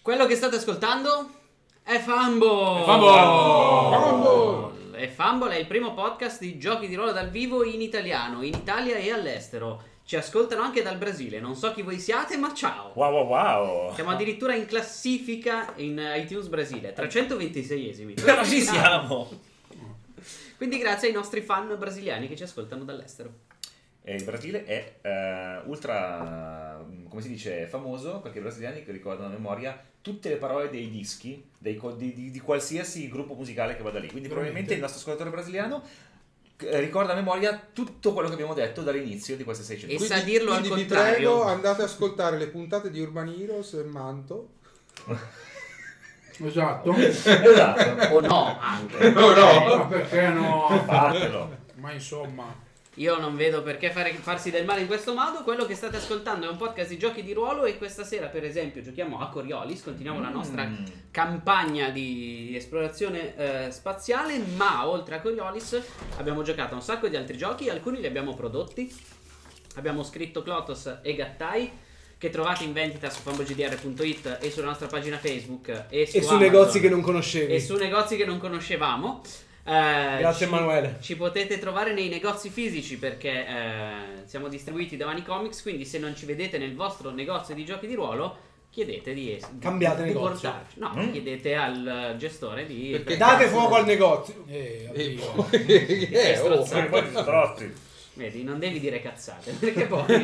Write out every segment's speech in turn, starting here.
Quello che state ascoltando è Fumble. E Fumble è il primo podcast di giochi di ruolo dal vivo in italiano, in Italia e all'estero. Ci ascoltano anche dal Brasile. Non so chi voi siate, ma ciao. Wow. Siamo addirittura in classifica in iTunes Brasile, 326esimi. Però ci siamo. Quindi grazie ai nostri fan brasiliani che ci ascoltano dall'estero. E il Brasile è ultra, come si dice, famoso perché i brasiliani ricordano a memoria tutte le parole dei dischi di qualsiasi gruppo musicale che vada lì. Quindi probabilmente il nostro ascoltatore brasiliano ricorda a memoria tutto quello che abbiamo detto dall'inizio di queste 600. E sa dirlo al quindi contrario. Vi prego, andate ad ascoltare le puntate di Urban Heroes e Manto. Esatto. O no, anche. Ma perché no? Fatelo. Ma insomma, Io non vedo perché farsi del male in questo modo. Quello che state ascoltando è un podcast di giochi di ruolo e questa sera, per esempio, giochiamo a Coriolis. Continuiamo la nostra campagna di esplorazione spaziale, ma oltre a Coriolis abbiamo giocato a un sacco di altri giochi. Alcuni li abbiamo prodotti. Abbiamo scritto Klotos e Gattai, che trovate in vendita su fumblegdr.it e sulla nostra pagina Facebook e su Amazon, negozi che non conoscevi. e su negozi che non conoscevamo. Grazie Emanuele. Ci potete trovare nei negozi fisici perché siamo distribuiti da Vani Comics, quindi se non ci vedete nel vostro negozio di giochi di ruolo chiedete di Cambiate di negozio. portarci. No, chiedete al gestore di Perché Date fuoco al negozio. addio. Vedi, non devi dire cazzate perché poi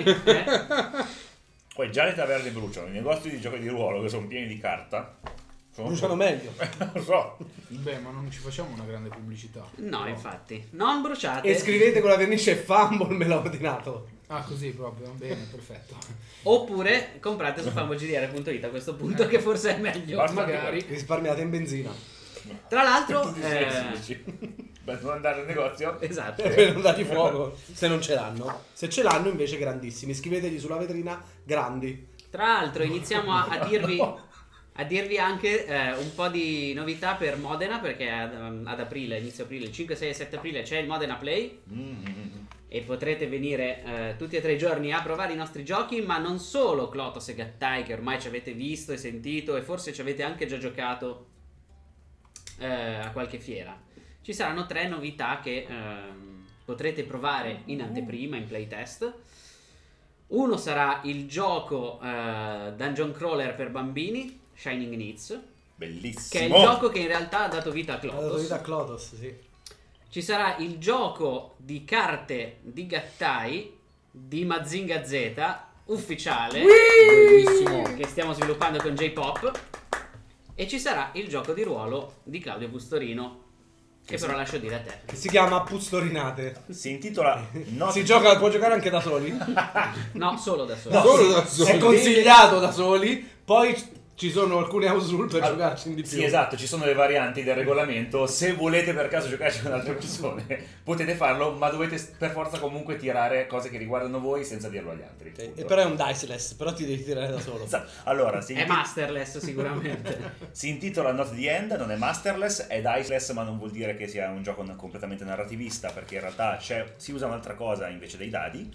Poi già le taverne bruciano, i negozi di giochi di ruolo che sono pieni di carta Bruciano meglio. lo so. Beh, ma non ci facciamo una grande pubblicità. no, infatti, non bruciate. E scrivete con la vernice Fumble me l'ho ordinato. Ah, così proprio, bene, perfetto. Oppure comprate su fumblegdr.it a questo punto che forse è meglio. Basta Magari. Risparmiate in benzina. Tra l'altro Per non andare al negozio. esatto. Per non dargli fuoco. Se non ce l'hanno. Se ce l'hanno invece grandissimi. Scrivetegli sulla vetrina grandi. Tra l'altro iniziamo a dirvi anche un po' di novità per Modena, perché ad aprile, inizio aprile, il 5, 6 e 7 aprile c'è il Modena Play e potrete venire tutti e 3 i giorni a provare i nostri giochi, ma non solo Klotos e Gattai che ormai ci avete visto e sentito e forse ci avete anche già giocato a qualche fiera. Ci saranno 3 novità che potrete provare in anteprima, in playtest. Uno sarà il gioco Dungeon Crawler per bambini, Shining Needs, Bellissimo. che è il gioco che in realtà ha dato vita a Ha dato Klotos. vita a Klotos, sì. Ci sarà il gioco di carte di Gattai di Mazinga Z ufficiale, Bellissimo. che stiamo sviluppando con J-Pop. E ci sarà il gioco di ruolo di Claudio Bustorino, che però lascio dire a te. Che si chiama Puzzorinate. Si intitola Può giocare anche da soli. No, solo da solo. No, Solo da soli. È consigliato da soli. Poi ci sono alcune house rule per giocarci in di più. Sì, esatto, ci sono le varianti del regolamento. Se volete per caso giocarci con altre persone, potete farlo, ma dovete per forza comunque tirare cose che riguardano voi senza dirlo agli altri. E Punto. però è un diceless, però ti devi tirare da solo. Esatto. Allora, È masterless sicuramente. si intitola Not the End, non è masterless, è diceless, ma non vuol dire che sia un gioco completamente narrativista, perché in realtà si usa un'altra cosa invece dei dadi.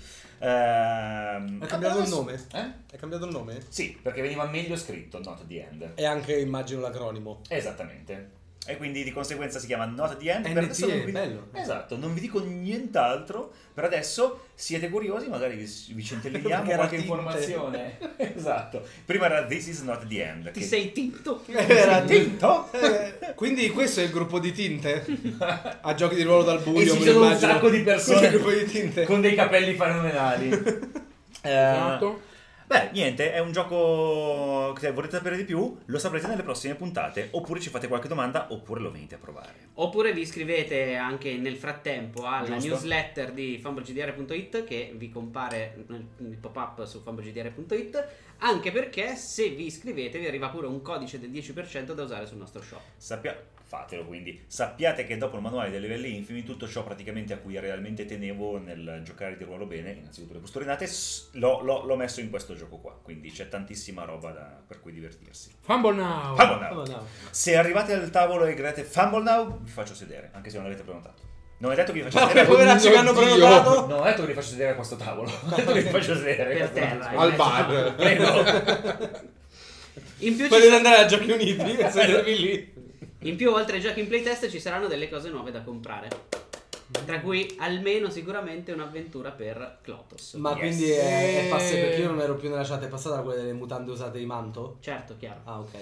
Hai cambiato il nome? Eh? Hai cambiato il nome? Sì, perché veniva meglio scritto Not the End. E anche immagino l'acronimo. Esattamente. E quindi di conseguenza si chiama Not the End. NT, Per adesso non vi... bello. Esatto, non vi dico nient'altro. Per adesso siete curiosi, magari vi centelliamo Perché era qualche tinte. informazione. Esatto. Prima era This is not the end. Ti sei tinto? Era tinto? Quindi questo è il gruppo di tinte? A giochi di ruolo dal buio, E ci me sono lo un immagino. sacco di Questo è il persone gruppo di tinte. con dei capelli fenomenali. Esatto. Beh, niente, è un gioco che se volete sapere di più, lo saprete nelle prossime puntate, oppure ci fate qualche domanda, oppure lo venite a provare. Oppure vi iscrivete anche nel frattempo alla Giusto. newsletter di fumblegdr.it che vi compare il pop-up su fumblegdr.it, anche perché se vi iscrivete vi arriva pure un codice del 10% da usare sul nostro shop. Fatelo quindi. Sappiate che dopo il manuale dei livelli infimi, tutto ciò praticamente a cui realmente tenevo nel giocare di ruolo bene, innanzitutto le postorinate, l'ho messo in questo gioco qua, quindi c'è tantissima roba per cui divertirsi. Fumble now. Fumble Now. Oh, no. Se arrivate al tavolo e gridate Fumble Now, vi faccio sedere, anche se non l'avete prenotato. Non è detto che vi faccio Ma sedere. che poveracci che hanno Dio. prenotato? Non ho detto che vi faccio sedere a questo tavolo. Ho detto che vi faccio sedere Per a questo terra. tavolo. Al bar. Prego. In più, Potete andare a Giochi Uniti e sedervi lì. in più, oltre ai giochi in playtest, ci saranno delle cose nuove da comprare. Tra cui almeno sicuramente un'avventura per Clotos. Ma Yes. quindi è passata, perché io non ero più nella chat, è passata quella delle mutande usate di manto? Certo, chiaro. Ah, ok.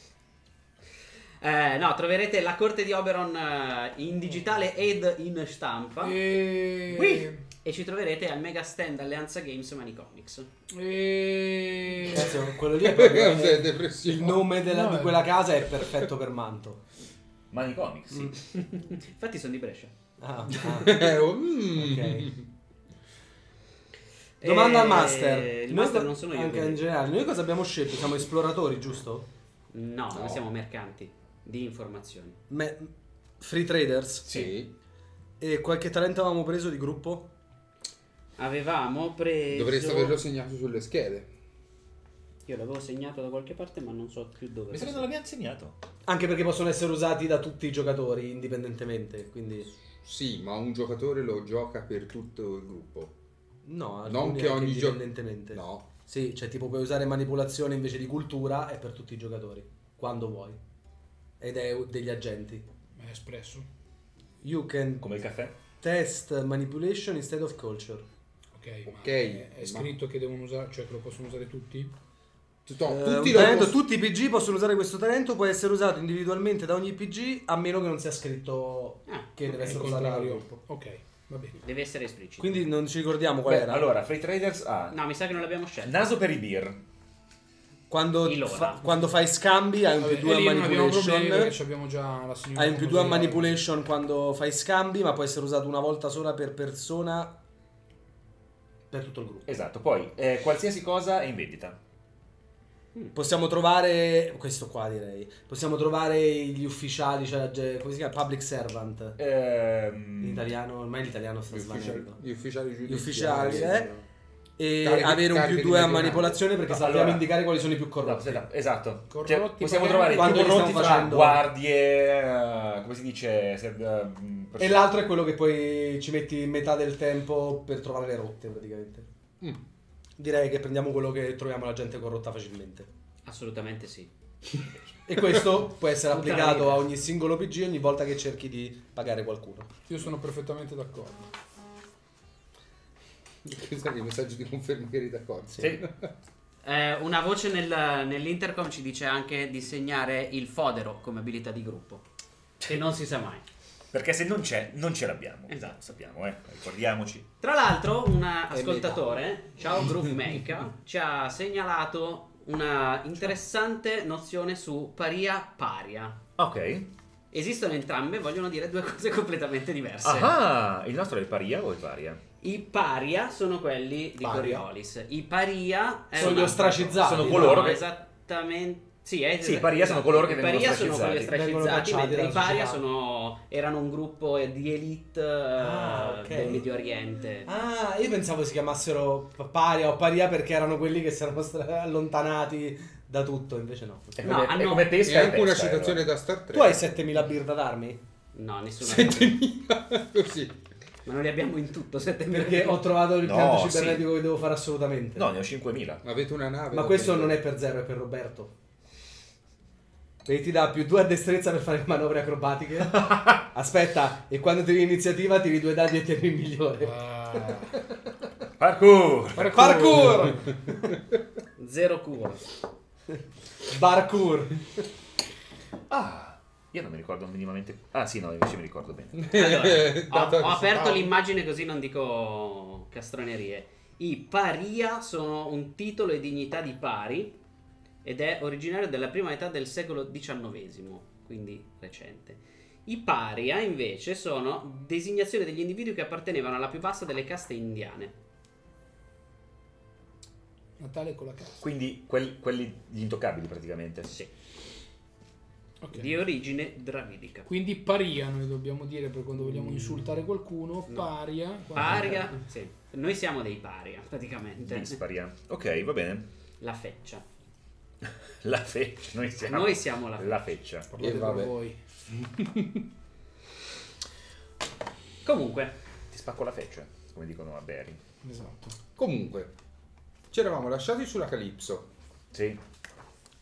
No, troverete la corte di Oberon in digitale ed in stampa. E... E ci troverete al mega stand Alleanza Games Manicomics. E... Cazzo, quello lì è proprio Sei depressivo. il nome No, di quella casa è perfetto per manto. Manicomics, sì. Infatti sono di Brescia. Ah, Ok. ok. Domanda al master. Il master non sono io. Anche in quindi. generale, noi cosa abbiamo scelto? Siamo esploratori, giusto? No, noi siamo mercanti di informazioni. Free traders? Sì. E qualche talento avevamo preso di gruppo? Avevamo preso... Dovreste averlo segnato sulle schede. Io l'avevo segnato da qualche parte ma non so più dove. Mi sa che non l'abbiamo segnato. Anche perché possono essere usati da tutti i giocatori indipendentemente, quindi Sì, ma un giocatore lo gioca per tutto il gruppo. no, Non alcuni che anche ogni gioco... indipendentemente. No. Sì, cioè tipo puoi usare manipolazione invece di cultura è per tutti i giocatori, quando vuoi. Ed è degli agenti. È espresso. You can Come il caffè? test manipulation instead of culture. Ok, ma Ok, è ma- scritto che devono usare, cioè che lo possono usare tutti? Tutti Un lo talento, poss- tutti i PG possono usare questo talento, può essere usato individualmente da ogni PG a meno che non sia scritto che deve È il essere usato dal contrario. gruppo. Ok, va bene. Deve essere esplicito. Quindi non ci ricordiamo qual Beh, era. allora, Free Traders ha No, mi sa che non l'abbiamo scelto. naso per i beer. Quando, Ilona. quando fai scambi hai un più 2 a E lì non abbiamo problemi manipulation. perché abbiamo già la signora. Hai un più 2 a così, manipulation quando fai scambi, ma può essere usato una volta sola per persona per tutto il gruppo. Esatto, poi qualsiasi cosa è in vendita. Possiamo trovare questo qua, direi. Possiamo trovare gli ufficiali, cioè come si chiama? Public servant. In italiano, ormai l'italiano sta svanendo. Gli ufficiali Gli ufficiali, giudiziari. E Cariche- avere un più cariche 2 a di manipolazione perché No, sappiamo allora- indicare quali sono i più No, corrotti. esatto. Corrotti, Cioè, possiamo magari- trovare i Quando più li corrotti stiamo fra facendo- guardie, come si dice, E l'altro è quello che poi ci metti metà del tempo per trovare le rotte, praticamente. Direi che prendiamo quello che troviamo la gente corrotta facilmente. Assolutamente sì. E questo può essere Tutta la applicato vita. a ogni singolo PG ogni volta che cerchi di pagare qualcuno. Io sono perfettamente d'accordo. Questi i messaggi di conferma che eri d'accordo. Sì. Una voce nell'intercom ci dice anche di segnare il fodero come abilità di gruppo. Che non si sa mai. Perché se non c'è, non ce l'abbiamo. Esatto. Lo sappiamo, ricordiamoci. Tra l'altro, un ascoltatore, ciao Groovemaker, ci ha segnalato una interessante nozione su paria. Ok. Esistono entrambe, vogliono dire due cose completamente diverse. Ah, il nostro è il paria o il paria? I paria sono quelli di Paria. Coriolis. I paria Sono gli ostracizzati. Sono coloro che- esattamente. Sì, Sì, i paria sono coloro che I vengono paria sono quelli ostracizzati. Vengono ostracizzati, cacciati mentre i dalla paria società. erano un gruppo di elite Ok. del Medio Oriente. Ah, io pensavo si chiamassero paria o paria perché erano quelli che si erano allontanati da tutto, invece no. È No, come, è hanno- come E pesca anche e una pesca, citazione da Star Trek. Tu hai 7000 birr da darmi? No, nessuno. 7000 così. Ma non li abbiamo in tutto, 7.000. Perché ho trovato il No, pianto sì. cibernetico che devo fare assolutamente. No, ne ho 5.000. Avete una nave. Ma da questo prendere. non è per zero, è per Roberto. Perché ti dà più 2 a destrezza per fare manovre acrobatiche. Aspetta, e quando tiri iniziativa tiri 2 dadi e tieni il migliore. Ah, Parkour! Parkour! Zero cura. Parkour! Ah, io non mi ricordo minimamente. Ah, sì, no, invece mi ricordo bene. Allora, ho aperto l'immagine così non dico castronerie. I paria sono un titolo e dignità di pari ed è originario della prima metà del secolo XIX, quindi recente. I paria invece sono designazioni degli individui che appartenevano alla più vasta delle caste indiane. Natale con la casa. Quindi quelli gli intoccabili praticamente. Sì. Ok. Di origine dravidica. Quindi paria noi dobbiamo dire per quando vogliamo insultare qualcuno. No. Paria. Paria, sì. Noi siamo dei paria, praticamente. Disparia. Ok, va bene. La feccia. La feccia. Noi siamo la feccia. Parlate E per vabbè. voi. Comunque, Ti spacco la feccia, come dicono a Berry. Esatto. Comunque, ci eravamo lasciati sulla Calypso. Sì.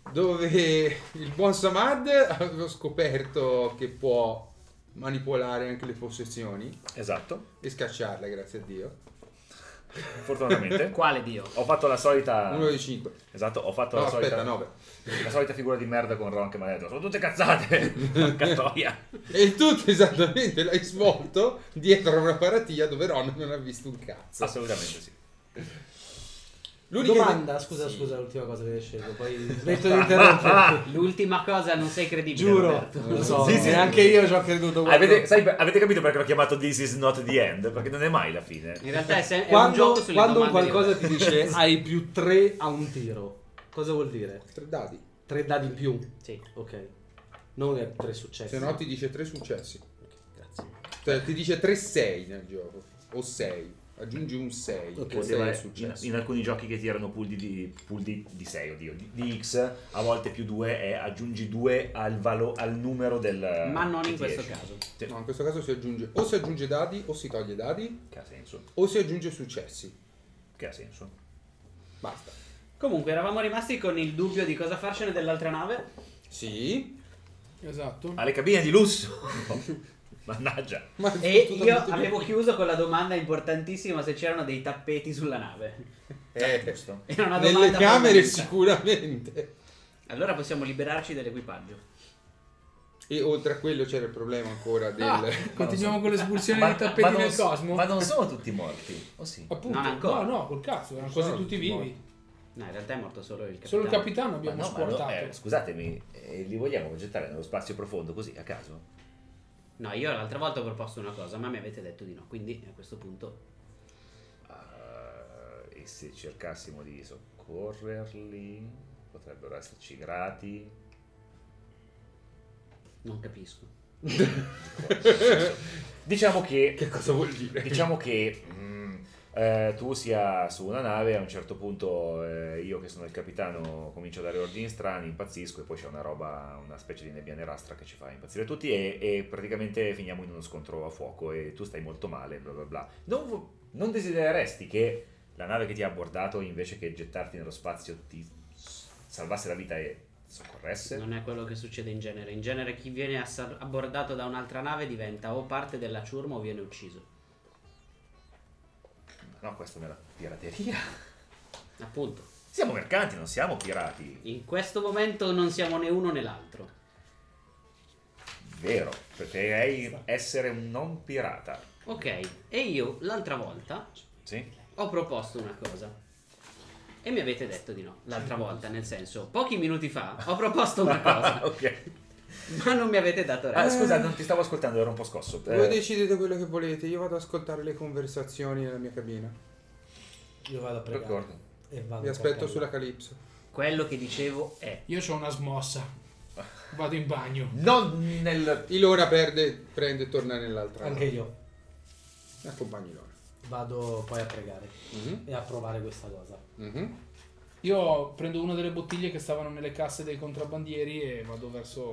dove il buon Samad avevo scoperto che può manipolare anche le possessioni Esatto, e scacciarle, grazie a Dio. fortunatamente. Quale dio? Ho fatto la solita... Uno dei 5. Esatto, ho fatto No, la aspetta, solita... 9. La solita figura di merda con Ron che mi ha detto sono tutte cazzate. Catoia. E il tutto esattamente l'hai svolto dietro a una paratia dove Ron non ha visto un cazzo. Assolutamente sì. Domanda, scusa, l'ultima cosa che hai scelto, poi smetto di interrompere. L'ultima cosa, non sei credibile, Giuro, Roberto. lo so, Sì, sì, neanche io ci ho creduto. Avete capito perché l'ho chiamato This is not the end? Perché non è mai la fine. In realtà è un Quando, gioco sulle quando un domande qualcosa di ti dice hai più 3 a un tiro, cosa vuol dire? 3 dadi. 3 dadi in più? Sì. Ok. Non è 3 successi. Se no ti dice 3 successi. Grazie. Cioè ti dice 3-6 nel gioco. O 6. Aggiungi un 6. Ok. O 6 è In successo. alcuni giochi che tirano pool di 6, oddio, di X, a volte più 2 è aggiungi 2 al numero del... Ma non che in ti questo esce. caso. Sì. No, in questo caso si aggiunge o si aggiunge dadi o si toglie dadi Che ha senso. o si aggiunge successi. Che ha senso. Basta. Comunque, eravamo rimasti con il dubbio di cosa farcene dell'altra nave. Sì. Esatto. Alle cabine di lusso. Mannaggia. Ma E io totalmente avevo chiuso con la domanda importantissima se c'erano dei tappeti sulla nave. Giusto. Era una nelle domanda camere fondamentale. sicuramente. Allora possiamo liberarci dell'equipaggio. E oltre a quello c'era il problema ancora del... Ah, continuiamo con l'espulsione Ma- dei tappeti ma nel non- cosmo. Ma non sono tutti morti. Oh sì. Appunto. Non ancora. No, col cazzo, erano Non quasi sono tutti tutti vivi. morti. No, in realtà è morto solo il capitano. Solo il capitano Ma abbiamo no, squartato. scusatemi, li vogliamo gettare nello spazio profondo così, a caso? No, io l'altra volta ho proposto una cosa, ma mi avete detto di no. Quindi a questo punto... E se cercassimo di soccorrerli, potrebbero esserci grati. Non capisco. Diciamo che Che cosa vuol dire? diciamo che tu sia su una nave, a un certo punto io che sono il capitano comincio a dare ordini strani, impazzisco e poi c'è una specie di nebbia nerastra che ci fa impazzire tutti e praticamente finiamo in uno scontro a fuoco e tu stai molto male, bla bla bla. Non desidereresti che la nave che ti ha abbordato, invece che gettarti nello spazio, ti salvasse la vita e soccorresse? Non è quello che succede in genere. In genere chi viene abbordato da un'altra nave diventa o parte della ciurma o viene ucciso. No, questa è una pirateria. Appunto. Siamo mercanti, non siamo pirati. In questo momento non siamo né uno né l'altro. Vero, preferirei essere un non pirata. Ok, e io l'altra volta Sì? ho proposto una cosa. E mi avete detto di no. L'altra volta, nel senso, pochi minuti fa ho proposto una cosa. Ok. Ma non mi avete dato retta. Scusa, non ti stavo ascoltando, ero un po' scosso. Voi decidete quello che volete, io vado ad ascoltare le conversazioni nella mia cabina. Io vado a pregare. D'accordo. E vado Vi a aspetto pregare. sulla Calypso. Quello che dicevo è... Io ho una smossa. Vado in bagno. Non nel... Ilona prende e torna nell'altra. Anche io Accompagni Ilona. vado poi a pregare Mhm. e a provare questa cosa. Mhm. Io prendo una delle bottiglie che stavano nelle casse dei contrabbandieri e vado verso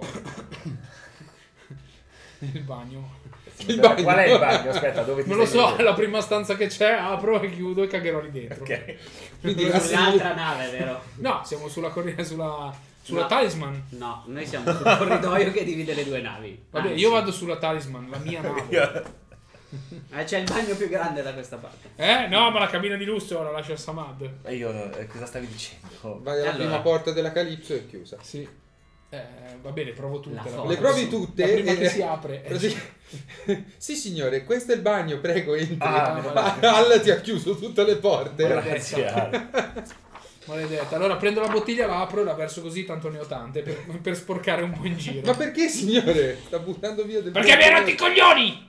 il bagno. Il bagno. Qual è il bagno? Aspetta, dove ti Non lo stai so, è mettendo? la prima stanza che c'è, apro e chiudo e cagherò lì dentro. Ok. Quindi Sull'altra nave, vero? No, siamo sulla sulla No. Talisman. No, noi siamo sul corridoio che divide le due navi. Vabbè, Anzi, io vado sulla Talisman, la mia nave. c'è il bagno più grande da questa parte. No, ma la cabina di lusso la lascia Samad. E io, cosa stavi dicendo? vai alla Allora. prima porta della Calypso e è chiusa. Sì. Va bene, provo tutte. La la foto. Le prima- provi tutte? La prima e- che si apre. Sì signore, questo è il bagno, prego entri. Ah, Al ti ha chiuso tutte le porte. Grazie. Ale. Maledetta. Allora prendo la bottiglia, la apro e la verso così, tanto ne ho tante, per sporcare un po' in giro. Ma perché signore? Sta buttando via del Perché mi hai rotto i coglioni!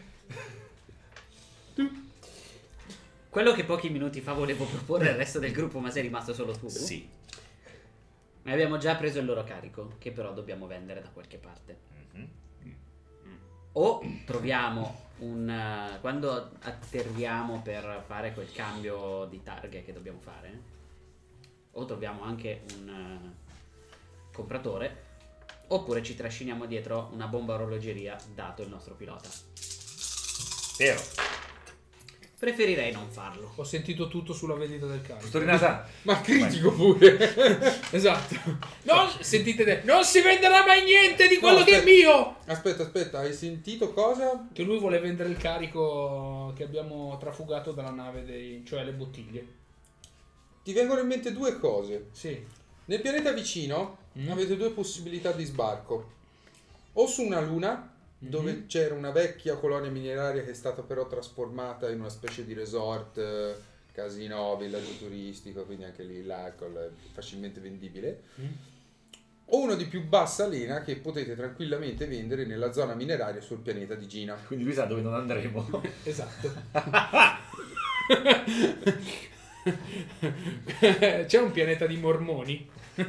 Quello che pochi minuti fa volevo proporre al resto del gruppo, ma sei rimasto solo tu. Sì. Ne abbiamo già preso il loro carico, che però dobbiamo vendere da qualche parte. Mhm. O troviamo quando atterriamo per fare quel cambio di targhe che dobbiamo fare, o troviamo anche un compratore, oppure ci trasciniamo dietro una bomba a orologeria dato il nostro pilota. Vero. preferirei non farlo. Ho sentito tutto sulla vendita del carico. Storinata. Ma critico pure. Esatto. No, sentite, non si venderà mai niente di quello No, che è mio. Aspetta, hai sentito cosa? Che lui vuole vendere il carico che abbiamo trafugato dalla nave, cioè le bottiglie. Ti vengono in mente due cose. Sì. Nel pianeta vicino avete due possibilità di sbarco. O su una luna, dove c'era una vecchia colonia mineraria che è stata però trasformata in una specie di resort, casino, villaggio turistico, quindi anche lì l'alcol è facilmente vendibile. O uno di più bassa lena che potete tranquillamente vendere nella zona mineraria sul pianeta di Gina. Quindi lui sa dove non andremo. Esatto. C'è un pianeta di mormoni.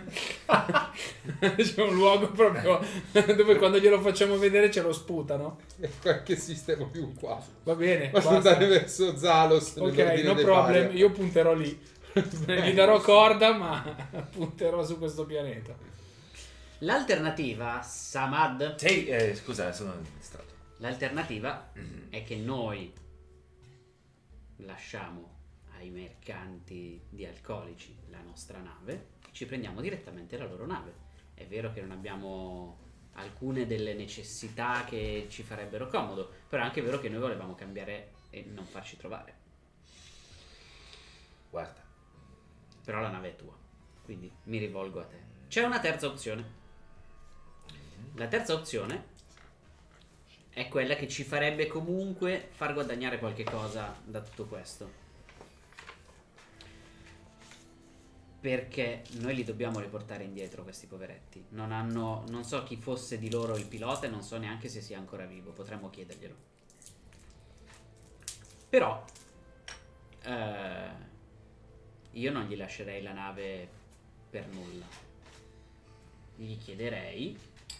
C'è un luogo proprio dove quando glielo facciamo vedere ce lo sputano. E qualche sistema più qua. Va bene, Basta basta. andare verso Zalos. Ok, nell'ordine no dei problem, vari. io punterò lì. Gli darò corda, ma punterò su questo pianeta. L'alternativa, Samad, Sì, scusa, sono distratto. l'alternativa è che noi lasciamo ai mercanti di alcolici la nostra nave e ci prendiamo direttamente la loro nave. È vero che non abbiamo alcune delle necessità che ci farebbero comodo, però è anche vero che noi volevamo cambiare e non farci trovare. Guarda. Però la nave è tua, quindi mi rivolgo a te. C'è una terza opzione. La terza opzione è quella che ci farebbe comunque far guadagnare qualche cosa da tutto questo. Perché noi li dobbiamo riportare indietro questi poveretti. Non so chi fosse di loro il pilota e non so neanche se sia ancora vivo. Potremmo chiederglielo. Però io non gli lascerei la nave per nulla. Gli chiederei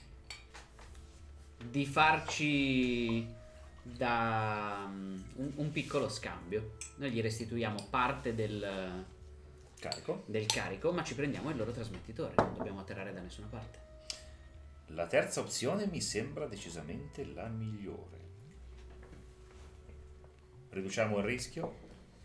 di farci da un piccolo scambio. Noi gli restituiamo parte del carico, ma ci prendiamo il loro trasmettitore. Non dobbiamo atterrare da nessuna parte. La terza opzione mi sembra decisamente la migliore. Riduciamo il rischio.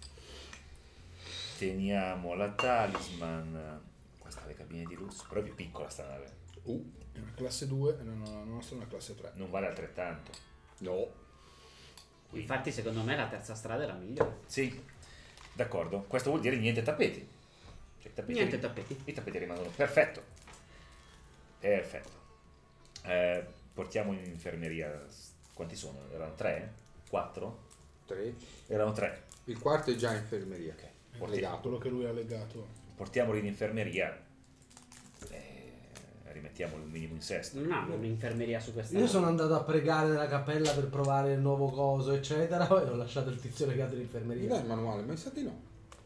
Teniamo la Talisman. Questa è le cabine di lusso, però è più piccola sta nave. È una classe 2 e la nostra è una classe 3. Non vale altrettanto. No. Infatti secondo me la terza strada è la migliore. Sì, d'accordo. Questo vuol dire niente tappeti. Cioè, Niente tappeti. I tappeti rimangono. Perfetto. Portiamo in infermeria. Quanti sono? Erano 3? 4? 3. Erano 3. Il quarto è già infermeria. Ok. Legato. Quello che lui ha legato. Portiamoli in infermeria. Rimettiamolo un minimo in sesto. Non hanno un'infermeria su questa Io nave. sono andato a pregare nella cappella per provare il nuovo coso, eccetera, e ho lasciato il tizio legato Mi all'infermeria. dai il manuale, ma sa di no.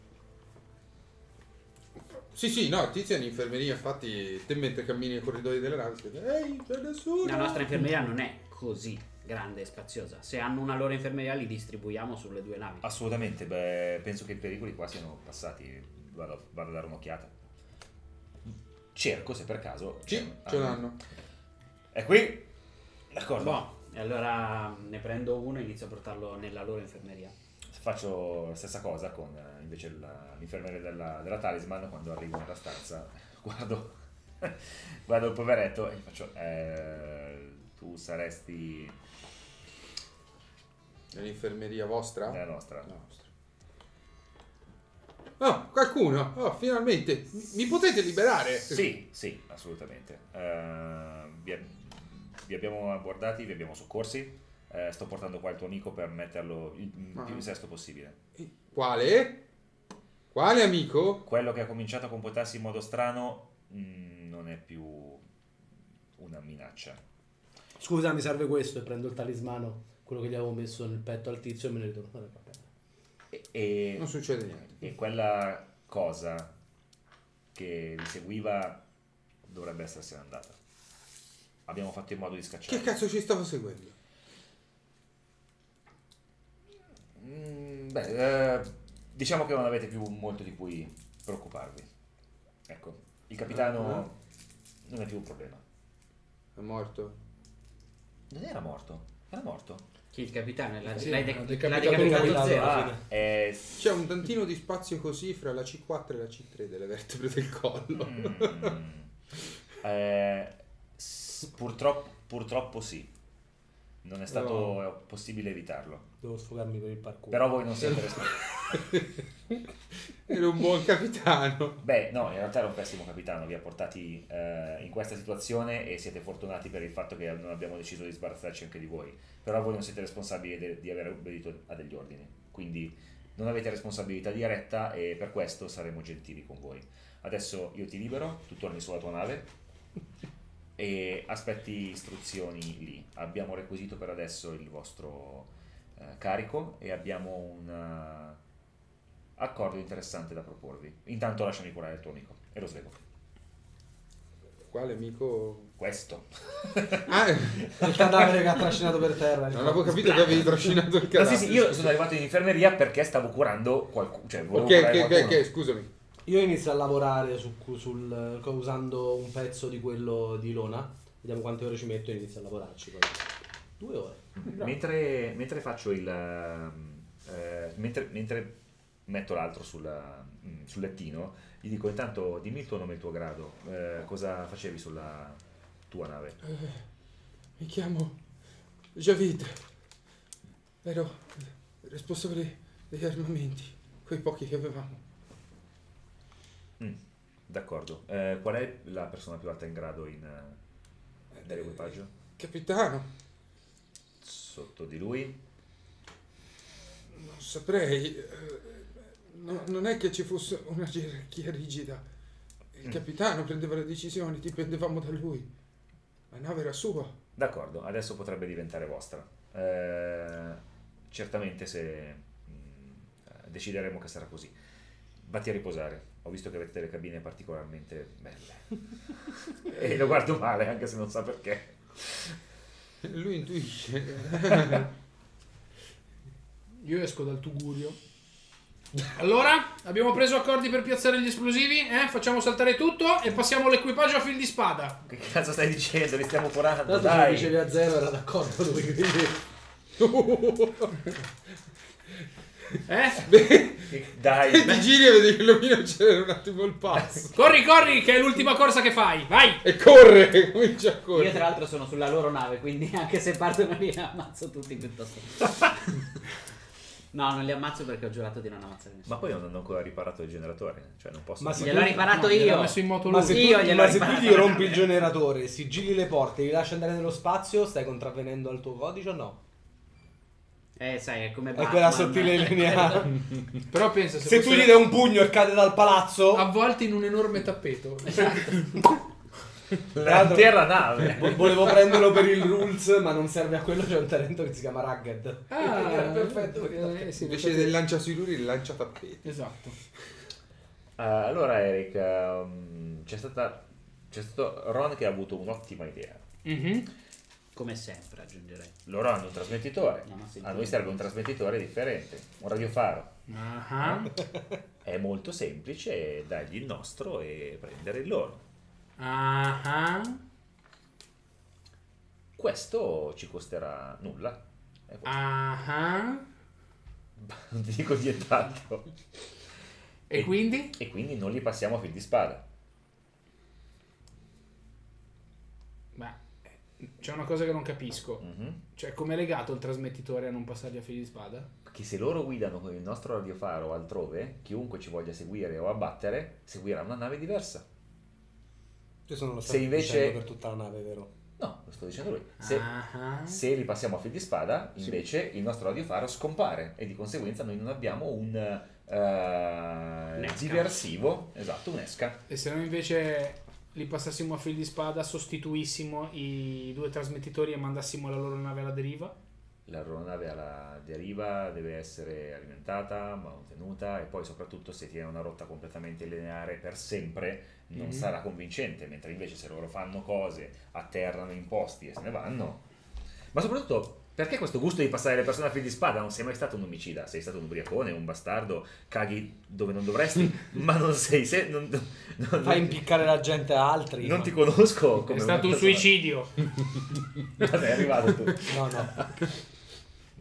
Sì, no, tizia in infermeria, infatti, te mentre cammini nei corridoi delle navi, ehi, c'è nessuno. La nostra infermeria non è così grande e spaziosa. Se hanno una loro infermeria li distribuiamo sulle due navi. Assolutamente, beh, penso che i pericoli qua siano passati. Vado a dare un'occhiata. Cerco se per caso. Sì, ce l'hanno. È qui? D'accordo. Boh, e allora ne prendo uno e inizio a portarlo nella loro infermeria. Faccio la stessa cosa con invece l'infermiere della Talisman. Quando arrivo nella stanza, guardo il poveretto e gli faccio: tu saresti Nell'infermeria vostra? nella nostra. La nostra. Oh, qualcuno! Oh, finalmente! Mi potete liberare? Sì, assolutamente. Vi abbiamo abbordati, vi abbiamo soccorsi. Sto portando qua il tuo amico per metterlo il più in sesto possibile. Quale? Quale amico? Quello che ha cominciato a comportarsi in modo strano non è più una minaccia. Scusa, mi serve questo, e prendo il talismano, quello che gli avevo messo nel petto al tizio, e me ne ritorno nella cappella. E Non succede niente. quella cosa che vi seguiva dovrebbe essersene andata. Abbiamo fatto in modo di scacciarla. Che cazzo ci stavo seguendo? Diciamo che non avete più molto di cui preoccuparvi. Ecco, il capitano non è più un problema. È morto? Non era morto, era morto. Chi il capitano? Sì, L'hai l'ha decapitato decapitato zero. alla fine. C'è un tantino di spazio così fra la C4 e la C3 delle vertebre del collo. Purtroppo sì. Non è stato possibile evitarlo. Devo sfogarmi per il parkour. Però voi non siete responsabili. Era un buon capitano. Beh, no, in realtà era un pessimo capitano. Vi ha portati in questa situazione e siete fortunati per il fatto che non abbiamo deciso di sbarazzarci anche di voi. Però voi non siete responsabili di aver obbedito a degli ordini. Quindi non avete responsabilità diretta e per questo saremo gentili con voi. Adesso io ti libero, tu torni sulla tua nave e aspetti istruzioni lì. Abbiamo requisito per adesso il vostro carico e abbiamo un accordo interessante da proporvi. Intanto lasciami curare il tuo amico e lo svego. Quale amico? Questo. Ah, Il cadavere che ha trascinato per terra. non avevo capito che avevi trascinato il No, cadavere. sì, io sono arrivato in infermeria perché stavo curando qualcuno. Cioè, volevo curare qualcuno. Ok, scusami. Io inizio a lavorare usando un pezzo di quello di Ilona. Vediamo quante ore ci metto e inizio a lavorarci. Poi. 2 ore. Mentre faccio mentre metto l'altro sul lettino, gli dico intanto dimmi il tuo nome e il tuo grado, cosa facevi sulla tua nave? Mi chiamo Javid. Ero responsabile degli armamenti, quei pochi che avevamo. D'accordo. Qual è la persona più alta in grado dell'equipaggio? Capitano, Sotto di lui? non saprei. Non è che ci fosse una gerarchia rigida. Il capitano prendeva le decisioni, dipendevamo da lui. La nave era sua. D'accordo, adesso potrebbe diventare vostra. Certamente se decideremo che sarà così. Vatti a riposare. Ho visto che avete delle cabine particolarmente belle. E lo guardo male, anche se non sa perché. Lui intuisce. Io esco dal tugurio. Allora, abbiamo preso accordi per piazzare gli esplosivi, facciamo saltare tutto e passiamo l'equipaggio a fil di spada. Che cazzo stai dicendo? Li stiamo curando, Tanto se lo dai! dicevi a 0 era d'accordo lui, quindi... Dai! Ti giri e vedi che l'omino c'era un attimo il passo. Corri, che è l'ultima corsa che fai, vai! E corre, comincia a correre. Io tra l'altro sono sulla loro nave, quindi anche se partono lì ammazzo tutti piuttosto. No, non li ammazzo perché ho giurato di non ammazzare nessuno. Ma poi non hanno ancora riparato il generatore, cioè non posso... Ma se Gliel'ho riparato L'ho io. messo in moto Ma lui. se Io tu, gliel'ho ma se tu riparato gli la rompi nave. il generatore, sigilli le porte, li lasci andare nello spazio, stai contravvenendo al tuo codice o no? Sai, è come È Batman. quella sottile linea. Però pensa, Se tu fosse gli dai un pugno e cade dal palazzo, avvolti in un enorme tappeto. L'intera nave! volevo prenderlo per il rules, ma non serve a quello, c'è un talento che si chiama Rugged. Perfetto. Sì, Invece del lanciasiluri, il lanciatappeti. esatto. Allora Eric, c'è stato Ron che ha avuto un'ottima idea. Come sempre, aggiungerei. Loro hanno un trasmettitore, Non ho sentito. a noi serve un trasmettitore differente, un radiofaro. Ah. È molto semplice dargli il nostro e prendere il loro. Ah. Questo ci costerà nulla. Ah. Non ti dico nient'altro. E quindi? E quindi non li passiamo a fil di spada. Beh, c'è una cosa che non capisco. Cioè, com'è legato il trasmettitore a non passargli a fili di spada? Perché se loro guidano con il nostro radiofaro altrove, chiunque ci voglia seguire o abbattere, seguirà una nave diversa. Io sono lo Se stato invece- dicendo per tutta la nave, vero? No, lo sto dicendo lui. Se li passiamo a fil di spada, invece il nostro radiofaro scompare e di conseguenza noi non abbiamo un diversivo, esatto, un'esca. E se noi invece li passassimo a fil di spada, sostituissimo i 2 trasmettitori e mandassimo la loro nave alla deriva? La loro nave alla deriva deve essere alimentata, mantenuta e poi soprattutto se tiene una rotta completamente lineare per sempre non sarà convincente, mentre invece se loro fanno cose, atterrano in posti e se ne vanno. Ma soprattutto perché questo gusto di passare le persone a fil di spada? Non sei mai stato un omicida, sei stato un ubriacone, un bastardo, caghi dove non dovresti, ma non sei... Fai impiccare la gente a altri. Non ti conosco come È stato un una persona. suicidio. Ma sei arrivato tu. No.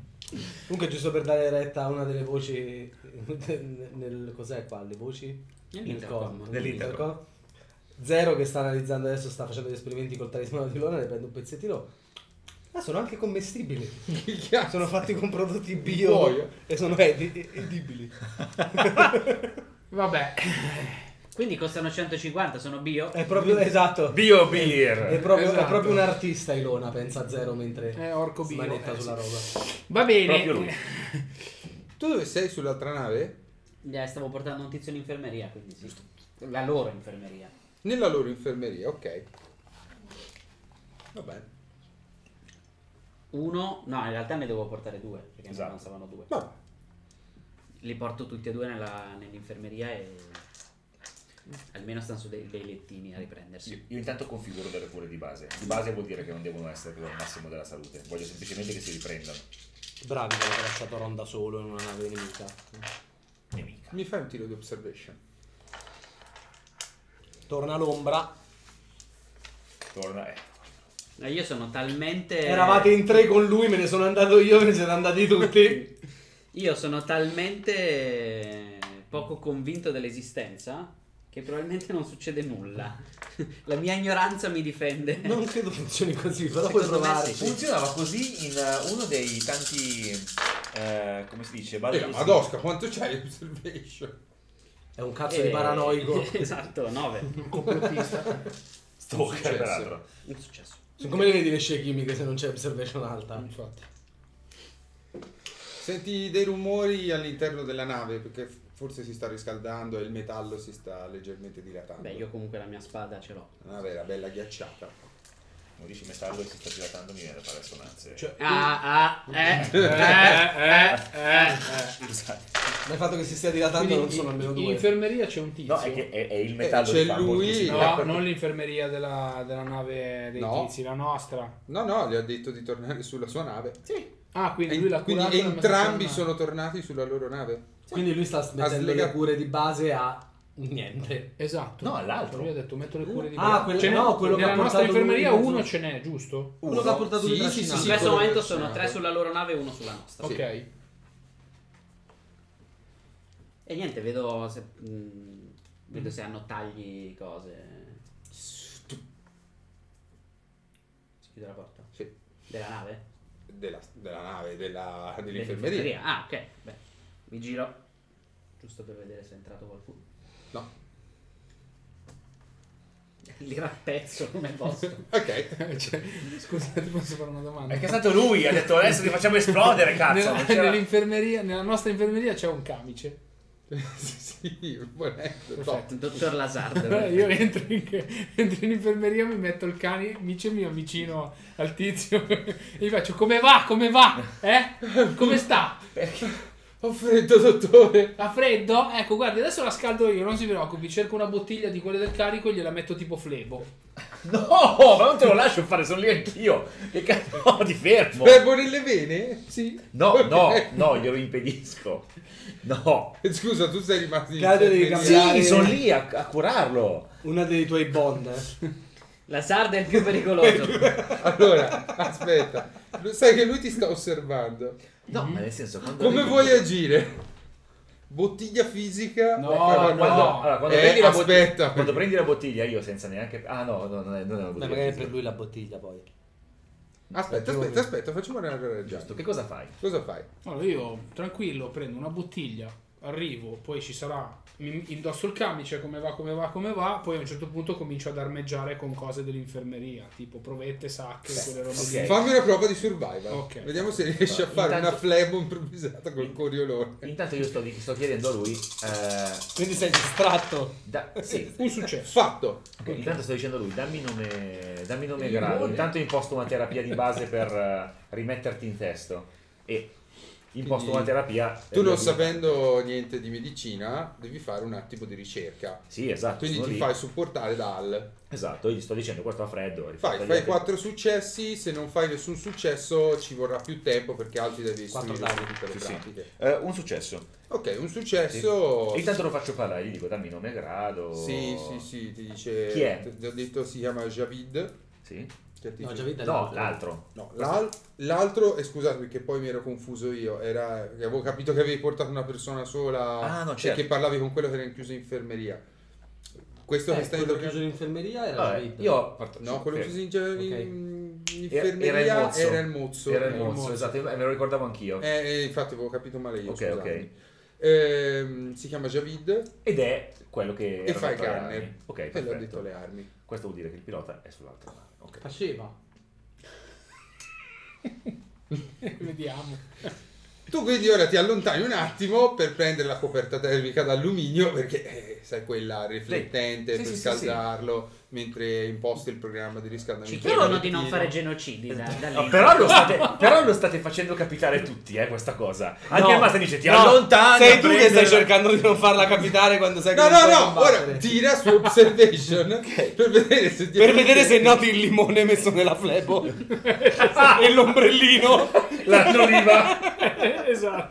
Comunque giusto per dare retta a una delle voci nel cos'è qua? Le voci? Nell'intercom. Nell'intercom. Zero che sta analizzando adesso, sta facendo gli esperimenti col talismano di Lona, ne prende un pezzettino. Ah, sono anche commestibili. Sono fatti con prodotti bio e sono edibili. Vabbè. Quindi costano 150, sono bio? È proprio esatto. Bio beer. È proprio un artista Ilona, pensa Zero mentre Orco bio. smanetta sulla roba. Va bene. Proprio lui. Tu dove sei? Sull'altra nave? Stavo portando un tizio in infermeria, quindi sì. La loro infermeria. Nella loro infermeria, ok. Va bene. Uno, no, in realtà ne devo portare due, perché Esatto. ne avanzavano due. Vabbè. Li porto tutti e due nell'infermeria e almeno stanno su dei lettini a riprendersi. Io intanto configuro delle cure di base. Di base vuol dire che non devono essere per il massimo della salute. Voglio semplicemente che si riprendano. Bravi che hanno lasciato Ron da solo in una nave nemica. Nemica. Mi fai un tiro di observation? Torna l'ombra. Torna. Io sono talmente... Eravate in 3 con lui, me ne sono andato io, me ne siete andati tutti. Io sono talmente poco convinto dell'esistenza che probabilmente non succede nulla. La mia ignoranza mi difende. Non credo funzioni così, però puoi Secondo me provarci. sì. Funzionava così in uno dei tanti. Come si dice? Madosca, quanto c'hai di observation? È un cazzo di paranoico. Esatto, 9. Complottista. Stalker, Successo. peraltro. Un successo. Come le vedi le scie chimiche se non c'è observation alta? Infatti. Senti dei rumori all'interno della nave perché forse si sta riscaldando e il metallo si sta leggermente dilatando. Beh, io comunque la mia spada ce l'ho. La nave era bella ghiacciata. Come dici metallo e si sta dilatando, mi viene da fare assonanze. Cioè, Scusate. Ma il fatto che si stia dilatando non sono almeno in 2. infermeria c'è un tizio. No, è che è il metallo c'è che fa lui- moltissimo. No, non l'infermeria della nave dei No. tizi, la nostra. No, gli ha detto di tornare sulla sua nave. Ah, quindi lui l'ha Quindi curato e l'ha messo entrambi sulla sono tornati sulla loro nave. Quindi lui sta mettendo slegato. le cure di base a niente. nave. Esatto. No, all'altro. Lui ha detto metto le cure di Ah, quello- no, quello che nella ha nostra portato infermeria lui in uno mezzo. ce n'è, giusto? Quello che ha portato lui Sì, trascinato. In sì, questo quello momento che sono trascinato. 3 sulla loro nave e 1 sulla nostra. Sì. Ok. E niente, vedo se hanno tagli, cose. Si chiude la porta? Sì. Della nave? Della nave, dell'infermeria. Ah, ok. Beh, mi giro. Giusto per vedere se è entrato qualcuno. No. Li rappezzo come posso. Ok. Cioè, scusate, posso fare una domanda? Perché è stato lui, ha detto adesso li facciamo esplodere, cazzo. non c'era- Nell'infermeria, nella nostra infermeria c'è un camice. Sì, volendo. Perfetto. Dottor Lazard. Io entro in infermeria, mi metto il camice, mi avvicino al tizio e gli faccio come va? Come sta? Ho freddo, dottore. Ha freddo? Ecco, guardi, adesso la scaldo io, non si preoccupi, cerco una bottiglia di quelle del carico e gliela metto tipo flebo. No, ma non te lo lascio fare, sono lì anch'io. Che cazzo, no, ti fermo. Bevo nelle vene? Sì. No, glielo impedisco. No. Scusa, tu sei rimasto in Cade devi infermeria. cambiare. Sì, sono lì a curarlo. Una dei tuoi bond. La sarda è il più pericoloso. Allora, aspetta. Sai che lui ti sta osservando. No, ma nel senso, quando Come vedi- vuoi agire? Bottiglia fisica? No, quando prendi la bottiglia, aspetta. quando prendi la bottiglia, io senza neanche. Ah, no, non è una Beh, bottiglia. magari fisica. per lui la bottiglia poi. Aspetta, facciamo una ragione. Giusto, che cosa fai? Cosa fai? Allora io tranquillo prendo una bottiglia, arrivo, poi ci sarà, mi indosso il camice, come va, poi a un certo punto comincio ad armeggiare con cose dell'infermeria, tipo provette, sacche, quelle robe ok. lì. Fammi una prova di survival. Ok. Vediamo se riesci a fare Intanto- una flebo improvvisata col coriolone. Intanto io sto chiedendo a lui. Quindi sei distratto. Sì. Un successo. Fatto. Ok, intanto sto dicendo a lui, dammi nome e grado. Intanto imposto una terapia di base per rimetterti in testo. E imposto Quindi una terapia. Tu non sapendo niente di medicina, devi fare un attimo di ricerca. Sì, esatto. Quindi sono ti lì. fai supportare dal. Esatto, io gli sto dicendo questo fa freddo. rispetto agli Fai altri. 4 successi, se non fai nessun successo ci vorrà più tempo perché altri devi Quattro istruire dadi. tutte le Sì, sì. pratiche. Un successo. Ok, un successo. E intanto lo faccio parlare, gli dico dammi nome e grado. Sì, ti dice. Chi è? Ti ho detto si chiama Javid. Sì. No, Javid è No, l'altro. No, l'altro, e scusate che poi mi ero confuso io, era che avevo capito che avevi portato una persona sola. Ah, no, e certo. che parlavi con quello che era chiuso in infermeria. Questo che stai quello chiuso in infermeria era Javid. Io No, quello chiuso in era infermeria il era il mozzo. Era il mozzo, esatto, me lo ricordavo anch'io. Infatti avevo capito male io. Ok, scusatemi. Si chiama Javid Ed è quello che e fa il dato alle gunner. armi. Ok, E le ho perfetto. detto le armi. Questo vuol dire che il pilota è sull'altra nave. Ok. Faceva. Vediamo. Tu quindi ora ti allontani un attimo per prendere la coperta termica d'alluminio perché sai quella riflettente Sì, per sì, scaldarlo mentre imposti il programma di riscaldamento. Ci chiedono del di non rettino. fare genocidi da lì. No, però lo state facendo capitare tutti, questa cosa. Anche No, il Master dice ti no, allontani. sei tu che stai cercando di non farla capitare quando sai che No, non no, puoi no, combattere. ora tira su observation per vedere se Per vedere se noti il limone messo nella flebo e l'ombrellino. Esatto.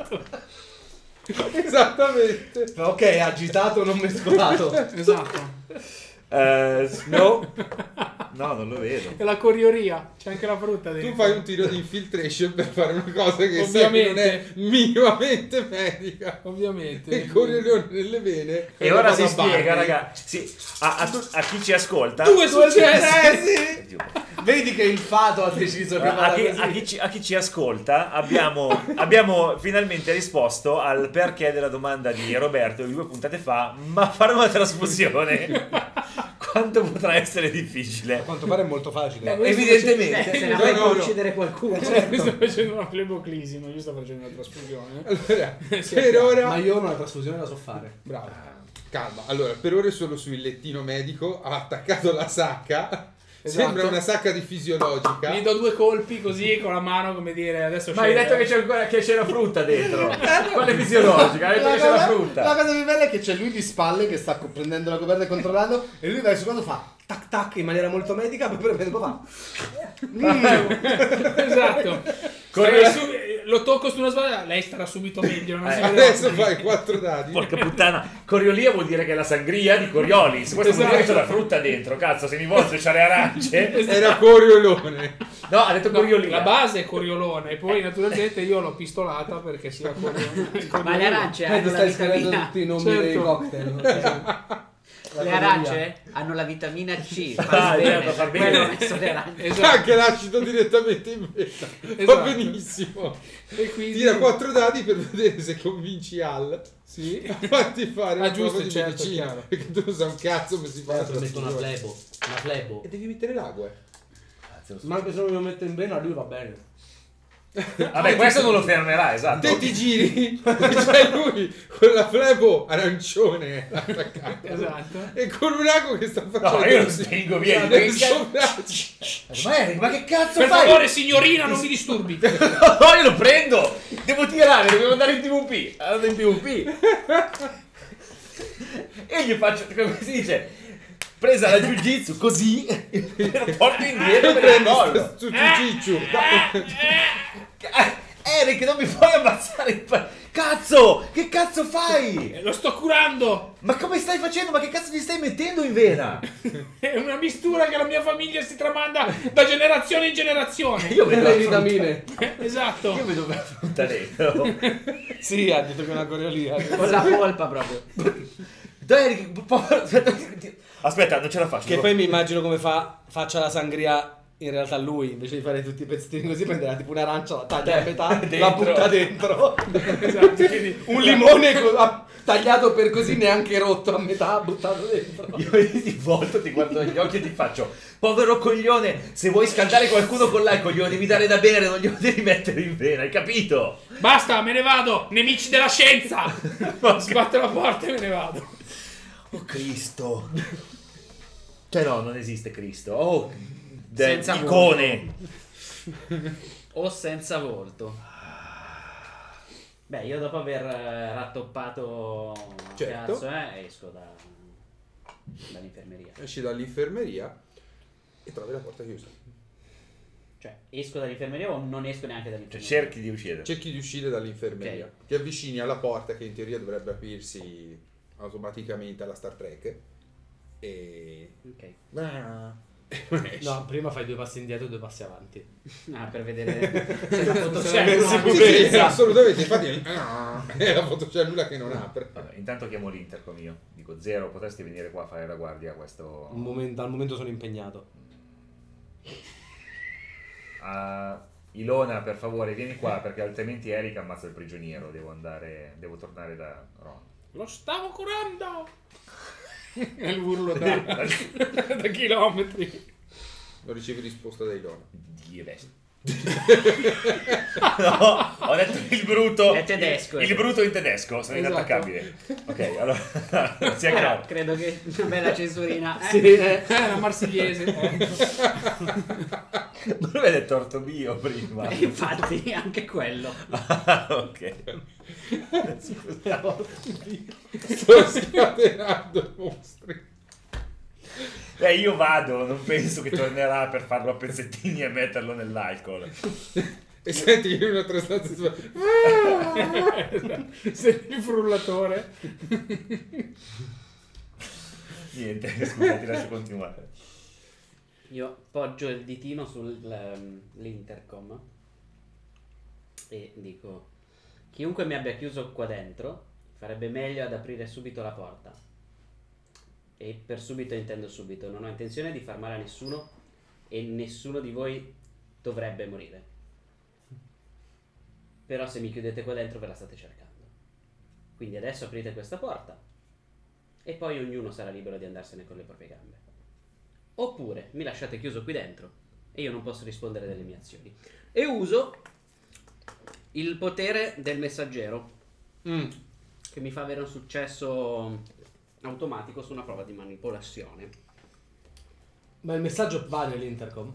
Esattamente. Ok, agitato non mescolato. Esatto. No, non lo vedo. E la corioria, c'è anche la frutta dentro. Tu fai un tiro di infiltration per fare una cosa che sai che non è minimamente medica. Ovviamente. Il coriglione nelle vene. E ora va si da spiega, Barney. ragazzi, a chi ci ascolta. Due successi! Oddio. Vedi che il fato ha deciso che vada così. A chi ci ascolta abbiamo finalmente risposto al perché della domanda di Roberto di 2 puntate fa, ma fare una trasfusione quanto potrà essere difficile? A quanto pare è molto facile. Evidentemente. Se ne vai no, per no. uccidere qualcuno. Sto facendo una fleboclisima, io sto facendo una trasfusione. Allora, Sì, per ora Ma io una trasfusione la so fare. Bravo. calma. Allora, per ora è solo sul lettino medico, ha attaccato la sacca. Esatto. Sembra una sacca di fisiologica. Gli do 2 colpi così con la mano, come dire, adesso Ma hai detto che c'è la frutta dentro. Quella è fisiologica, hai detto che c'è la frutta. La cosa più bella è che c'è lui di spalle che sta prendendo la coperta e controllando e lui verso quando fa tac tac in maniera molto medica, poi fa Esatto. Lo tocco su una sbaglia, lei starà subito meglio. Non si vede Adesso altro. fai 4 dadi. Porca puttana, Coriolia vuol dire che è la sangria di Coriolis. Questo vuol dire che c'è la frutta dentro. Cazzo, se mi vuoi c'è le arance. Era Coriolone. No, ha detto No, Coriolia. la base è Coriolone, poi naturalmente io l'ho pistolata perché sia Coriolone. Ma le arance ti hanno la stai scrivendo vitamina. tutti i nomi Certo. dei cocktail. Le arance hanno la vitamina C. Ah, Fa certo, fa bene. Quello ho messo le arance. Esatto. Anche l'acido direttamente in vena. Va Esatto. benissimo. E quindi Tira 4 dadi per vedere se convinci Al. sì. A farti fare una giusto, prova di certo, medicina. chiaro. Perché tu non sai un cazzo come si fa la Metto una trasfusione. flebo. Una flebo. E devi mettere l'acqua. Ma anche se non lo metto in vena, lui va bene. Vabbè, questo non lo fermerà, esatto. Te ti giri e c'è lui con la flebo arancione attaccata. Esatto. E con un ago che sta facendo No, io lo così. spingo via. Nel suo braccio. Ma Eric, ma che cazzo Per fai? favore, signorina, non mi disturbi. No, io lo prendo. Devo tirare, devo andare in PvP. Andando in PvP. E gli faccio, come si dice, presa la jiu-jitsu così, lo porto indietro per il collo. Su Cicicciu. Eric, non mi puoi ammazzare. Cazzo, che cazzo fai? Lo sto curando. Ma come stai facendo? Ma che cazzo ti stai mettendo in vena? È una mistura che la mia famiglia si tramanda da generazione in generazione. Io vedo Le la frutta, vitamine. Esatto. io vedo la frutta dentro. Sì, ha detto che è una coriolia. Con la polpa proprio. Dai, Eric, aspetta, non ce la faccio. Che poi mi immagino come faccia la sangria in realtà lui, invece di fare tutti i pezzettini così, prenderà tipo un'arancia, la taglia a metà, Dentro. la butta dentro. Esatto. Quindi Un limone tagliato per così neanche rotto a metà, buttato dentro. Io ti volto, ti guardo negli occhi e ti faccio: povero coglione, se vuoi scaldare qualcuno con l'alcol glielo devi dare da bere, non glielo devi mettere in vena, hai capito? basta, me ne vado. Nemici della scienza. Sbatto la porta e me ne vado. Oh Cristo. Cioè no, non esiste Cristo. Oh, Senza icone. O senza volto. Beh, io dopo aver rattoppato Certo. cazzo, esco dall'infermeria. Esci dall'infermeria e trovi la porta chiusa. Cioè, esco dall'infermeria o non esco neanche Cioè dall'infermeria? cerchi di uscire. Cerchi di uscire dall'infermeria. Ok. Ti avvicini alla porta che in teoria dovrebbe aprirsi automaticamente alla Star Trek. E... Ok. Ah, No, prima fai 2 passi indietro e 2 passi avanti. Ah, per vedere se la Sì, sì, assolutamente, infatti è la fotocellula che non apre. Vabbè, intanto chiamo l'Intercom io. Dico, Zero, potresti venire qua a fare la guardia a questo... Al momento sono impegnato. Ilona, per favore, vieni qua perché altrimenti Eric ammazza il prigioniero. Devo tornare da Ron. Lo stavo curando! È l'urlo da chilometri. Non ricevi risposta da Ilona. Dio no, ho detto il bruto. È tedesco. Il bruto in tedesco, sono inattaccabile. Ok, allora sia chiaro. Credo che una bella censurina. Sì, Era marsigliese. Non avete torto mio prima. Infatti, anche quello. Ok. Scusa. Sto scatenando mostri. Io vado, non penso che tornerà per farlo a pezzettini e metterlo nell'alcol. E senti in una traslatzione. Senti il frullatore. Niente, scusa, ti lascio continuare. Io poggio il ditino sull'intercom e dico: chiunque mi abbia chiuso qua dentro farebbe meglio ad aprire subito la porta. E per subito intendo subito, non ho intenzione di far male a nessuno e nessuno di voi dovrebbe morire. Però se mi chiudete qua dentro ve la state cercando. Quindi adesso aprite questa porta e poi ognuno sarà libero di andarsene con le proprie gambe. Oppure mi lasciate chiuso qui dentro e io non posso rispondere delle mie azioni. E uso il potere del messaggero che mi fa avere un successo automatico su una prova di manipolazione. Ma il messaggio va nell'intercom?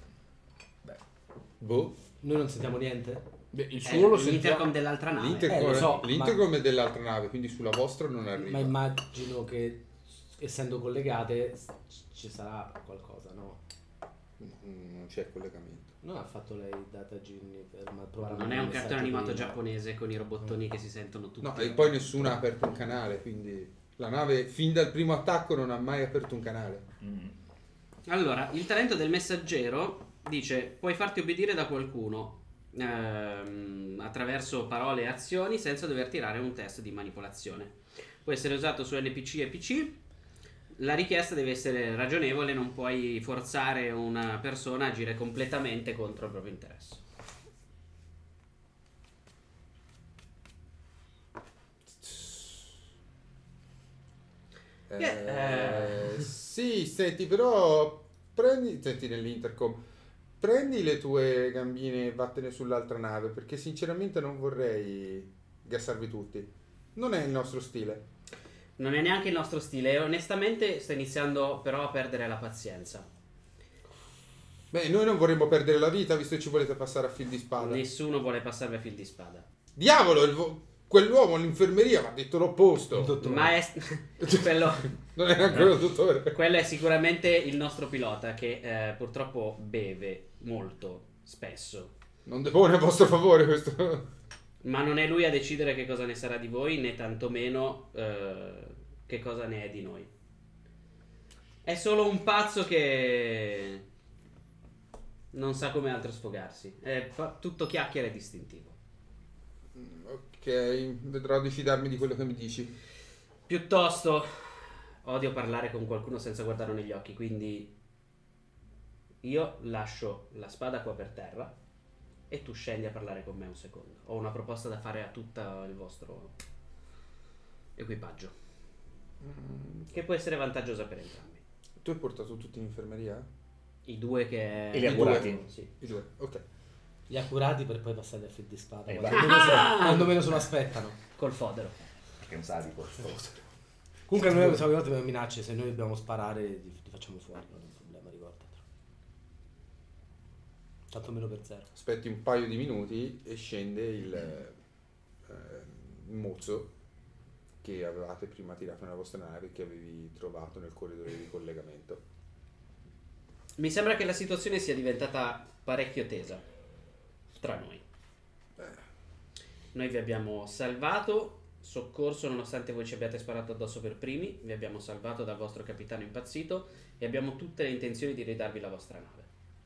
Boh. Noi non sentiamo niente? Beh, il suo lo l'intercom sentiamo. dell'altra nave. L'intercom, lo so, l'intercom è dell'altra nave, quindi sulla vostra non arriva. Ma immagino che essendo collegate ci sarà qualcosa, no? Non c'è collegamento. Non ha fatto lei Data Ginny per provare a Non è mandare un cartone messaggi animato prima? giapponese con i robottoni che si sentono tutti. No, e poi nessuno ha aperto un canale, quindi la nave fin dal primo attacco non ha mai aperto un canale. Allora, il talento del messaggero dice: puoi farti obbedire da qualcuno attraverso parole e azioni senza dover tirare un test di manipolazione. Può essere usato su NPC e PC. La richiesta deve essere ragionevole, non puoi forzare una persona a agire completamente contro il proprio interesse. Sì, senti, però senti nell'intercom, prendi le tue gambine e vattene sull'altra nave, perché sinceramente non vorrei gassarvi tutti. Non è il nostro stile. Non è neanche il nostro stile e onestamente sto iniziando però a perdere la pazienza. Beh, noi non vorremmo perdere la vita, visto che ci volete passare a fil di spada. Nessuno vuole passarvi a fil di spada. Diavolo, quell'uomo all'infermeria mi ha detto l'opposto. Ma è quello, Non è ancora il dottore. quello è sicuramente il nostro pilota che purtroppo beve molto spesso. Non depone a vostro favore questo. Ma non è lui a decidere che cosa ne sarà di voi, né tantomeno che cosa ne è di noi. È solo un pazzo che non sa come altro sfogarsi. Fa tutto chiacchiere e distintivo. Ok, vedrò di fidarmi di quello che mi dici. Piuttosto odio parlare con qualcuno senza guardarlo negli occhi, quindi io lascio la spada qua per terra e tu scendi a parlare con me un secondo. Ho una proposta da fare a tutto il vostro equipaggio, che può essere vantaggiosa per entrambi. Tu hai portato tutti in infermeria? I due che... E li ha curati? Sì. I due, ok. Li ha curati per poi passarli a fil di spada E quando meno se lo aspettano. Col fodero. Perché è un sadico. Comunque noi siamo arrivati per minacce, se noi dobbiamo sparare li facciamo fuori, non è un problema, ricordatelo. Tanto meno per zero. Aspetti un paio di minuti e scende il mozzo che avevate prima tirato nella vostra nave, che avevi trovato nel corridoio di collegamento. Mi sembra che la situazione sia diventata parecchio tesa tra noi. Noi vi abbiamo salvato soccorso nonostante voi ci abbiate sparato addosso per primi, vi abbiamo salvato dal vostro capitano impazzito e abbiamo tutte le intenzioni di ridarvi la vostra nave.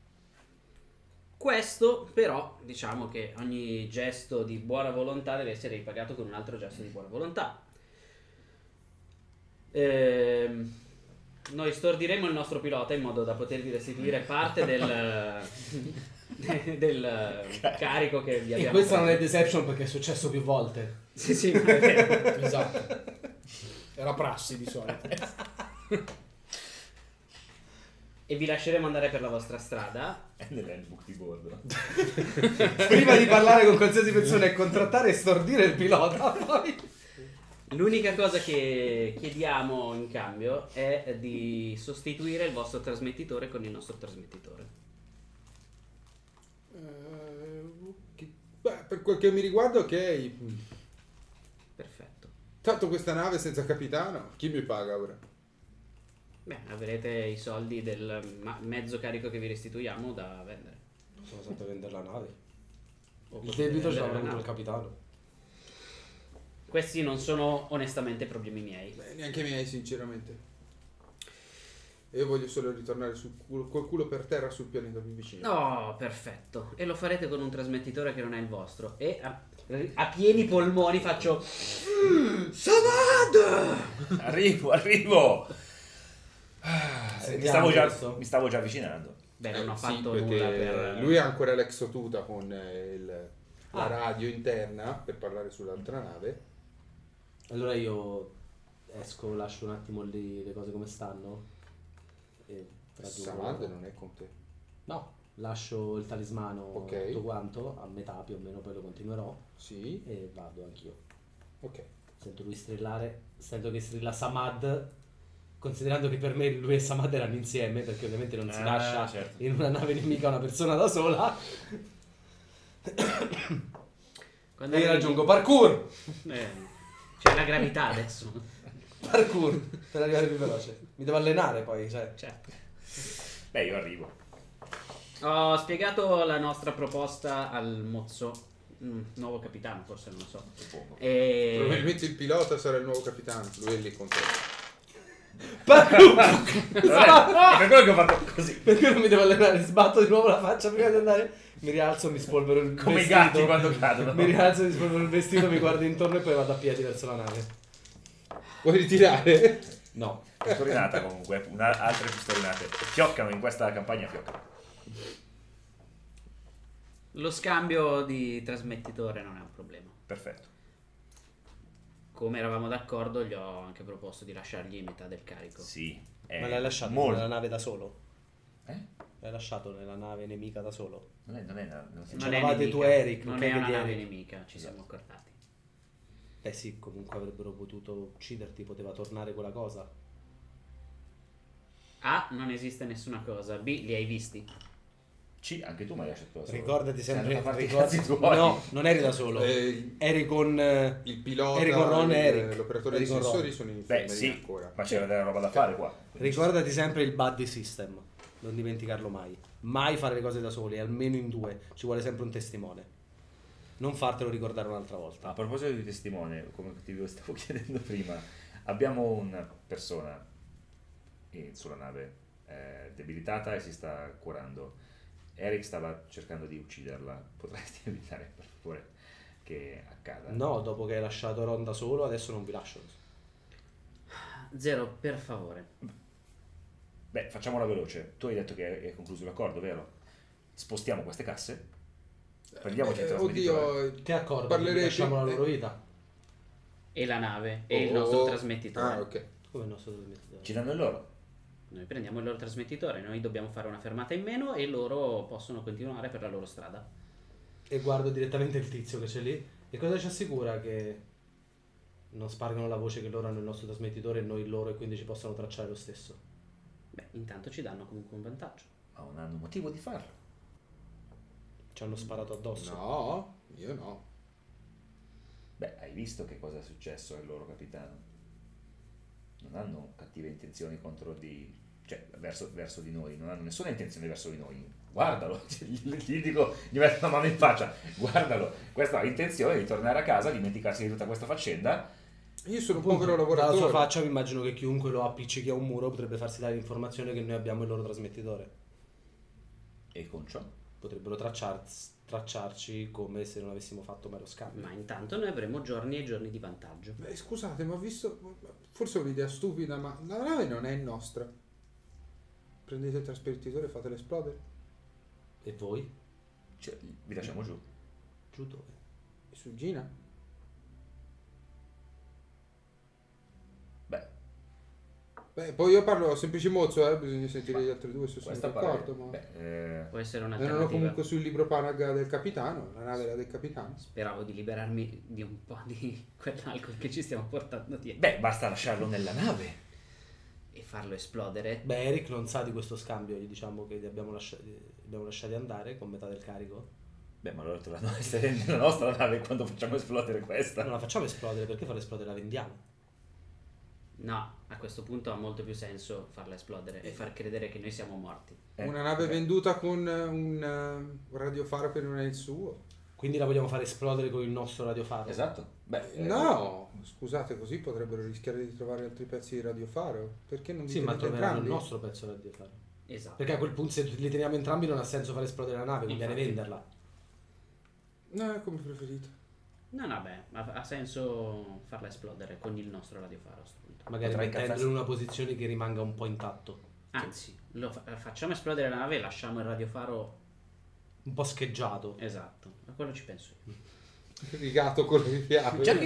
Questo però, diciamo che ogni gesto di buona volontà deve essere ripagato con un altro gesto di buona volontà. Noi stordiremo il nostro pilota in modo da potervi restituire parte del carico che vi E abbiamo questa non è preso. deception perché è successo più volte. Sì, sì, ma è vero. Esatto. Era prassi di solito. E vi lasceremo andare per la vostra strada. È nell'handbook di bordo. Prima di parlare con qualsiasi persona e contrattare e stordire il pilota, poi... L'unica cosa che chiediamo in cambio è di sostituire il vostro trasmettitore con il nostro trasmettitore. Beh, per quel che mi riguarda, ok. Perfetto. Tanto questa nave senza capitano, chi mi paga ora? Beh, avrete i soldi del mezzo carico che vi restituiamo da vendere. Sono stato a vendere la nave. O Il potete debito ce vendere l'avrà la avuto il nave. capitano. Questi non sono onestamente problemi miei. Beh, neanche miei, sinceramente. Io voglio solo ritornare col culo per terra sul pianeta più vicino. Oh, perfetto. E lo farete con un trasmettitore che non è il vostro. E a pieni polmoni faccio... Samad! Arrivo! Sentiamo questo. Mi stavo già avvicinando. Beh, non ho Sì, fatto perché nulla per... lui ha ancora l'exotuta con la Ah. radio interna per parlare sull'altra nave. Allora io esco, lascio un attimo lì le cose come stanno. E Samad non è con te. No, lascio il talismano, Ok. tutto quanto, a metà più o meno, poi lo continuerò Sì, e vado anch'io. ok. Sento lui strillare, sento che strilla Samad, considerando che per me lui e Samad erano insieme, perché ovviamente non si lascia certo. in una nave nemica una persona da sola. Quando E io arrivi- raggiungo parkour! C'è la gravità adesso. Parkour, per arrivare più veloce. Mi devo allenare poi, cioè. Certo. Beh, io arrivo. Ho spiegato la nostra proposta al mozzo. Nuovo capitano, forse, non lo so. Suppongo. E... Probabilmente il pilota sarà il nuovo capitano. Lui è lì con te. Parkour! È per quello che ho fatto così. Perché non mi devo allenare? Sbatto di nuovo la faccia prima di andare. Mi rialzo, mi spolvero il Come i vestito. gatti quando cadono. Mi rialzo, mi spolvero il vestito, mi guardo intorno e poi vado a piedi verso la nave. Vuoi ritirare? No. Pistolinata comunque, altre pistolinate. Fioccano in questa campagna, fioccano. Lo scambio di trasmettitore non è un problema. Perfetto. Come eravamo d'accordo, gli ho anche proposto di lasciargli metà del carico. Sì. Ma l'hai lasciato molto. nella nave da solo? Eh? L'hai lasciato nella nave nemica da solo? Non è Non C'eravate è nemica. tu, Eric, Non ok, è una che nave Eric. nemica, ci siamo accordati. Beh sì, comunque avrebbero potuto ucciderti, poteva tornare quella cosa. A, non esiste nessuna cosa. B, li hai visti? C, anche tu mi hai lasciato da solo. Ricordati Sei sempre, andato a farti i ricordati- cazzi tuoi. no, non eri da solo. Eri con Il pilota, Eri con Ron e Eric. l'operatore dei Eri con sensori Ron. sono in Beh, infermeria sì, ancora. ma c'era della roba da fare qua. Ricordati sempre il buddy system, non dimenticarlo mai. Mai fare le cose da soli, almeno in due, ci vuole sempre un testimone. Non fartelo ricordare un'altra volta. A proposito di testimone, come ti stavo chiedendo prima, abbiamo una persona sulla nave debilitata e si sta curando. Eric stava cercando di ucciderla. Potresti evitare per favore che accada? No, dopo che hai lasciato Ron da solo, adesso non vi lascio. Zero, per favore. Beh, facciamola veloce. Tu hai detto che è concluso l'accordo, vero? Spostiamo queste casse. Prendiamoci il trasmettitore. Oddio, Che accordo? Parlerete- Lasciamo la loro vita. E la nave e il nostro trasmettitore. Ah, ok. Come il nostro trasmettitore? Ci danno il loro. Noi prendiamo il loro trasmettitore, noi dobbiamo fare una fermata in meno e loro possono continuare per la loro strada. E guardo direttamente il tizio che c'è lì. E cosa ci assicura che non spargano la voce che loro hanno il nostro trasmettitore e noi il loro e quindi ci possano tracciare lo stesso? Beh, intanto ci danno comunque un vantaggio. Ma non hanno motivo di farlo. Ci hanno sparato addosso. No, io no. Beh, hai visto che cosa è successo al loro capitano? Non hanno cattive intenzioni contro di cioè verso di noi, non hanno nessuna intenzione verso di noi. Guardalo, gli dico, gli metto una mano in faccia, guardalo, questa ha l'intenzione di tornare a casa, dimenticarsi di tutta questa faccenda. Io sono un povero lavoratore. Dalla sua faccia mi immagino che chiunque lo appiccichi a un muro potrebbe farsi dare l'informazione che noi abbiamo il loro trasmettitore. E con ciò? Potrebbero tracciarci come se non avessimo fatto mero scambio. Ma intanto noi avremo giorni e giorni di vantaggio. Beh, scusate, ma ho visto, forse è un'idea stupida, ma la nave non è nostra. Prendete il trasmettitore e fatelo esplodere. E voi? Cioè, vi lasciamo giù. Giù dove? E su Gina? Beh, poi io parlo semplice mozzo, bisogna sentire gli altri due se sono d'accordo. Ma... può essere erano un'alternativa. comunque sul libro Panaga del capitano, la nave era del capitano. Speravo di liberarmi di un po' di quell'alcol che ci stiamo portando dietro. Beh, basta lasciarlo nella nave. E farlo esplodere. Beh, Eric non sa di questo scambio, gli diciamo che li abbiamo lasciati andare con metà del carico. Beh, ma allora torniamo a essere nella nostra nave quando facciamo esplodere questa. Non la facciamo esplodere, perché farla esplodere la vendiamo? No, a questo punto ha molto più senso farla esplodere e far credere che noi siamo morti. Una nave venduta con un radiofaro che non è il suo. Quindi la vogliamo fare esplodere con il nostro radiofaro? Esatto. Beh, no, scusate, così potrebbero rischiare di trovare altri pezzi di radiofaro. Perché non vi Sì, ma tenete troveranno entrambi? il nostro pezzo di radiofaro. Esatto. Perché a quel punto se li teniamo entrambi non ha senso fare esplodere la nave, conviene Infatti. venderla. No, è come preferite. No, beh, ma ha senso farla esplodere con il nostro radiofaro a questo punto. Magari Potrei mettendolo incazzarsi. in una posizione che rimanga un po' intatto. Anzi, facciamo esplodere la nave e lasciamo il radiofaro. Un po' scheggiato. Esatto, a quello ci penso io. Rigato con le fiabe. già che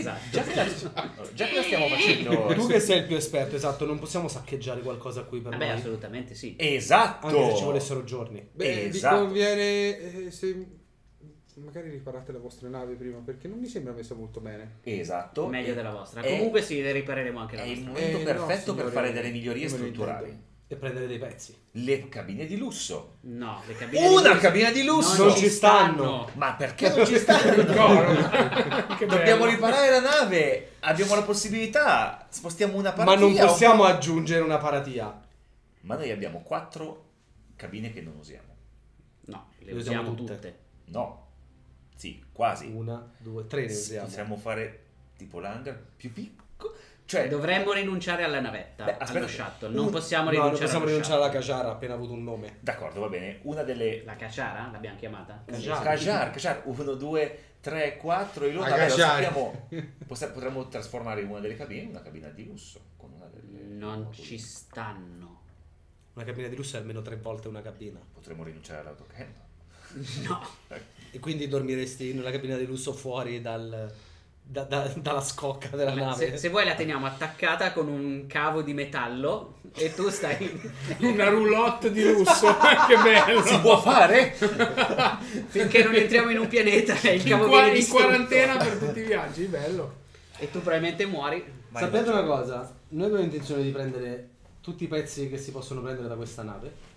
la stiamo facendo. Tu che sei il più esperto, esatto, non possiamo saccheggiare qualcosa qui per Vabbè, noi. assolutamente sì. Esatto. Anche se ci volessero giorni. Beh, Esatto. vi conviene se magari riparate la vostra nave prima, perché non mi sembra messa molto bene. Esatto. Meglio della vostra. È- Comunque sì, ripareremo anche la È il nostra. momento perfetto no, per signore, fare delle migliorie io me lo strutturali. intendo. E prendere dei pezzi. Le cabine di lusso. No, le cabine Una di lusso cabina di lusso! non Non ci stanno. Ma perché non ci stanno? Che Dobbiamo bello. riparare la nave. Abbiamo la possibilità. Spostiamo una Ma paratia. non possiamo aggiungere una paratia. Ma noi abbiamo 4 cabine che non usiamo. No, le Le usiamo usiamo tutte. tutte. No. Sì, quasi. 1, 2, 3 ne usiamo. Potremmo fare tipo l'hangar più piccolo. Cioè, Dovremmo rinunciare alla navetta, Beh, aspetta. allo shuttle. Non possiamo No, rinunciare, non possiamo allo rinunciare alla shuttle. Caciara, ha appena avuto un nome. d'accordo, va bene. Una delle La Caciara? L'abbiamo chiamata? Kajar, 1, 2, 3, 4 e La vabbè, lo Kajar. sappiamo. Potremmo trasformare una delle cabine in una cabina di lusso con una delle Non ci stanno. Una cabina di lusso è almeno 3 volte una cabina. Potremmo rinunciare all'autocamp. No. E quindi dormiresti nella cabina di lusso fuori dalla scocca della nave. Se vuoi la teniamo attaccata con un cavo di metallo e tu stai Una roulotte di lusso. Che bello. Si può fare? finché non entriamo in un pianeta e il cavo In viene in distrutto. quarantena per tutti i viaggi, bello. E tu probabilmente muori. Sapete una cosa? Noi abbiamo intenzione di prendere tutti i pezzi che si possono prendere da questa nave.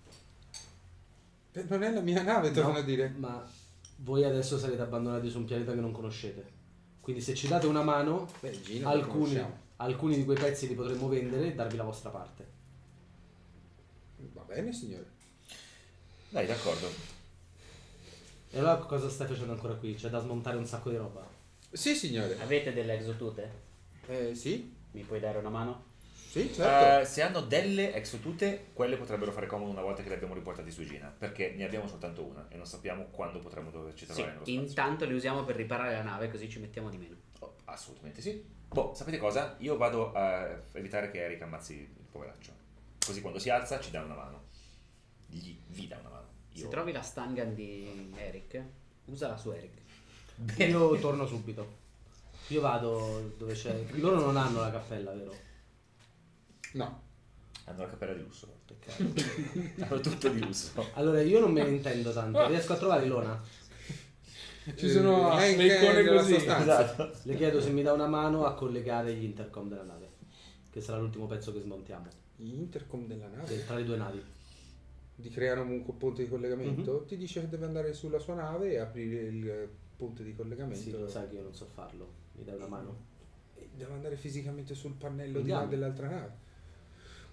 Non è la mia nave, torno No, a dire. Ma voi adesso sarete abbandonati su un pianeta che non conoscete. Quindi se ci date una mano, Beh, Gino lo conosciamo. alcuni di quei pezzi li potremmo vendere e darvi la vostra parte. Va bene, signore. Dai, d'accordo. E allora cosa stai facendo ancora qui? C'è da smontare un sacco di roba. Sì, signore. Avete delle exotute? Sì, Mi puoi dare una mano? sì, certo. Se hanno delle exotute, quelle potrebbero fare comodo una volta che le abbiamo riportate su Gina, perché ne abbiamo soltanto una e non sappiamo quando potremo doverci Sì, trovare nello spazio. intanto le usiamo per riparare la nave così ci mettiamo di meno. Oh, assolutamente sì. Boh, sapete cosa? Io vado a evitare che Eric ammazzi il poveraccio. Così quando si alza ci dà una mano. Vi dà una mano. Se trovi la stun gun di Eric, usala su Eric. Io torno subito. Io vado dove c'è. Loro non hanno la cappella, vero? No. Hanno la cappella di lusso. Peccato. Hanno tutto di lusso. Allora io non me ne intendo tanto. Riesco a trovare Ilona. Ci sono Hank le icone nella così. sostanza. Esatto. Le chiedo se mi dà una mano a collegare gli intercom della nave. Che sarà l'ultimo pezzo che smontiamo. Gli intercom della nave. Tra le due navi. Di creare un ponte di collegamento. Ti dice che deve andare sulla sua nave e aprire il ponte di collegamento. Sì, lo sai che io non so farlo. Mi dai una mano? E deve andare fisicamente sul pannello di Andiamo. là dell'altra nave.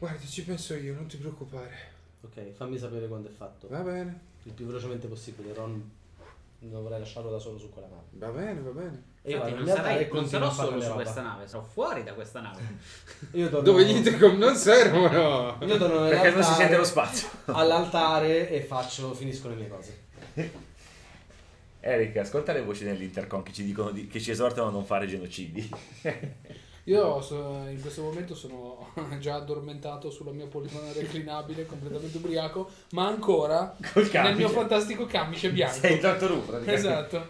Guarda, ci penso io, non ti preoccupare. Ok, fammi sapere quando è fatto. Va bene. Il più velocemente possibile. Ron, non vorrei lasciarlo da solo su quella nave. Va bene, va bene. E io Infatti, vado non, in realtà e non continuo sarò a fare solo le su roba. questa nave, sarò fuori da questa nave. Io torno, Dove gli intercom non servono. io torno Perché non si sente lo nell'altare, spazio. all'altare e finisco le mie cose. Eric, ascolta le voci nell'intercom che ci dicono che ci esortano a non fare genocidi. Io in questo momento sono già addormentato sulla mia poltrona reclinabile, completamente ubriaco, ma ancora Col nel camice. mio fantastico camice bianco. Sei il Doctor Who, praticamente. Esatto.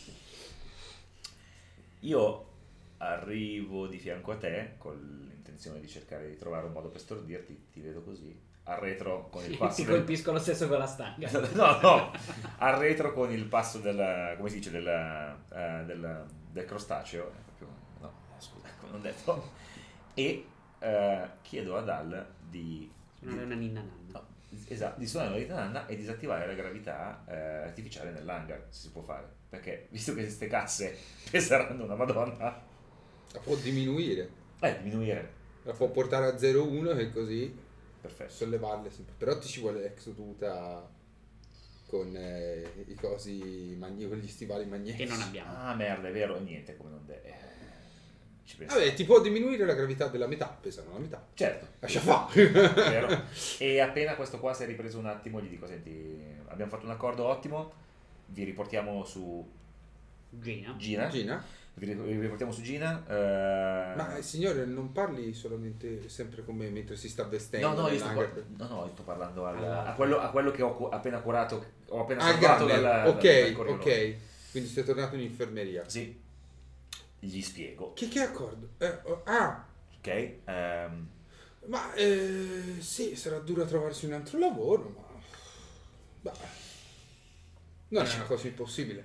Io arrivo di fianco a te con l'intenzione di cercare di trovare un modo per stordirti, ti vedo così, arretro con il passo Ti colpisco lo stesso con la stanga. no, arretro con il passo del, come si dice, del crostaceo, no, scusa, come non detto, e chiedo ad Al di Non è una ninna nanna. no, esatto, di suonare la nanna e disattivare la gravità artificiale nell'hangar, se si può fare, perché visto che queste casse peseranno una madonna, La può diminuire. diminuire, La può portare a 0,1 e così perfetto. sollevarle sempre. Però ti ci vuole l'exotuta con i cosi con gli stivali magnetici. Che non abbiamo. Ah merda, è vero, niente come non ci penso. Vabbè, ti può diminuire la gravità della metà, pesano la metà. Certo, Lascia fare. vero. E appena questo qua si è ripreso un attimo, gli dico: senti, abbiamo fatto un accordo ottimo, vi riportiamo su Gina. Gina? vi riportiamo su Gina. Ma signore, non parli solamente sempre con me mentre si sta vestendo? No, io nell'hangar? sto parlando a quello che ho appena curato, ho appena Ah, salvato Garner. dal corridoio. Ok. Quindi sei tornato in infermeria. Sì, gli spiego. Che accordo? Ok, Ma sì, sarà duro trovarsi un altro lavoro, ma non è una cosa impossibile.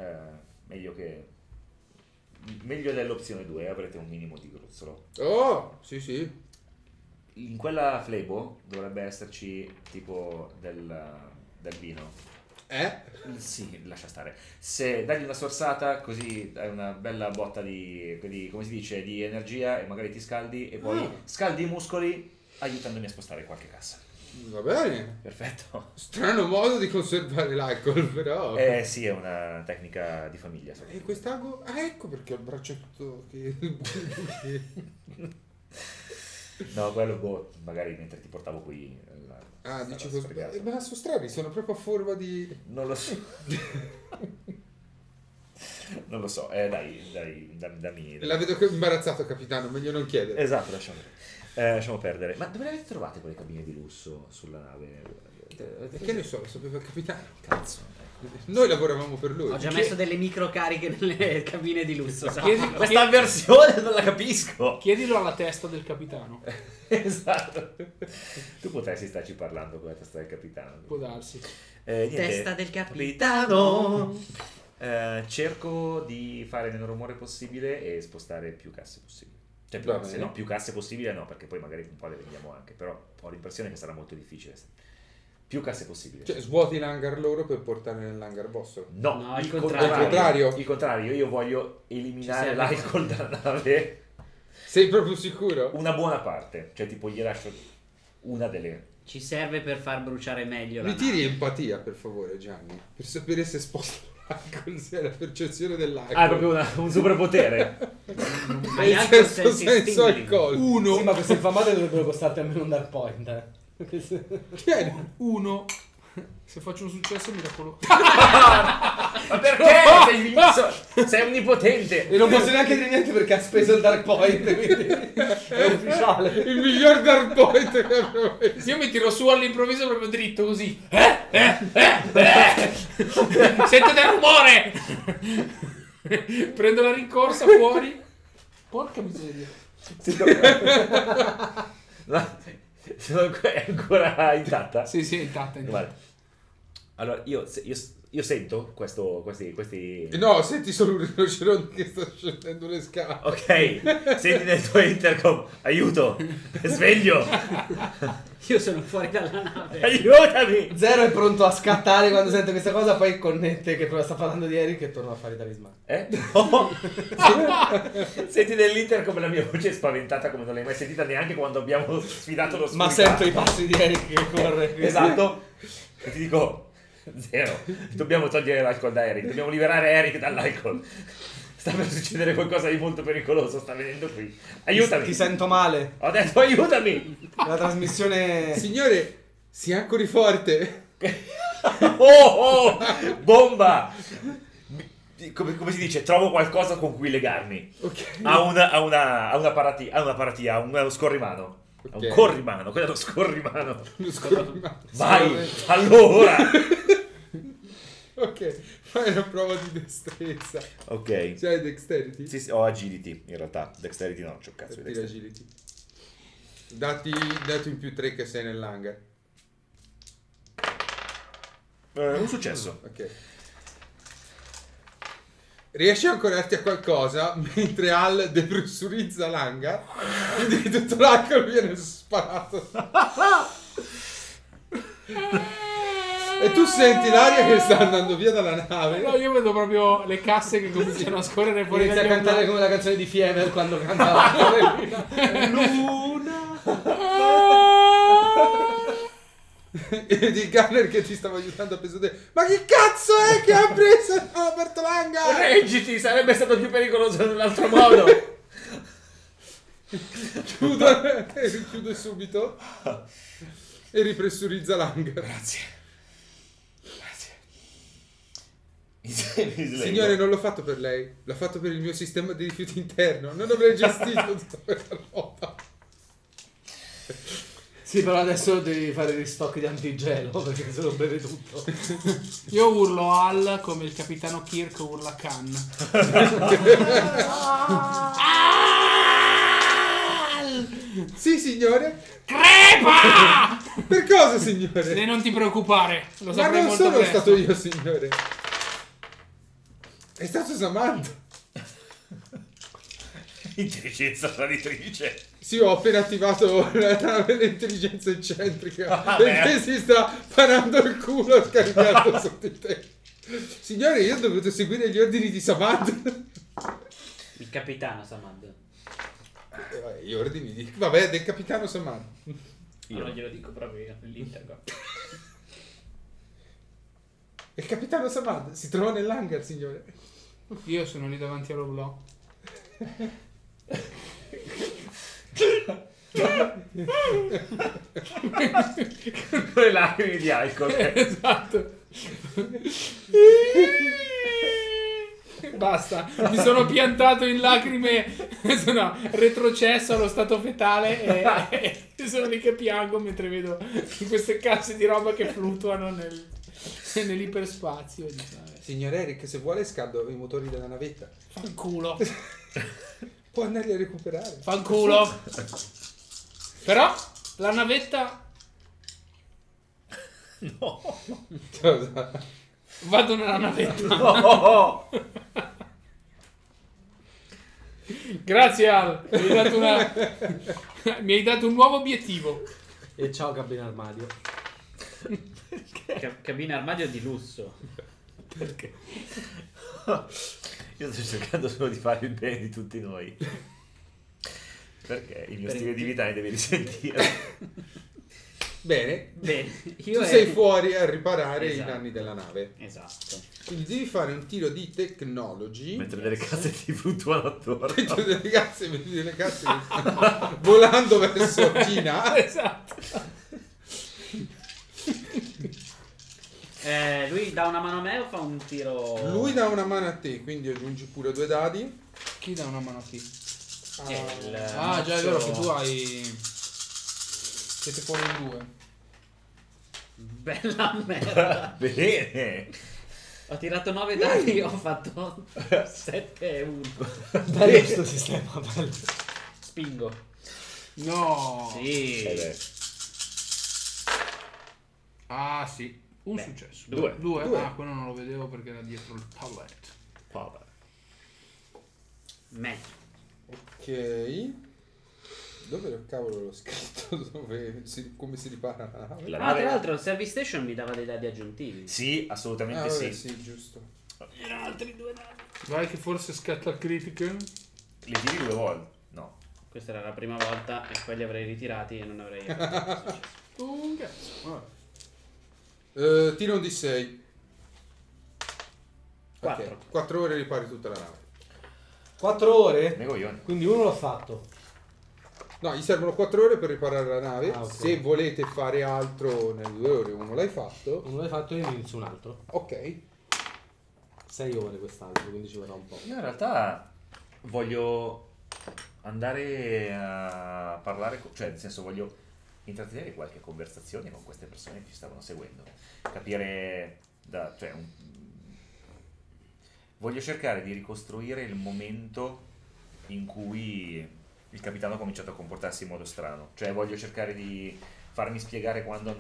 meglio dell'opzione 2, avrete un minimo di gruzzolo. Oh, sì. In quella flebo dovrebbe esserci tipo del vino. Sì, lascia stare. Se dagli una sorsata, così hai una bella botta di come si dice, di energia e magari ti scaldi e poi scaldi i muscoli aiutandomi a spostare qualche cassa. Va bene. Perfetto. Strano modo di conservare l'alcol, però. Sì, è una tecnica di famiglia. E quest'ago? Ah, ecco perché ho il braccio tutto che... No, quello magari mentre ti portavo qui. Dici così. Ma sono strani, sono proprio a forma di... Non lo so. Non lo so, dammi. La vedo che è imbarazzato, capitano, meglio non chiedere. Esatto, lasciamo perdere. Ma dove le avete trovate quelle cabine di lusso sulla nave? Che ne so, lo sapeva il capitano. Cazzo. Noi lavoravamo per lui. Ho già messo delle microcariche nelle cabine di lusso. Questa avversione non la capisco. Chiedilo alla testa del capitano. Esatto. Tu potresti starci parlando con la testa del capitano. Può darsi. Niente. Testa del capitano. Cerco di fare meno rumore possibile e spostare più casse possibile. Cioè più casse possibile no, perché poi magari un po' le vendiamo anche, però ho l'impressione che sarà molto difficile. Più casse possibile. Cioè, svuoti l'hangar loro per portare nell'hangar vostro. No, il contrario. Il contrario, io voglio eliminare l'alcol dalla nave. Sei proprio sicuro? Una buona parte, cioè tipo gli lascio una delle... Ci serve per far bruciare meglio la Mi tiri nave. empatia, per favore, Gianni, per sapere se sposto l'alcol, se è la percezione dell'alcol. Ah, è proprio un superpotere. Hai Nel altro senso alcol. Sì, ma queste infamate dovrebbero costarti almeno un dark point. Tieni. 1. Se faccio un successo miracolo. Ma perché? Sei onnipotente. E non posso neanche dire niente perché ha speso il dark point, quindi è ufficiale. Il miglior dark point che avevo messo. Io mi tiro su all'improvviso proprio dritto così. Sento del rumore. Prendo la rincorsa fuori. Porca miseria. È ancora intatta? Sì, è intatta. Guarda. Allora, io io sento questi... No, senti solo un rinoceronte che sta scendendo le scale. Ok, senti nel tuo intercom, aiuto, sveglio, Io sono fuori dalla nave. aiutami. Zero è pronto a scattare quando sente questa cosa, poi connette che sta parlando di Eric e torna a fare i talismani. No. Senti nell'intercom la mia voce è spaventata come non l'hai mai sentita neanche quando abbiamo sfidato lo Ma sento i passi di Eric che corre. Esatto. E ti dico, Zero, dobbiamo togliere l'alcol da Eric, dobbiamo liberare Eric dall'alcol. Sta per succedere qualcosa di molto pericoloso, sta venendo qui. Aiutami. Ti sento male. Ho detto aiutami. La trasmissione... Signore, si ancori forte. Oh, bomba. Come si dice? Trovo qualcosa con cui legarmi. Ok. Ha una paratia, ha uno scorrimano. Ha un Ok. corrimano, quello è lo scorrimano. Lo scorrimano. Vai, allora. Ok, fai una prova di destrezza. Ok. Se hai dexterity? Sì, ho agility, in realtà. Dexterity no, c'ho cazzo di Tira dexterity. agility. Dati in più 3 che sei nell'hangar. Un successo. Ok. Riesci a ancorarti a qualcosa mentre Al depressurizza l'hangar, quindi tutto l'alcol viene sparato. E tu senti l'aria che sta andando via dalla nave. No, io vedo proprio le casse che cominciano a scorrere fuori Inizia a dagli cantare occhi. come la canzone di Fievel quando cantava Luna. E di Gunner che ti stava aiutando a pensare: ma che cazzo è che ha preso? Ha aperto l'hangar! Reggiti, sarebbe stato più pericoloso nell'altro modo. Chiude e richiude subito e ripressurizza l'hangar. Grazie. Signore, non l'ho fatto per lei, l'ho fatto per il mio sistema di rifiuti interno. Non avrei gestito tutta quella roba. Sì, però adesso devi fare gli stock di antigelo perché se lo beve tutto. Io urlo Al come il capitano Kirk urla Khan. Sì, signore. Crepa! Per cosa, signore? E non ti preoccupare, lo Ma saprei non molto sono presto. stato io, signore. È stato Samantha. Intelligenza traditrice. Sì, ho appena attivato la nave dell'intelligenza eccentrica Ah, perché beh. si sta parando il culo scaricando su di te. Signore, io ho dovuto seguire gli ordini di Samantha. Il capitano Samad. Gli ordini di... Vabbè, del capitano Samantha. Io non glielo dico proprio nell'intercom. Il capitano Samantha si trova nell'hangar, signore. Io sono lì davanti all'oblò. Con le lacrime di alcol. Esatto. Basta, mi sono piantato in lacrime, sono retrocesso allo stato fetale e sono lì che piango mentre vedo queste casse di roba che fluttuano nell'iperspazio. Signor Eric, se vuole scaldo i motori della navetta. Fanculo, Può andarli a recuperare. fanculo. Però la navetta, No. vado nella navetta. No. Grazie Al, mi hai dato un nuovo obiettivo. E ciao cabina armadio. Cabina armadio di lusso. Perché? Io sto cercando solo di fare il bene di tutti noi. Perché il mio stile di vita ne deve risentire. Bene. Bene, Tu io sei fuori a riparare Esatto. i danni della nave. Esatto. Quindi devi fare un tiro di technology. Mentre delle case ti fluttuano attorno. Mentre delle cazze, vedi delle cazze che stanno volando verso Cina. Esatto. Lui dà una mano a me o fa un tiro? Lui dà una mano a te, quindi aggiungi pure 2 dadi. Chi dà una mano a chi? Il Ah, già è vero che mazzo- tu hai... Siete fuori in due. Bella merda. Bene. Ho tirato 9 dadi, ho fatto 7 e 1. Dai questo sistema bello. Spingo. No. Sì. Beh. Ah, sì. Un successo. 2. Due. Ah, quello non lo vedevo perché era dietro il pallet. Meglio. Ok. Dove cavolo l'ho scritto? Come si ripara la nave? La Tra nave... l'altro il service station mi dava dei dadi aggiuntivi. Sì, assolutamente Ah, vabbè, sì. sì, giusto. Erano altri 2 dadi. Vai che forse scatta critical. Li tiri 2 volte. No. Questa era la prima volta e poi li avrei ritirati e non avrei successo. Cazzo. Tira un D6. 4. Ok, 4 ore ripari tutta la nave. 4 ore? Ne coglioni. Quindi uno l'ho fatto. No, gli servono 4 ore per riparare la nave. Ah, ok. Se volete fare altro nelle 2 ore, uno l'hai fatto. Uno l'hai fatto e io ne inizio un altro. Ok. 6 ore quest'altro, quindi ci vorrà un po'. Io in realtà voglio andare a parlare, cioè nel senso voglio intrattenere qualche conversazione con queste persone che ci stavano seguendo, capire voglio cercare di ricostruire il momento in cui il capitano ha cominciato a comportarsi in modo strano, cioè voglio cercare di farmi spiegare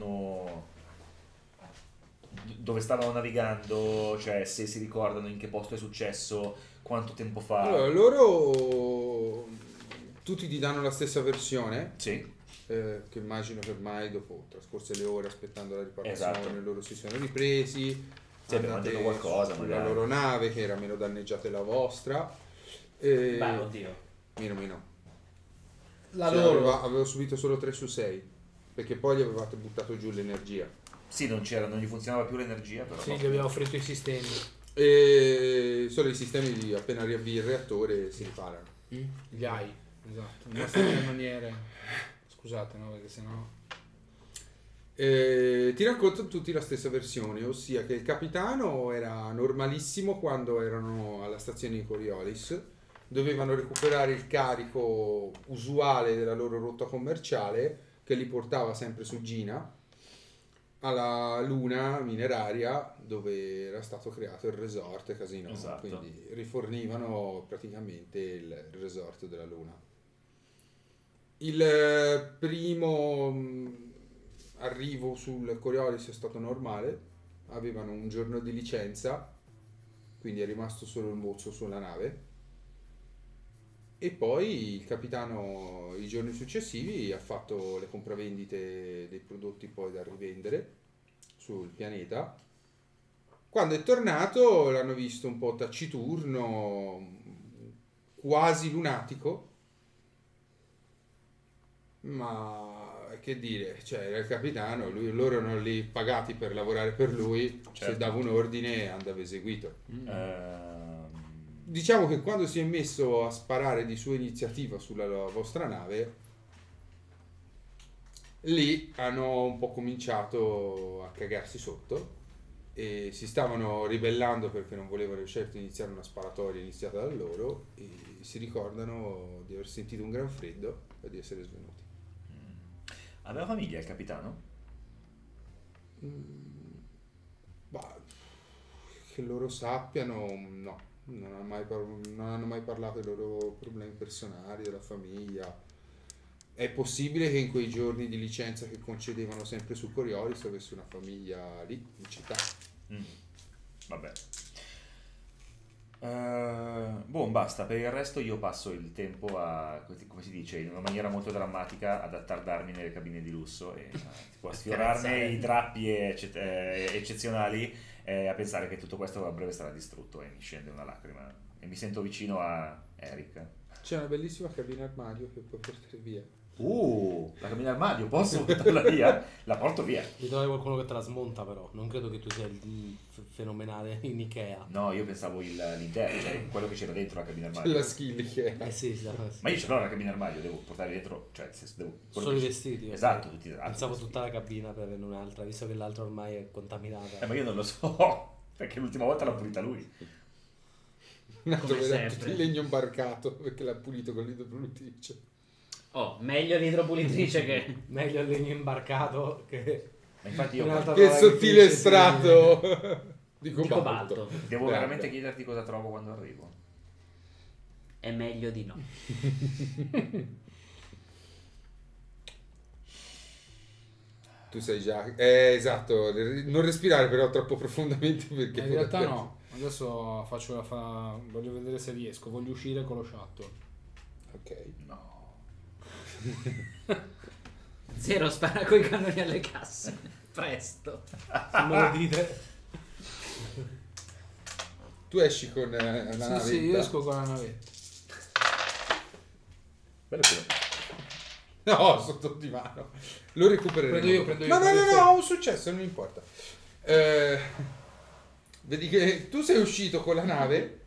dove stavano navigando, cioè se si ricordano in che posto è successo, quanto tempo fa. Allora, loro tutti ti danno la stessa versione. Sì. Che immagino che ormai dopo trascorse le ore aspettando la riparazione, Esatto. loro si sono ripresi. Sì, abbiamo andate mangiato qualcosa, sulla magari. loro nave che era meno danneggiata della vostra. Beh, oddio. Meno. La Cioè, loro. avevo subito solo 3 su 6 perché poi gli avevate buttato giù l'energia. Sì, non gli funzionava più l'energia, però. Sì, gli abbiamo fritto i sistemi. E solo i sistemi di appena riavvii il reattore si riparano. Gli AI. Esatto. Il nostro cannoniere. Scusate, no, perché sennò. Ti racconto tutti la stessa versione, ossia che il capitano era normalissimo quando erano alla stazione di Coriolis, dovevano recuperare il carico usuale della loro rotta commerciale che li portava sempre su Gina alla luna mineraria dove era stato creato il resort Casino. Esatto. Quindi rifornivano praticamente il resort della luna. Il primo arrivo sul Coriolis è stato normale, avevano un giorno di licenza, quindi è rimasto solo il mozzo sulla nave, e poi il capitano i giorni successivi ha fatto le compravendite dei prodotti poi da rivendere sul pianeta. Quando è tornato l'hanno visto un po' taciturno, quasi lunatico, ma che dire, cioè era il capitano, loro erano lì pagati per lavorare per lui, Certo. Se dava un ordine andava eseguito. Ehm, Diciamo che quando si è messo a sparare di sua iniziativa sulla vostra nave, lì hanno un po' cominciato a cagarsi sotto e si stavano ribellando perché non volevano certo iniziare una sparatoria iniziata da loro, e si ricordano di aver sentito un gran freddo e di essere svenuti. Aveva famiglia il capitano? Bah, che loro sappiano, no, non hanno mai parlato dei loro problemi personali, della famiglia. È possibile che in quei giorni di licenza che concedevano sempre su Coriolis avesse una famiglia lì, in città. Vabbè. Basta, per il resto io passo il tempo a, come si dice, in una maniera molto drammatica ad attardarmi nelle cabine di lusso e tipo, a sfiorarne i drappi eccezionali e a pensare che tutto questo a breve sarà distrutto, e mi scende una lacrima e mi sento vicino a Eric. C'è una bellissima cabina armadio che puoi portare via. La cabina armadio, posso portarla via? La porto via. Devi trovare qualcuno che te la smonta, però. Non credo che tu sia il fenomenale in Ikea. No, io pensavo l'interno, cioè quello che c'era dentro la cabina armadio. La skill che è. Sì. Ma io ce l'ho la cabina armadio, devo portare dentro, cioè nel senso devo... Solo i vestiti. Esatto, ok. tutti i Pensavo tutta la cabina per averne un'altra, visto che l'altra ormai è contaminata. Ma io non lo so, perché l'ultima volta l'ha pulita lui. No, Come dove era sempre. tutto il legno imbarcato perché l'ha pulito con l'idropulitrice. Oh, meglio l'idropulitrice che... Meglio il legno imbarcato che... Ma infatti io Un'altra Che roba sottile che finisce strato di di cobalto. cobalto. devo Grande. veramente chiederti cosa trovo quando arrivo. È meglio di no. Tu sai già. Esatto, non respirare però troppo profondamente perché... In realtà no, adesso voglio vedere se riesco, voglio uscire con lo shuttle. Ok. No. Zero spara coi cannoni alle casse. Presto. Se me lo dite. Tu esci con la navetta. Sì, io esco con la navetta. Bello che... No, sotto di mano. Lo recupereremo. Prendo io. No, ho un successo, non importa. Vedi che tu sei uscito con la nave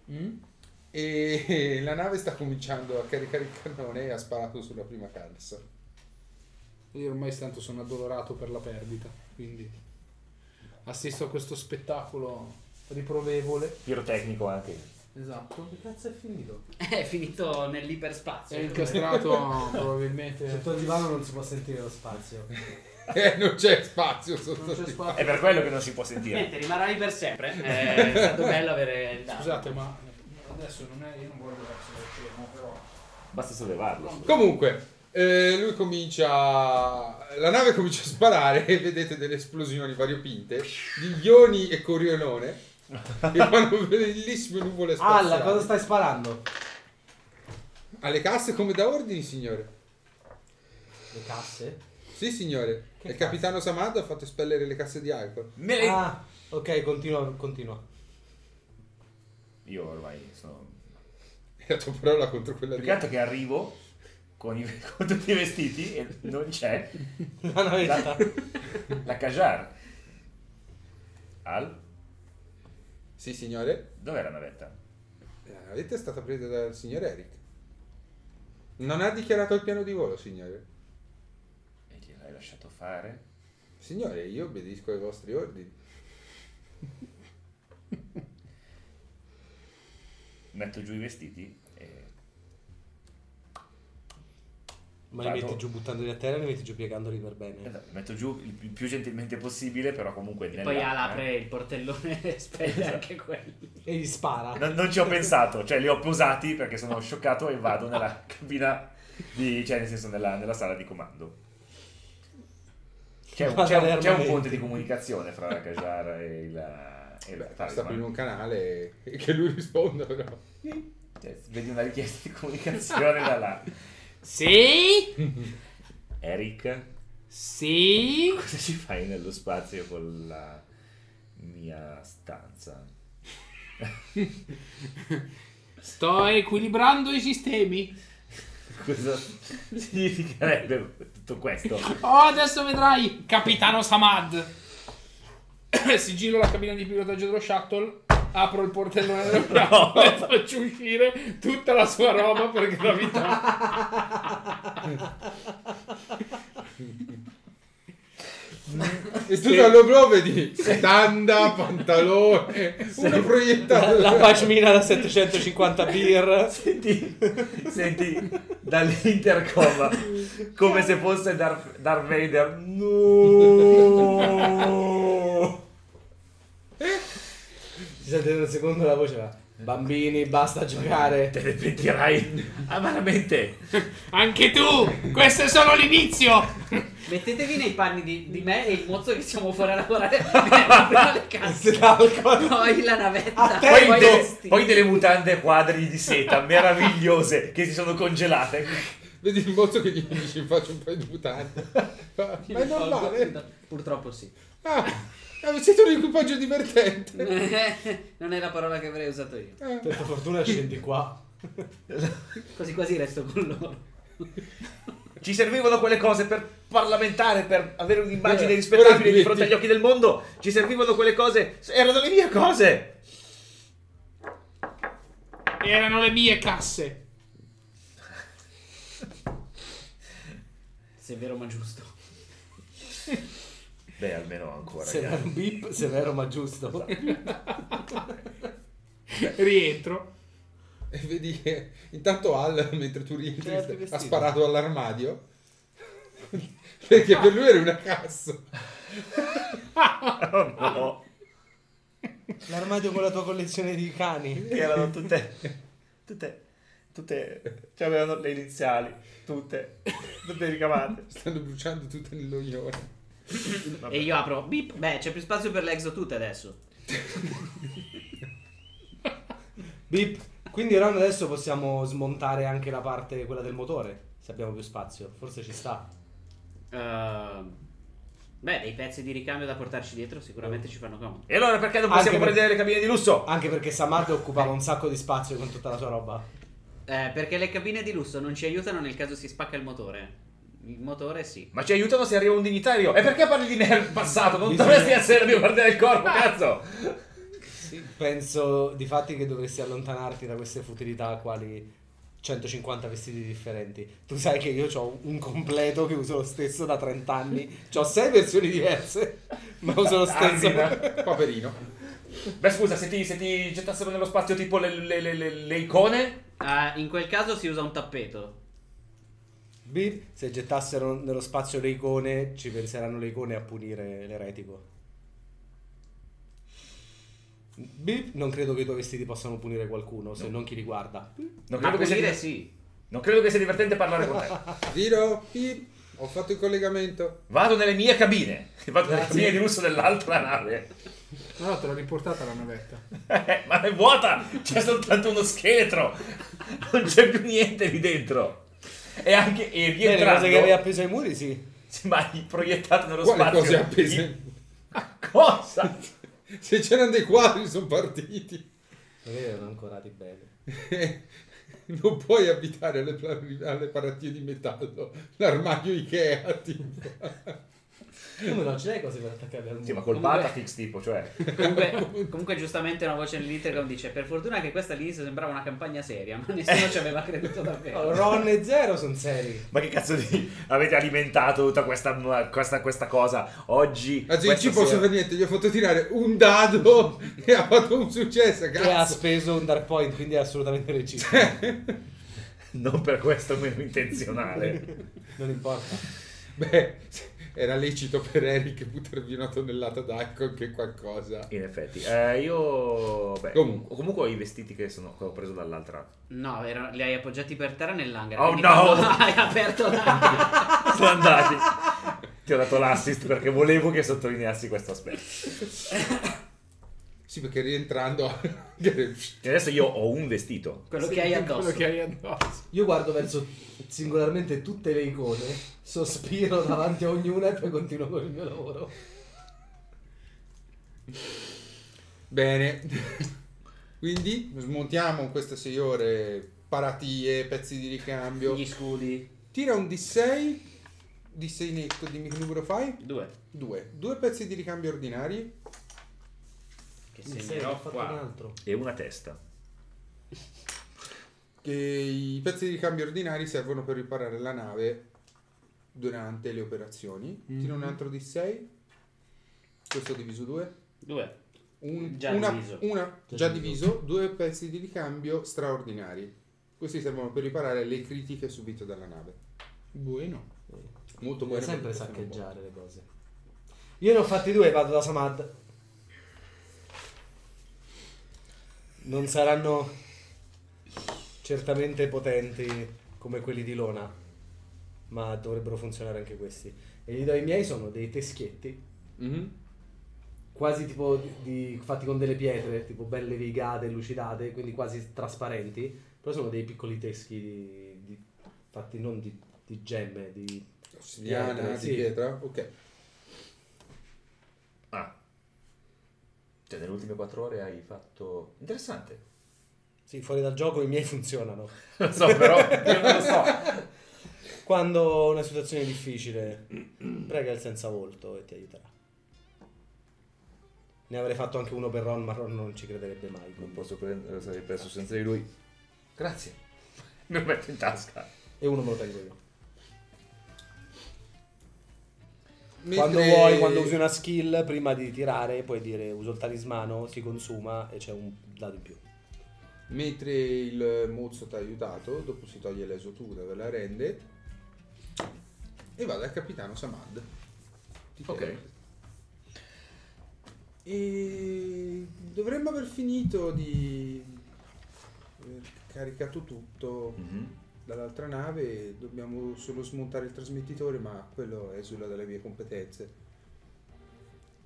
e la nave sta cominciando a caricare il cannone e ha sparato sulla prima cassa. Io ormai tanto sono addolorato per la perdita, quindi assisto a questo spettacolo riprovevole. Pirotecnico anche. Esatto. Che cazzo è finito? È finito nell'iperspazio. È incastrato probabilmente. Sotto il divano non si può sentire lo spazio. Non c'è spazio sotto Non c'è di spazio. È per quello che non si può sentire. Niente, rimarrà lì per sempre. È stato bello avere il dato. Scusate, ma adesso non è. Io non voglio essere fermo, però. Basta sollevarlo. Comunque, lui comincia. La nave comincia a sparare e vedete delle esplosioni variopinte di ioni e coriolone che fanno bellissime nuvole spaziali. Alla, cosa stai sparando? Alle casse come da ordini, signore. Le casse? Sì, signore. Che Il capitano Samad ha fatto espellere le casse di alcol. Ah, ok, continua. Io ormai sono... È la tua parola contro quella Più di che altro che arrivo con tutti i vestiti e non c'è La navetta. la Kajar. Al? Sì, signore. Dov'è la navetta? La navetta è stata presa dal signor Eric. Non ha dichiarato il piano di volo, signore. E gliel'hai lasciato fare? Signore, io obbedisco ai vostri ordini. Metto giù i vestiti e... Ma li Vado. metti giù buttandoli a terra e li metti giù piegandoli per bene. Esatto, li metto giù il più gentilmente possibile, però comunque... E poi Ala apre il portellone e spende anche quello. E gli spara. Non ci ho pensato, cioè li ho posati perché sono scioccato e vado nella cabina di... cioè nel senso nella sala di comando. C'è un ponte di comunicazione fra la Kajar e il Basta Talisman. aprire un canale e che lui risponda, però. Cioè, vedi una richiesta di comunicazione da là. Sì? Eric, Sì? cosa ci fai nello spazio con la mia stanza? Sto equilibrando i sistemi. Cosa significherebbe tutto questo? Oh, adesso vedrai, capitano Samad. Sigillo la cabina di pilotaggio dello shuttle, apro il portellone dello shuttle e faccio uscire tutta la sua roba per gravità. E tu dallo blu vedi tanda, pantalone, uno proiettato. La pashmina da 750 birra. Senti dall'intercom come se fosse Darth Vader. No! Si sente nel secondo la voce va. Bambini, basta giocare. Te ne pentirai amaramente. Anche tu, questo è solo l'inizio. Mettetevi nei panni di me e il mozzo che siamo fuori a lavorare. Prima le casse, poi la navetta, Poi, i vestiti. poi delle mutande quadri di seta meravigliose che si sono congelate. Vedi il mozzo che gli dice faccio un paio di mutande. Ma è normale? Purtroppo sì. Siete un equipaggio divertente. Non è la parola che avrei usato io. Per fortuna scendi qua. Quasi quasi resto con loro. Ci servivano quelle cose per parlamentare, per avere un'immagine rispettabile di fronte agli occhi del mondo. Ci servivano quelle cose. Erano le mie cose. Erano le mie casse. Severo ma giusto. Beh, almeno ancora. Severo beep, severo ma giusto. Rientro. E vedi che intanto Al, mentre tu rientri, Che vestito? ha sparato all'armadio. Perché per lui era una cassa. Oh, no. L'armadio con la tua collezione di cani. Che erano tutte cioè avevano le iniziali tutte ricavate. Stanno bruciando tutte nell'unione. E io apro, bip, beh, c'è più spazio per l'exotute adesso. Bip. Quindi Ron adesso possiamo smontare anche la parte, quella del motore, se abbiamo più spazio. Forse ci sta. Beh, dei pezzi di ricambio da portarci dietro sicuramente ci fanno comodo. E allora perché non possiamo prendere le cabine di lusso? Anche perché Samad occupava un sacco di spazio con tutta la sua roba. Perché le cabine di lusso non ci aiutano nel caso si spacca il motore. Il motore sì. Ma ci aiutano se arriva un dignitario. E perché parli di me al passato? Non dovresti essere la mia parte del corpo, cazzo! Sì, penso di fatti che dovresti allontanarti da queste futilità quali 150 vestiti differenti. Tu sai che io ho un completo che uso lo stesso da 30 anni. Ho 6 versioni diverse, ma uso lo stesso. Poverino. Beh scusa, se ti gettassero nello spazio tipo le icone? In quel caso si usa un tappeto. B, se gettassero nello spazio le icone, ci penseranno le icone a punire l'eretico. B, non credo che i tuoi vestiti possano punire qualcuno, se non chi li guarda. Non Ma credo, che punire sia, sì. non credo che sia divertente parlare con te. Giro, pip, ho fatto il collegamento. Vado nelle mie cabine. Vado nelle cabine di lusso dell'altra nave. No, te l'ho riportata la navetta. Ma è vuota! C'è soltanto uno scheletro! Non c'è più niente lì dentro! E anche Le rientrando... cose che avevi appeso ai muri, sì. Sì, ma proiettato nello Quale spazio. cose appese? Cosa? Se c'erano dei quadri sono partiti. Magari erano ancorati bene. Non puoi abitare alle paratie di metallo. L'armadio Ikea, tipo. Come no, ce l'hai cose per attaccare al muro? Sì, ma col Comunque- Patafix tipo, cioè... Comunque giustamente una voce nell'Intercom dice: per fortuna che questa all'inizio sembrava una campagna seria, ma nessuno ci aveva creduto davvero. No, Ron e Zero sono seri. Ma che cazzo di... avete alimentato tutta questa cosa oggi? Anzi, non questa ci posso sera? fare niente. Gli ho fatto tirare un dado e ha fatto un successo. E ha Cazzo. speso un dark point, quindi è assolutamente legittimo. Non per questo meno intenzionale. Non importa. Beh, era lecito per Eric buttarvi una tonnellata d'alcol che qualcosa. In effetti. Io... Beh, comunque ho i vestiti che ho preso dall'altra. No, li hai appoggiati per terra nell'hangar. Oh, quindi no! quando hai aperto la... Sono andati. Ti ho dato l'assist perché volevo che sottolineassi questo aspetto. Sì, perché rientrando. E adesso io ho un vestito. quello che hai addosso. Quello che hai addosso. Io guardo verso singolarmente tutte le icone, sospiro davanti a ognuna e poi continuo con il mio lavoro. Bene. Quindi smontiamo queste 6 ore paratie, pezzi di ricambio. Gli scudi. Tira un D6. D6 netto, dimmi che numero fai? 2. 2 pezzi di ricambio ordinari. Che Sì, segnerò ho fatto qua. un altro. E una testa. Che i pezzi di ricambio ordinari servono per riparare la nave durante le operazioni. Tira un altro D6. Questo diviso 2. 2. Già diviso. 2 pezzi di ricambio straordinari. Questi servono per riparare le critiche subite dalla nave. Bueno. Molto Puoi buono. sempre saccheggiare le cose. Io ne ho fatti 2 e vado da Samad. Non saranno certamente potenti come quelli di Lona, ma dovrebbero funzionare anche questi. E gli do i miei, sono dei teschietti, quasi tipo fatti con delle pietre, tipo belle vigate, lucidate, quindi quasi trasparenti, però sono dei piccoli teschi fatti non di gemme, di Ossidiana, pietre, di sì. pietra. Ok. Ah. Cioè, nelle ultime 4 ore hai fatto... Interessante. Sì, fuori dal gioco i miei funzionano. Lo so, però io non lo so. Quando ho una situazione difficile, prega il senza volto e ti aiuterà. Ne avrei fatto anche uno per Ron, ma Ron non ci crederebbe mai. Non posso prendere, sarei preso senza di lui. Grazie. Me lo metto in tasca. E uno me lo tengo io. Mentre- Quando usi una skill, prima di tirare, puoi dire uso il talismano, si consuma e c'è un dado in più. Mentre il mozzo ti ha aiutato, dopo si toglie l'esotura, ve la rende e va dal capitano Samad. Ti Ok. ferma. E dovremmo aver finito di aver caricato tutto dall'altra nave. Dobbiamo solo smontare il trasmettitore, ma quello esula dalle mie competenze.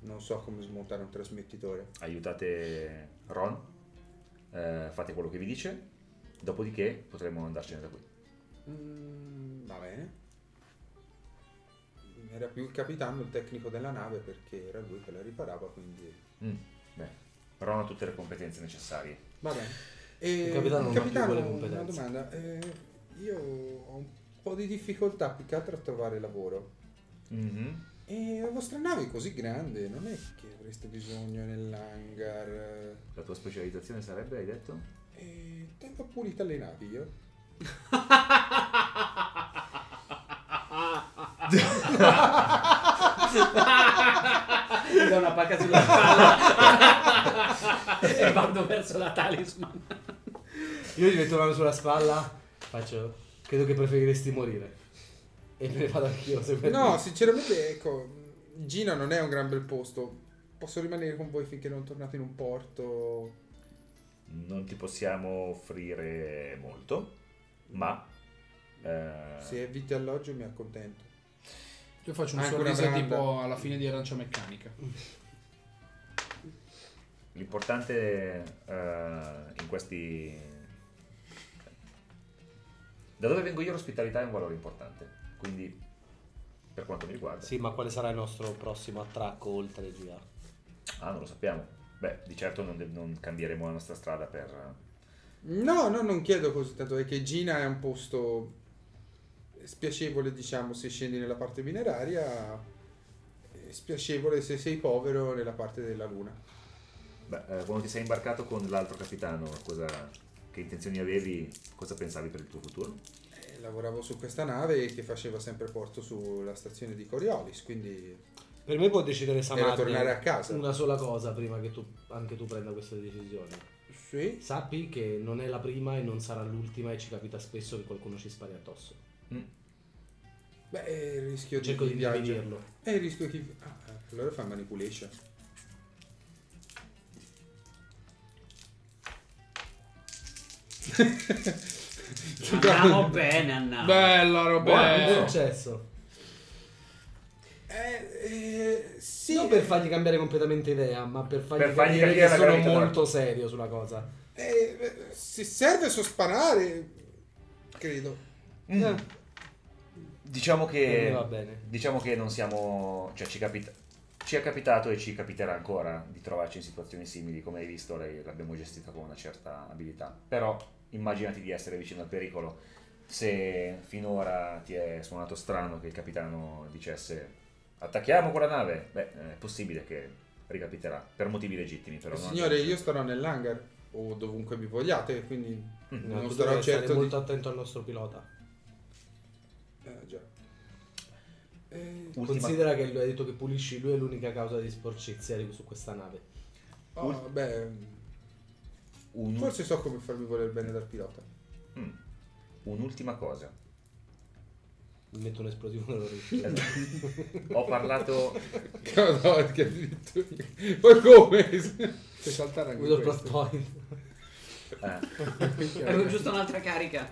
non so come smontare un trasmettitore. Aiutate Ron, fate quello che vi dice, dopodiché potremo andarcene da qui. Va bene. Era più il capitano, il tecnico della nave, perché era lui che la riparava, quindi... Beh, Ron ha tutte le competenze necessarie. Va bene. Il capitano non ha più quelle una competenze. domanda. Io ho un po' di difficoltà più che altro a trovare lavoro. E la vostra nave è così grande, non è che avreste bisogno nell'hangar? La tua specializzazione sarebbe, hai detto? Tengo pulite le navi io. Mi do una pacca sulla spalla e vado verso la talisman. Io gli metto una mano sulla spalla, faccio, credo che preferiresti morire. E me ne vado anch'io. No, sinceramente, ecco, Gina non è un gran bel posto. Posso rimanere con voi finché non tornate in un porto? Non ti possiamo offrire molto, ma... Se eviti alloggio mi accontento. Io faccio un Anche una sorriso branda. tipo alla fine di Arancia Meccanica. L'importante in questi... Da dove vengo io l'ospitalità è un valore importante, quindi per quanto mi riguarda. Sì, ma quale sarà il nostro prossimo attracco oltre GA? Non lo sappiamo. Beh, di certo non cambieremo la nostra strada per... No, non chiedo così tanto, è che Gina è un posto spiacevole, diciamo, se scendi nella parte mineraria, e spiacevole se sei povero nella parte della luna. Beh, quando ti sei imbarcato con l'altro capitano, che intenzioni avevi, cosa pensavi per il tuo futuro? Lavoravo su questa nave che faceva sempre porto sulla stazione di Coriolis, quindi Per me può decidere Samadhi tornare a casa. una sola cosa prima che anche tu prenda queste decisioni. sì. Sappi che non è la prima e non sarà l'ultima e ci capita spesso che qualcuno ci spari addosso. Beh, è il rischio Cerco di viaggio. impedirlo. È il rischio che... allora fa manipulation. Andiamo bene, andiamo. Bella roba. Che è successo? Sì. Non per fargli cambiare completamente idea, ma per fargli, Per fargli capire capire che la sono gravità. molto serio sulla cosa. Se serve so sparare, credo. Diciamo Per me che... va bene. Diciamo che non siamo... Cioè ci è capitato e ci capiterà ancora di trovarci in situazioni simili. Come hai visto, l'abbiamo gestita con una certa abilità. Però immaginati di essere vicino al pericolo. Se finora ti è suonato strano che il capitano dicesse attacchiamo quella nave, beh, è possibile che ricapiterà, per motivi legittimi però. Signore, io starò nell'hangar o dovunque mi vogliate, quindi No, non tu starò devi certo stare di... molto attento al nostro pilota. Già. Considera che lui ha detto che pulisci, lui è l'unica causa di sporcizia su questa nave. Forse so come farmi voler bene dal pilota. Un'ultima cosa. Mi metto un esplosivo nell'orecchio. Ho parlato... No, che addirittura... Ma come? Puoi saltare anche Guido il plot questo. point. Avevo giusto un'altra carica.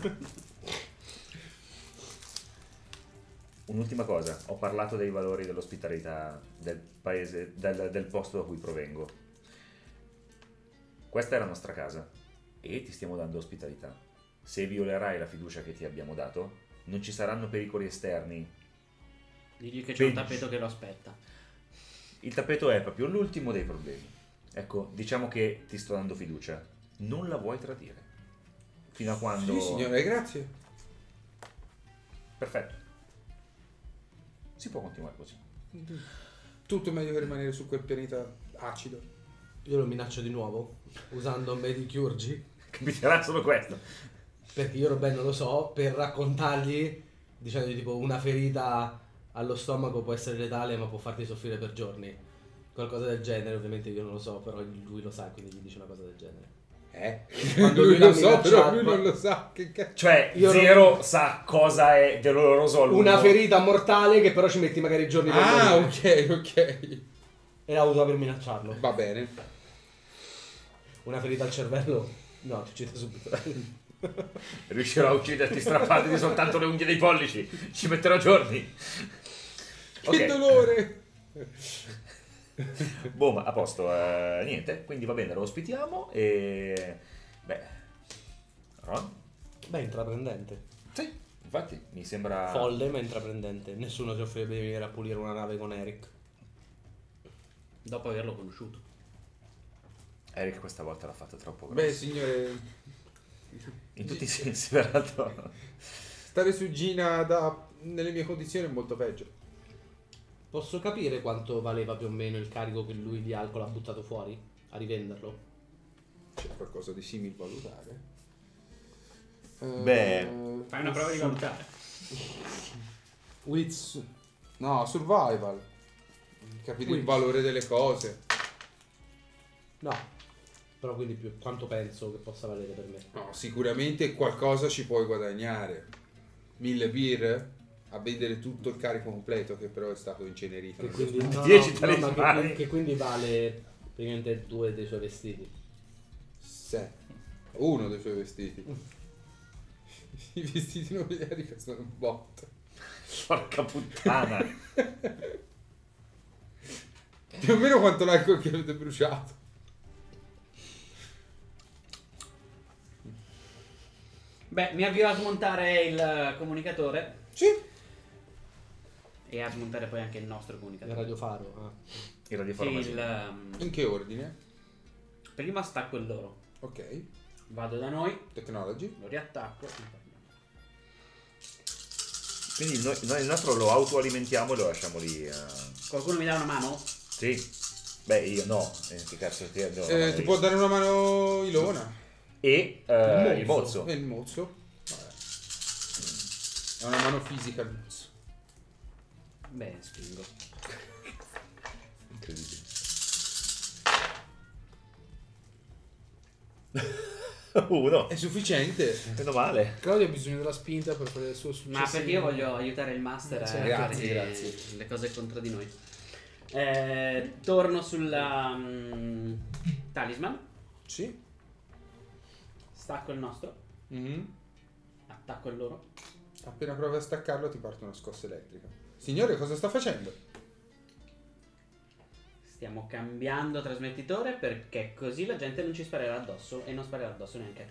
Un'ultima cosa, ho parlato dei valori dell'ospitalità del paese, del posto da cui provengo. Questa è la nostra casa e ti stiamo dando ospitalità. Se violerai la fiducia che ti abbiamo dato, non ci saranno pericoli esterni. Digli che c'è un tappeto che lo aspetta. Il tappeto è proprio l'ultimo dei problemi. Ecco, diciamo che ti sto dando fiducia. Non la vuoi tradire. Fino a quando... Sì, signore, grazie. Perfetto. Si può continuare così. Tutto meglio che rimanere su quel pianeta acido. Io lo minaccio di nuovo, usando Medicurgy, Capiterà solo questo. perché io Robin non lo so, per raccontargli, dicendo tipo una ferita allo stomaco può essere letale ma può farti soffrire per giorni. Qualcosa del genere, ovviamente io non lo so, però lui lo sa, quindi gli dice una cosa del genere. Quando Lui l'ha lo so, però minacciato- lui non lo sa. Che cazzo. Cioè, Io Zero sa cosa è doloroso a lungo. Una ferita mortale che però ci metti magari giorni per morire. Ok. E l'ha avuto per minacciarlo. Va bene. Una ferita al cervello? No, ti uccide subito. Riuscirò a ucciderti strappandoti soltanto le unghie dei pollici. Ci metterò giorni. Che dolore. Boh, ma a posto, niente, quindi va bene, lo ospitiamo e... Beh, Ron? Beh, intraprendente. Sì, infatti, mi sembra... Folle ma intraprendente. Nessuno si offrirebbe di venire a pulire una nave con Eric. Dopo averlo conosciuto. Eric questa volta l'ha fatto troppo grosso. Beh, signore, In tutti i sensi, peraltro. stare su Gina nelle mie condizioni è molto peggio. Posso capire quanto valeva più o meno il carico che lui di alcol ha buttato fuori? A rivenderlo? C'è qualcosa di simil valutare? Beh, Fai una prova di valutare. No, survival. Capire il valore delle cose. No. Però quindi più quanto penso che possa valere per me. No, sicuramente qualcosa ci puoi guadagnare. 1000 birre a vendere tutto il carico completo, che però è stato incenerito. Che quindi, 10 ma talismani. che quindi vale praticamente 2 dei suoi vestiti. Uno dei suoi vestiti. I vestiti nobiliari costano un botto. Porca puttana. Più o meno quanto l'alcol che avete bruciato. Beh, mi avvio a smontare il comunicatore Sì. e a smontare poi anche il nostro Il comunicatore. radiofaro. Ah. Il radiofarmacia. In che ordine? Prima stacco il loro. Ok. Vado da noi, Technology. lo riattacco. Quindi noi il nostro lo autoalimentiamo e lo lasciamo lì. Qualcuno mi dà una mano? Sì. Beh, io no. Che cazzo ti do? Ti può dare una mano Ilona? E il mozzo. E il mozzo. Vabbè. È una mano fisica il mozzo. Bene, spingo. Incredibile. Uno. È sufficiente. Meno male. Claudio ha bisogno della spinta per fare il suo successo. Ma perché io voglio aiutare il master a Grazie, fare grazie. le cose contro di noi. Torno sulla talisman, Sì. stacco il nostro, Mhm. attacco il loro. Appena provi a staccarlo ti parte una scossa elettrica. Signore, cosa sta facendo? Stiamo cambiando trasmettitore perché così la gente non ci sparerà addosso e non sparerà addosso neanche a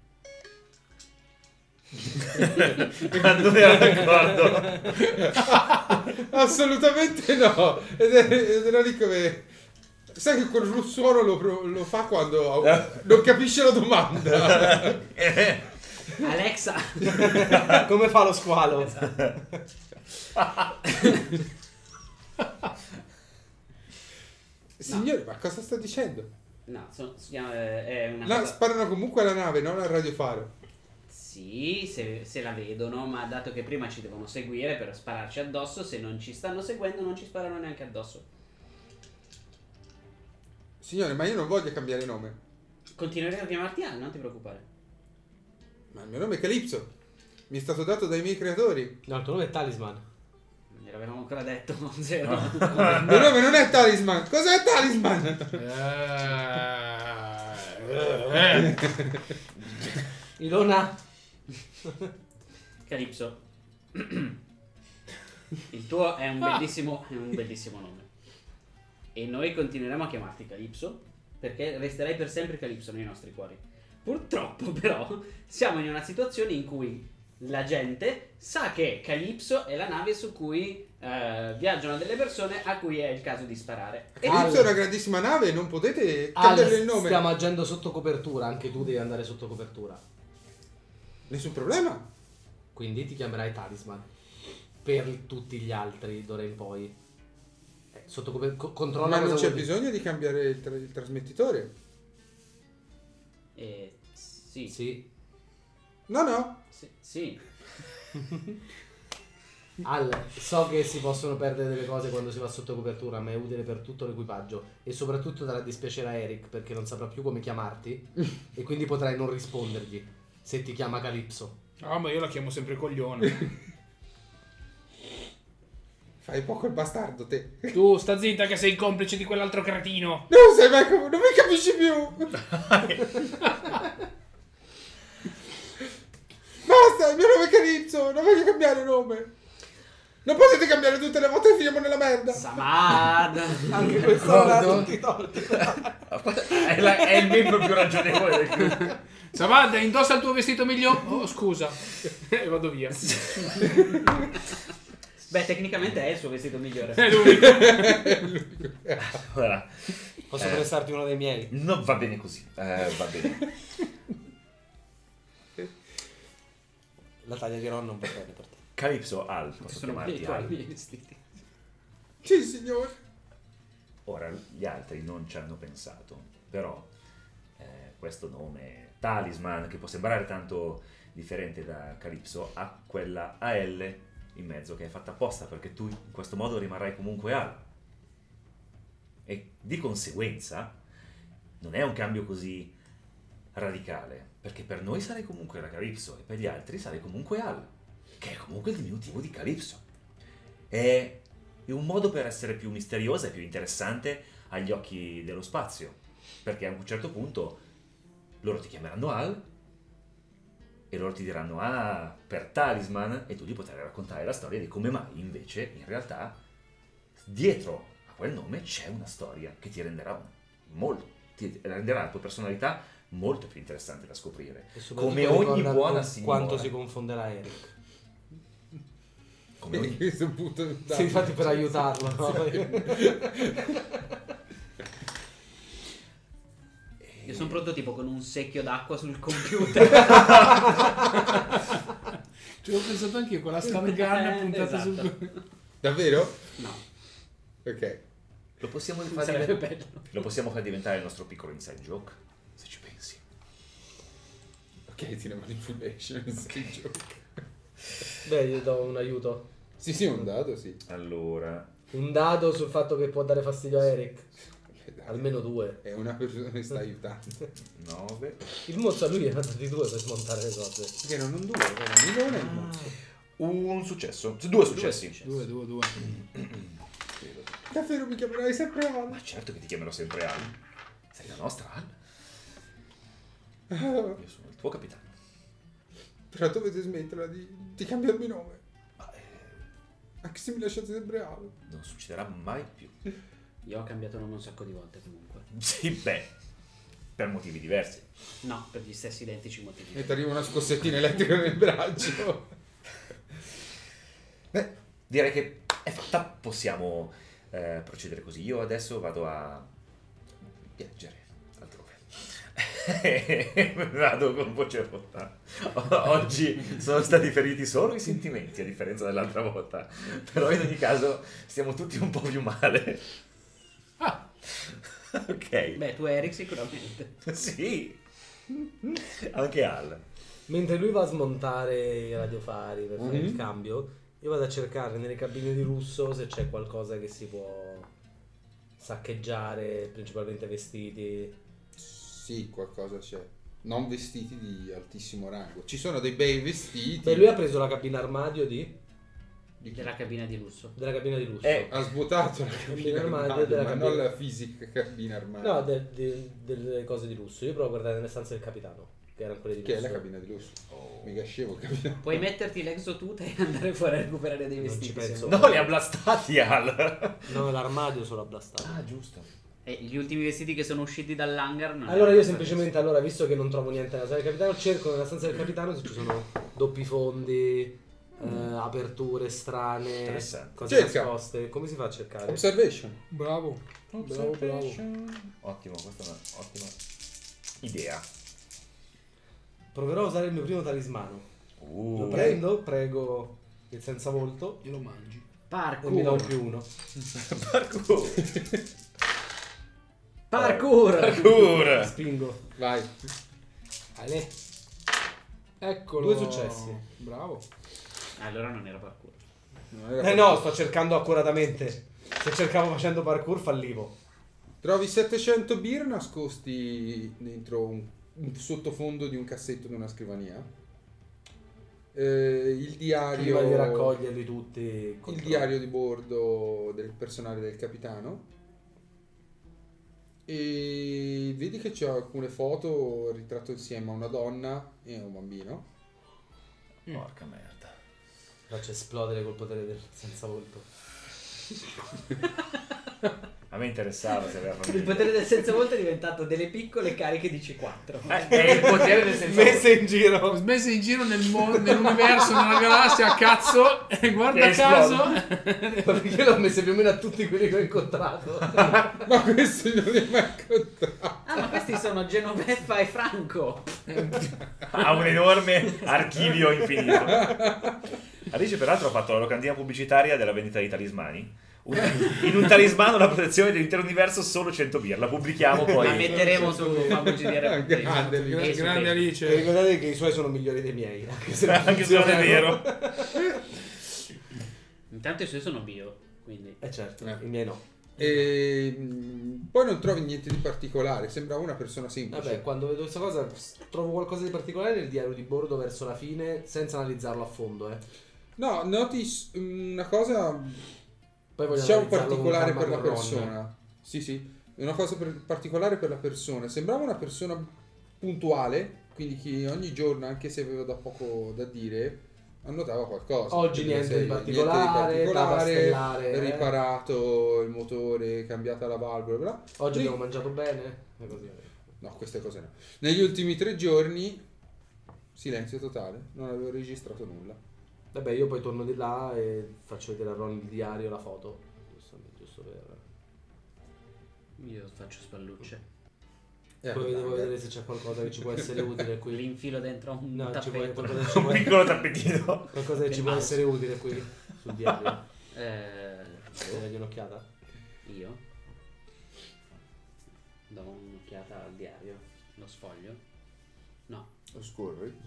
Teheran. Non ero d'accordo. Assolutamente no. Ed era lì come... Sai che quel suono lo fa quando non capisce la domanda. Alexa! Come fa lo squalo? Signore, ma cosa sta dicendo? No, è una No, cosa... sparano comunque alla nave, non al radiofaro. Sì, se la vedono, ma dato che prima ci devono seguire per spararci addosso, se non ci stanno seguendo non ci sparano neanche addosso. Signore, ma io non voglio cambiare nome. Continuerei a chiamarti Al, non ti preoccupare. Ma il mio nome è Calypso. Mi è stato dato dai miei creatori. No, il tuo nome è Talisman. Non gliel'avevamo ancora detto, zero. Il mio nome non è Talisman. Cos'è Talisman? Ilona. Calypso. Il tuo è un bellissimo nome. E noi continueremo a chiamarti Calypso perché resterai per sempre Calypso nei nostri cuori. Purtroppo però siamo in una situazione in cui la gente sa che Calypso è la nave su cui viaggiano delle persone a cui è il caso di sparare. E Calypso è una grandissima nave e non potete cambiare il nome. Stiamo agendo sotto copertura, anche tu devi andare sotto copertura. Nessun problema. Quindi ti chiamerai Talisman. Per tutti gli altri d'ora in poi. Sotto controlla Ma non cosa c'è vuol dire. bisogno di cambiare il trasmettitore. sì. Sì. No. Sì. So che si possono perdere delle cose quando si va sotto copertura, ma è utile per tutto l'equipaggio. E soprattutto darà dispiacere a Eric perché non saprà più come chiamarti. E quindi potrai non rispondergli se ti chiama Calypso. Ah, ma io la chiamo sempre coglione. Fai poco il bastardo te. Tu sta zitta che sei complice di quell'altro cretino. Non sei mai non mi capisci più. Basta, il mio nome è Calypso, non voglio cambiare nome. Non potete cambiare tutte le volte che finiamo nella merda. Samad. Anche questo D'accordo. tutti i torti. È il membro più ragionevole del gruppo. Savada, indossa il tuo vestito migliore. Oh, scusa. E vado via. Beh, tecnicamente è il suo vestito migliore. È l'unico. Allora, Posso prestarti uno dei miei? non va bene così. Va bene. La taglia di Ron non va bene per te. Calypso Al, posso Sono chiamarti i tuoi Al? vestiti. Sì, signore. Ora, gli altri non ci hanno pensato, però questo nome Talisman, che può sembrare tanto differente da Calypso, ha quella AL in mezzo che è fatta apposta, perché tu in questo modo rimarrai comunque Al. E di conseguenza non è un cambio così radicale, perché per noi sarai comunque la Calypso e per gli altri sarai comunque Al, che è comunque il diminutivo di Calypso. È un modo per essere più misteriosa e più interessante agli occhi dello spazio, perché a un certo punto loro ti chiameranno Al e loro ti diranno per Talisman, e tu gli potrai raccontare la storia di come mai invece in realtà dietro a quel nome c'è una storia che ti renderà la tua personalità molto più interessante da scoprire, E soprattutto come ogni ricorda buona signora. quanto si confonderà Eric. Come ogni... Questo punto Sì, infatti per aiutarlo, no? Io sono pronto tipo con un secchio d'acqua sul computer. Ci ho pensato anche io con la stun gun puntata esatto. sul... Davvero? No, Ok. Lo possiamo non far sarebbe diventare... bello. Lo possiamo far diventare il nostro piccolo inside joke, se ci pensi. Ok, tiene manipulation. Sì, gioco. Beh, io do un aiuto. Sì, un dado, sì. Allora, Un dado sul fatto che può dare fastidio a Eric. Almeno 2. È una persona che sta aiutando. 9. Il mozzo a lui era dati 2 per smontare le cose. Perché erano due, era Milone e il mozzo. Un successo. Due successi. 2. Davvero mi chiamerai sempre Al? Ma certo che ti chiamerò sempre Al. Sei la nostra Al. Ah, Io sono il tuo capitano. però dovete smetterla di cambiarmi nome. Ma Anche se mi lasciate sempre Al. non succederà mai più. Io ho cambiato nome un sacco di volte comunque. Sì, beh, per motivi diversi. No, per gli stessi identici motivi. E ti arriva una scossettina elettrica nel braccio. Beh, direi che è fatta. Possiamo procedere così. Io adesso vado a viaggiare altrove. Vado con voce rotta. Oggi sono stati feriti solo i sentimenti, a differenza dell'altra volta. Però in ogni caso stiamo tutti un po' più male. Ah, Ok. Beh, tu Eric sicuramente. Sì. Anche Al. Mentre lui va a smontare i radiofari per fare il cambio, io vado a cercare nelle cabine di lusso se c'è qualcosa che si può saccheggiare, principalmente vestiti. Sì, qualcosa c'è. Non vestiti di altissimo rango. Ci sono dei bei vestiti. Beh, lui ha preso la cabina armadio Della cabina di lusso. della cabina di lusso. Ha svuotato la cabina armadio, della ma cabina. non la fisica cabina armadio. No, delle cose di lusso. Io provo a guardare nelle stanze del capitano, che erano quelle di Che è lusso. la cabina di lusso. Mica scemo cabina. Puoi metterti l'exotuta e andare fuori a recuperare dei Non vestiti. ci penso. se vuoi. No, li ha blastati Al. No, l'armadio solo ablastato. Ah, giusto. E gli ultimi vestiti che sono usciti dall'hangar non Allora erano io stati semplicemente, visto che non trovo niente nella stanza del capitano, cerco nella stanza del capitano se ci sono doppi fondi, aperture strane, Interessante. cose Cerca. nascoste. Come si fa a cercare? Observation. bravo. Bravo. Ottimo, questa è un'ottima idea. Proverò a usare il mio primo talismano. Lo Ok. prendo, prego il senza volto Glielo mangi. e mi do un Parkour. +1. Parkour. Parkour. Spingo. Vai. Ale. Eccolo. 2 successi. Bravo. Allora non era parkour. Non era No, sto cercando accuratamente. Se cercavo facendo parkour fallivo. Trovi 700 birre nascosti dentro un sottofondo di un cassetto di una scrivania. Il diario. Prima di raccoglierli tutti. Il diario di bordo del personale del capitano. E vedi che c'è alcune foto ritratto insieme a una donna e a un bambino. Porca merda. Faccio esplodere col potere del senza volto. A me interessava se aveva Il potere del senza volto è diventato delle piccole cariche di C4. È il potere del senza volto. Messe in giro. Smesse in giro nell'universo, nella galassia, cazzo, e guarda Che caso. Ma perché l'ho messe più o meno a tutti quelli che ho incontrato? Ma questi non li ho mai incontrati. Ah, ma questi sono Genoveffa e Franco. Ha un enorme archivio infinito. Alice peraltro ha fatto la locandina pubblicitaria della vendita di talismani. In un talismano la protezione dell'intero universo solo 100 birra. La pubblichiamo La poi. metteremo su FamoGDR. Grande, E su Grande Facebook. E Alice. ricordate che i suoi sono migliori dei miei. Anche se Anche se non è vero. Intanto i suoi sono bio, quindi. certo, i miei no. E poi non trovi niente di particolare, sembra una persona semplice. Vabbè, quando vedo questa cosa trovo qualcosa di particolare nel diario di bordo verso la fine, senza analizzarlo a fondo, No, noti una cosa, Poi voglio diciamo, analizzarlo con particolare calma per la con Ron. persona. Sì, una cosa particolare per la persona. Sembrava una persona puntuale, quindi che ogni giorno, anche se aveva da poco da dire, annotava qualcosa. Oggi Quindi niente di particolare, da pastellare, riparato il motore, cambiata la valvola, bla. Oggi Lì- abbiamo mangiato bene. E così. No, queste cose no. Negli ultimi 3 giorni, silenzio totale, non avevo registrato nulla. Vabbè, io poi torno di là e faccio vedere a Ron il diario, la foto. Giusto per... Io faccio spallucce. Poi devo vedere se c'è qualcosa che ci può essere utile qui. L'infilo dentro un No, ci vuole tappeto. qualcosa che ci Un può, piccolo tappetino. qualcosa che Del ci può mouse. essere utile qui sul diario. Dagli un'occhiata. Io do un'occhiata al diario, lo sfoglio. No, Lo scorri?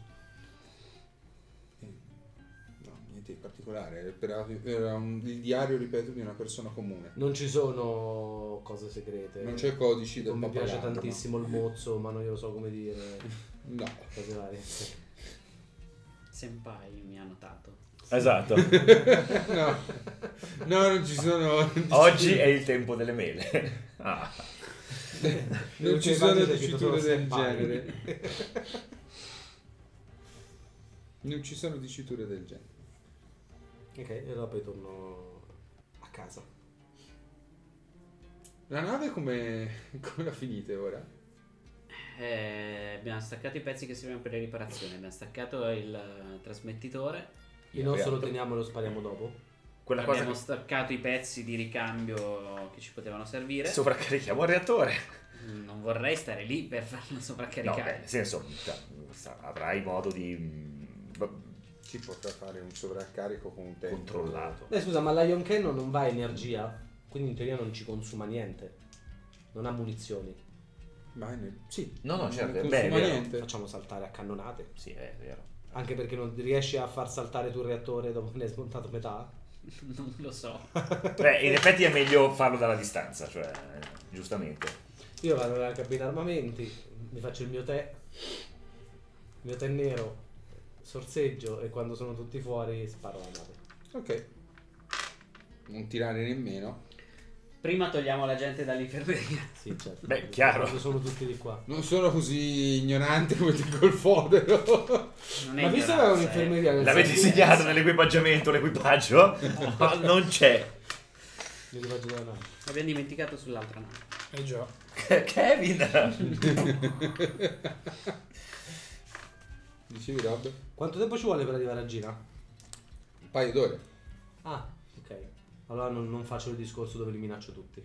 No, niente di particolare. Era il diario, ripeto, di una persona comune. Non ci sono cose segrete. Non c'è codici del Mi piace pappagallo, tantissimo il mozzo, ma non glielo so come dire. No. Cose varie. senpai mi ha notato. Esatto. No, non ci sono. Oggi è il tempo delle mele. Ah. Non ci sono diciture del genere. Non ci sono diciture del genere. Ok, e allora poi torno a casa. La nave come la finite ora? Abbiamo staccato i pezzi che servivano per le riparazioni, abbiamo staccato il trasmettitore, Il nostro lo teniamo e lo spariamo dopo. Quella cosa abbiamo che staccato i pezzi di ricambio che ci potevano servire. sovraccarichiamo il reattore. Non vorrei stare lì per farlo No, sovraccaricare. beh, nel senso, avrai modo di Si potrà fare un sovraccarico con un tempo controllato. Scusa, ma l'Ion Cannon non va a energia? Quindi in teoria non ci consuma niente. Non ha munizioni. Sì. No, non certo, consuma beh, è vero. niente. Facciamo saltare a cannonate. Sì, è vero. Anche perché non riesci a far saltare tu il reattore dopo che ne hai smontato metà. Non lo so. Beh, in effetti è meglio farlo dalla distanza, cioè, giustamente. Io vado nella cabina armamenti, mi faccio il mio tè nero, sorseggio e quando sono tutti fuori sparo la nave. Ok. Non tirare nemmeno. Prima togliamo la gente dall'infermeria. Sì, certo. Beh, chiaro. Quando sono tutti di qua. Non sono così ignorante come te col fodero. Non è Ma visto che ignoranza, aveva un'infermeria nel L'avete servizio- segnato nell'equipaggiamento, l'equipaggio? No, non c'è. L'equipaggio della nave. L'abbiamo dimenticato sull'altra nave. Già. Kevin! Dicevi Rob? Quanto tempo ci vuole per arrivare a Gina? Un paio d'ore. Ah, ok. Allora non faccio il discorso dove li minaccio tutti.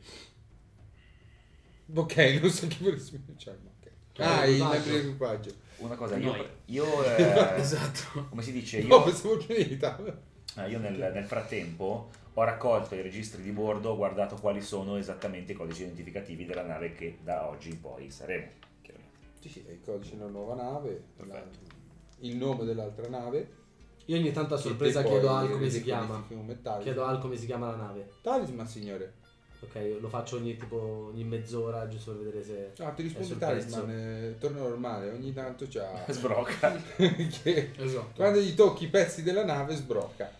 Ok, non so chi volessi minacciare. Ok. Ah, hai i notato? membri dell'equipaggio. Una cosa, Noi. io Esatto. come si dice, No, pensavo pianeta. io nel frattempo ho raccolto i registri di bordo, ho guardato quali sono esattamente i codici identificativi della nave che da oggi in poi saremo. Chiaramente. Sì, è il codice della nuova nave, Perfetto. il nome dell'altra nave. Io ogni tanto a che sorpresa te chiedo poi a Al come si chiama. decodifichi come talisman. Chiedo a Al come si chiama la nave. Talisman, signore. Ok, lo faccio ogni mezz'ora giusto per vedere se... Ah, ti risponde sul Talisman, torna normale, ogni tanto c'ha... Sbrocca. che Esatto. quando gli tocchi i pezzi della nave sbrocca.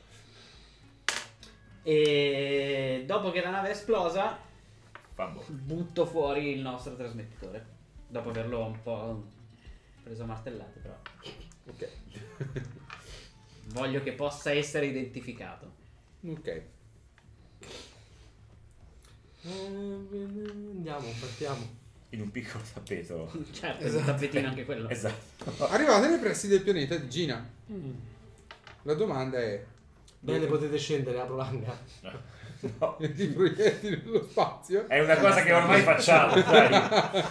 E dopo che la nave è esplosa, Fambo. butto fuori il nostro trasmettitore. Dopo averlo un po' preso a martellate, però. Ok. Voglio che possa essere identificato. Ok. Andiamo, partiamo. In un piccolo tappeto. Certo, un tappetino anche quello. Esatto. Arrivate nei pressi del pianeta di Gina. La domanda è: Bene, potete scendere, apro l'hangar. No. ti proietti nello spazio? È una cosa che ormai facciamo, dai.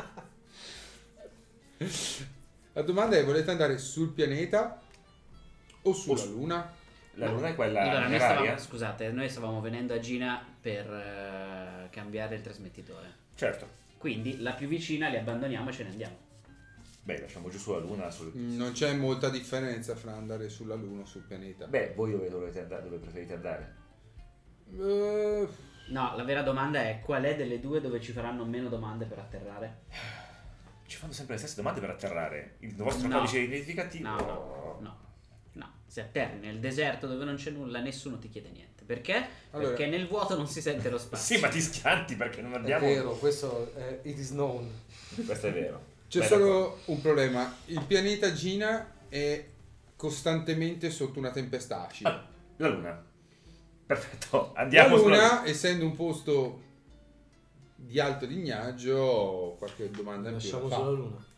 La domanda è: volete andare sul pianeta o sulla Luna? La luna è quella Allora, noi mineraria? scusate, noi stavamo venendo a Gina per cambiare il trasmettitore. Certo. Quindi la più vicina li abbandoniamo e ce ne andiamo. Beh, lasciamo giù sulla luna. Non c'è molta differenza fra andare sulla Luna o sul pianeta. Beh, voi dove volete andare? Dove preferite andare? No, la vera domanda è qual è delle due dove ci faranno meno domande per atterrare? Ci fanno sempre le stesse domande per atterrare. Il vostro No. codice identificativo? No. Se atterri nel deserto dove non c'è nulla, nessuno ti chiede niente. Perché? Allora- Perché nel vuoto non si sente lo spazio. Sì, ma ti schianti perché non È abbiamo... vero, questo è it is known. Questo è vero. C'è Beh, solo un problema: il pianeta Gina è costantemente sotto una tempesta acida. d'accordo. La luna. Perfetto, andiamo La sulla Luna, essendo un posto di alto lignaggio, ho qualche domanda in più da Lasciamo fare. sulla luna.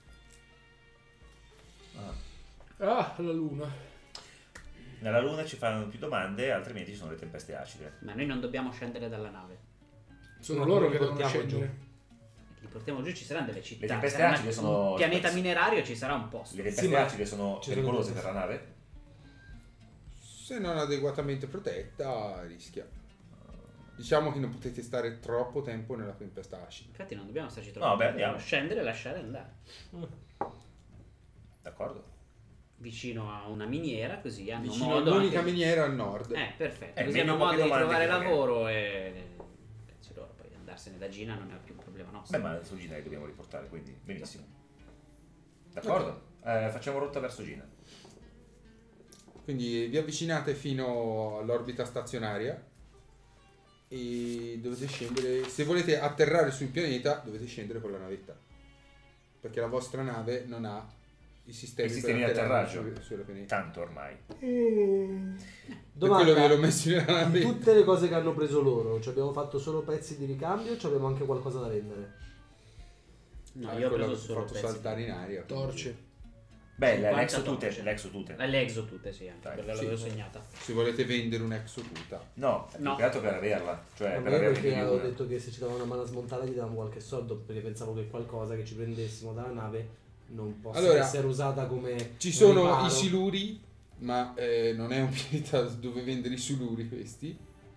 Ah, la luna. Nella luna ci fanno più domande, altrimenti ci sono le tempeste acide. Ma noi non dobbiamo scendere dalla nave. Sono Ma loro come che li devono portiamo scendere. Li portiamo giù, ci saranno delle città. Le tempeste sarà acide sono- un pianeta minerario, ci sarà un posto. Le tempeste Sì, ma acide sono ci sono pericolose delle- per la nave? Se non adeguatamente protetta, rischia. Diciamo che non potete stare troppo tempo nella tempesta acida. Infatti non dobbiamo starci troppo. No, beh, dobbiamo andiamo. scendere e lasciare andare. D'accordo. Vicino a una miniera, così hanno Vicino modo all'unica anche... miniera al nord. Perfetto, Eh, così meglio hanno poche modo di domande trovare che magari. lavoro e... Cazzo loro, poi andarsene da Gina non è più un problema nostro. Beh, ma su Gina li dobbiamo riportare, quindi benissimo. D'accordo. Facciamo rotta verso Gina. Quindi vi avvicinate fino all'orbita stazionaria e dovete scendere. Se volete atterrare sul pianeta, dovete scendere con la navetta, perché la vostra nave non ha i sistemi, I sistemi di per atterrare atterraggio. sulla pianeta. Tanto ormai. Per quello Domanda, ve l'ho messo nella navetta. tutte le cose che hanno preso loro, ci abbiamo fatto solo pezzi di ricambio o ci abbiamo anche qualcosa da vendere? No, Ah, io ho quello preso che solo fatto pezzi. saltare in aria. Torce. Beh, 50 l'exotute. torce. L'exotute. Le exotute, sì, anche Dai, quella sì. l'avevo segnata. Se volete vendere un exotuta. No, No. più che altro per averla. Cioè, Ma per io averne perché più di avevo una. detto che se ci davano una mano smontata gli davamo qualche soldo, perché pensavo che qualcosa che ci prendessimo dalla nave non possa Allora, essere usata come Ci un sono riparo. i siluri, ma non è un pianeta dove vendere i siluri questi.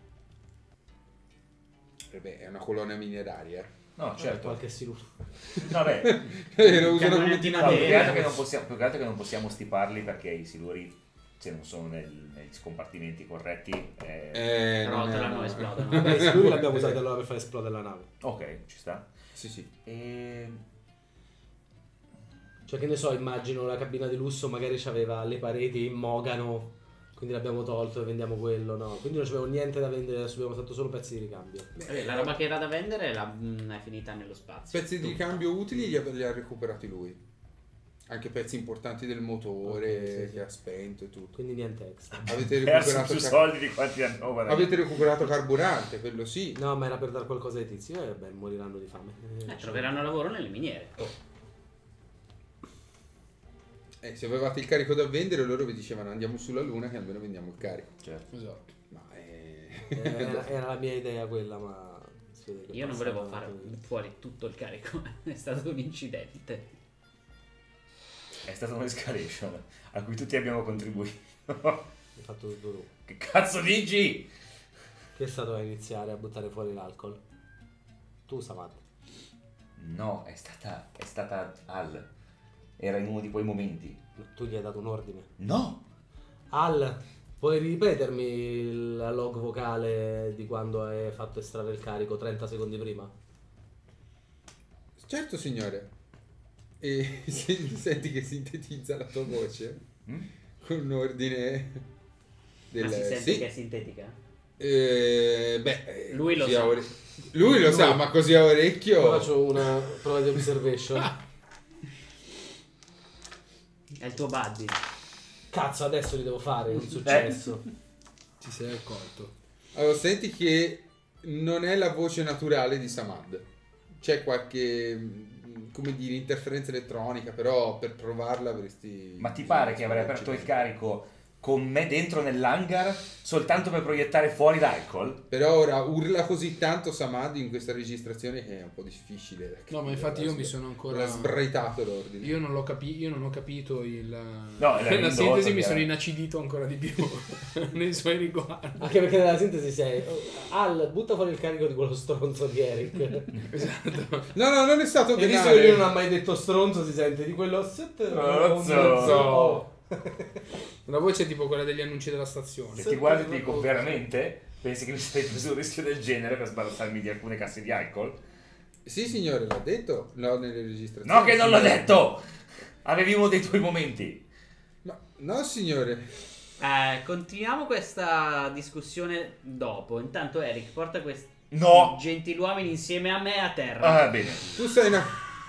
Beh, è una colonia mineraria. No, certo. Qualche siluro. No, beh, Lo usano come Camionetti no, più che altro che navale. non possiamo, più che altro che non possiamo stiparli perché i siluri, se non sono negli scompartimenti corretti, non Rotolano è- e esplodono. Vabbè, i siluri l'abbiamo usati allora per far esplodere la nave. ok, ci sta. Sì, sì. E... Cioè, che ne so, immagino la cabina di lusso magari c'aveva le pareti in mogano, quindi l'abbiamo tolto e vendiamo quello, no? Quindi non c'avevo niente da vendere, adesso abbiamo fatto solo pezzi di ricambio. Vabbè, la roba che era da vendere è finita nello spazio. Pezzi di ricambio utili li ha recuperati lui. Anche pezzi importanti del motore Ok, sì, sì. che ha spento e tutto. Quindi niente extra. Avete perso recuperato, più soldi di quanti hanno guadagnato. avete recuperato carburante, quello sì. No, ma era per dare qualcosa ai tizi. Vabbè, moriranno di fame. Troveranno lavoro nelle miniere. Se avevate il carico da vendere, loro vi dicevano andiamo sulla Luna che almeno vendiamo il carico. Certo. Esatto. Ma Era la mia idea quella, ma... si vede che Io non passa volevo davanti. fare fuori tutto il carico, è stato un incidente. È stata un'escalation a cui tutti abbiamo contribuito. Hai fatto tutto tu. Che cazzo dici? Chi è stato a iniziare a buttare fuori l'alcol? Tu, Samad. No, è stata Al. Era in uno di quei momenti. Tu gli hai dato un ordine. No! Al, puoi ripetermi la log vocale di quando hai fatto estrarre il carico 30 secondi prima? certo, signore. E senti che sintetizza la tua voce con un ordine del Ma si sente sì. che è sintetica? Lui lo così sa. Lui lo sa, ma così a Io orecchio. faccio una prova di observation. È il tuo buddy. Cazzo, adesso li devo fare, è un successo. Ci sei accorto. Allora, senti che non è la voce naturale di Samad. C'è qualche, come dire, interferenza elettronica, però per provarla avresti... Ma ti pare che avrei aperto il carico con me dentro nell'hangar soltanto per proiettare fuori l'alcol? Però ora urla così tanto Samad in questa registrazione che è un po' difficile da No, ma infatti io mi sono ancora... L'ha sbraitato l'ordine. Io non ho capito il... No, la sintesi, mi sono inacidito ancora di più nei suoi riguardi. Anche perché nella sintesi sei Al, butta fuori il carico di quello stronzo di Eric. Esatto. No, non è stato E visto che lui non ha mai detto stronzo, si sente di quello Stronzo. Una voce tipo quella degli annunci della stazione. Se ti guardi e dico veramente, pensi che mi stai preso un rischio del genere per sbarazzarmi di alcune casse di alcol? Sì signore, l'ha detto? No, nelle registrazioni. No che non l'ho detto! Avevi uno dei tuoi momenti. No signore. Continuiamo questa discussione dopo. Intanto Eric porta questi No! gentiluomini insieme a me a terra. Ah, bene. Tu sei una...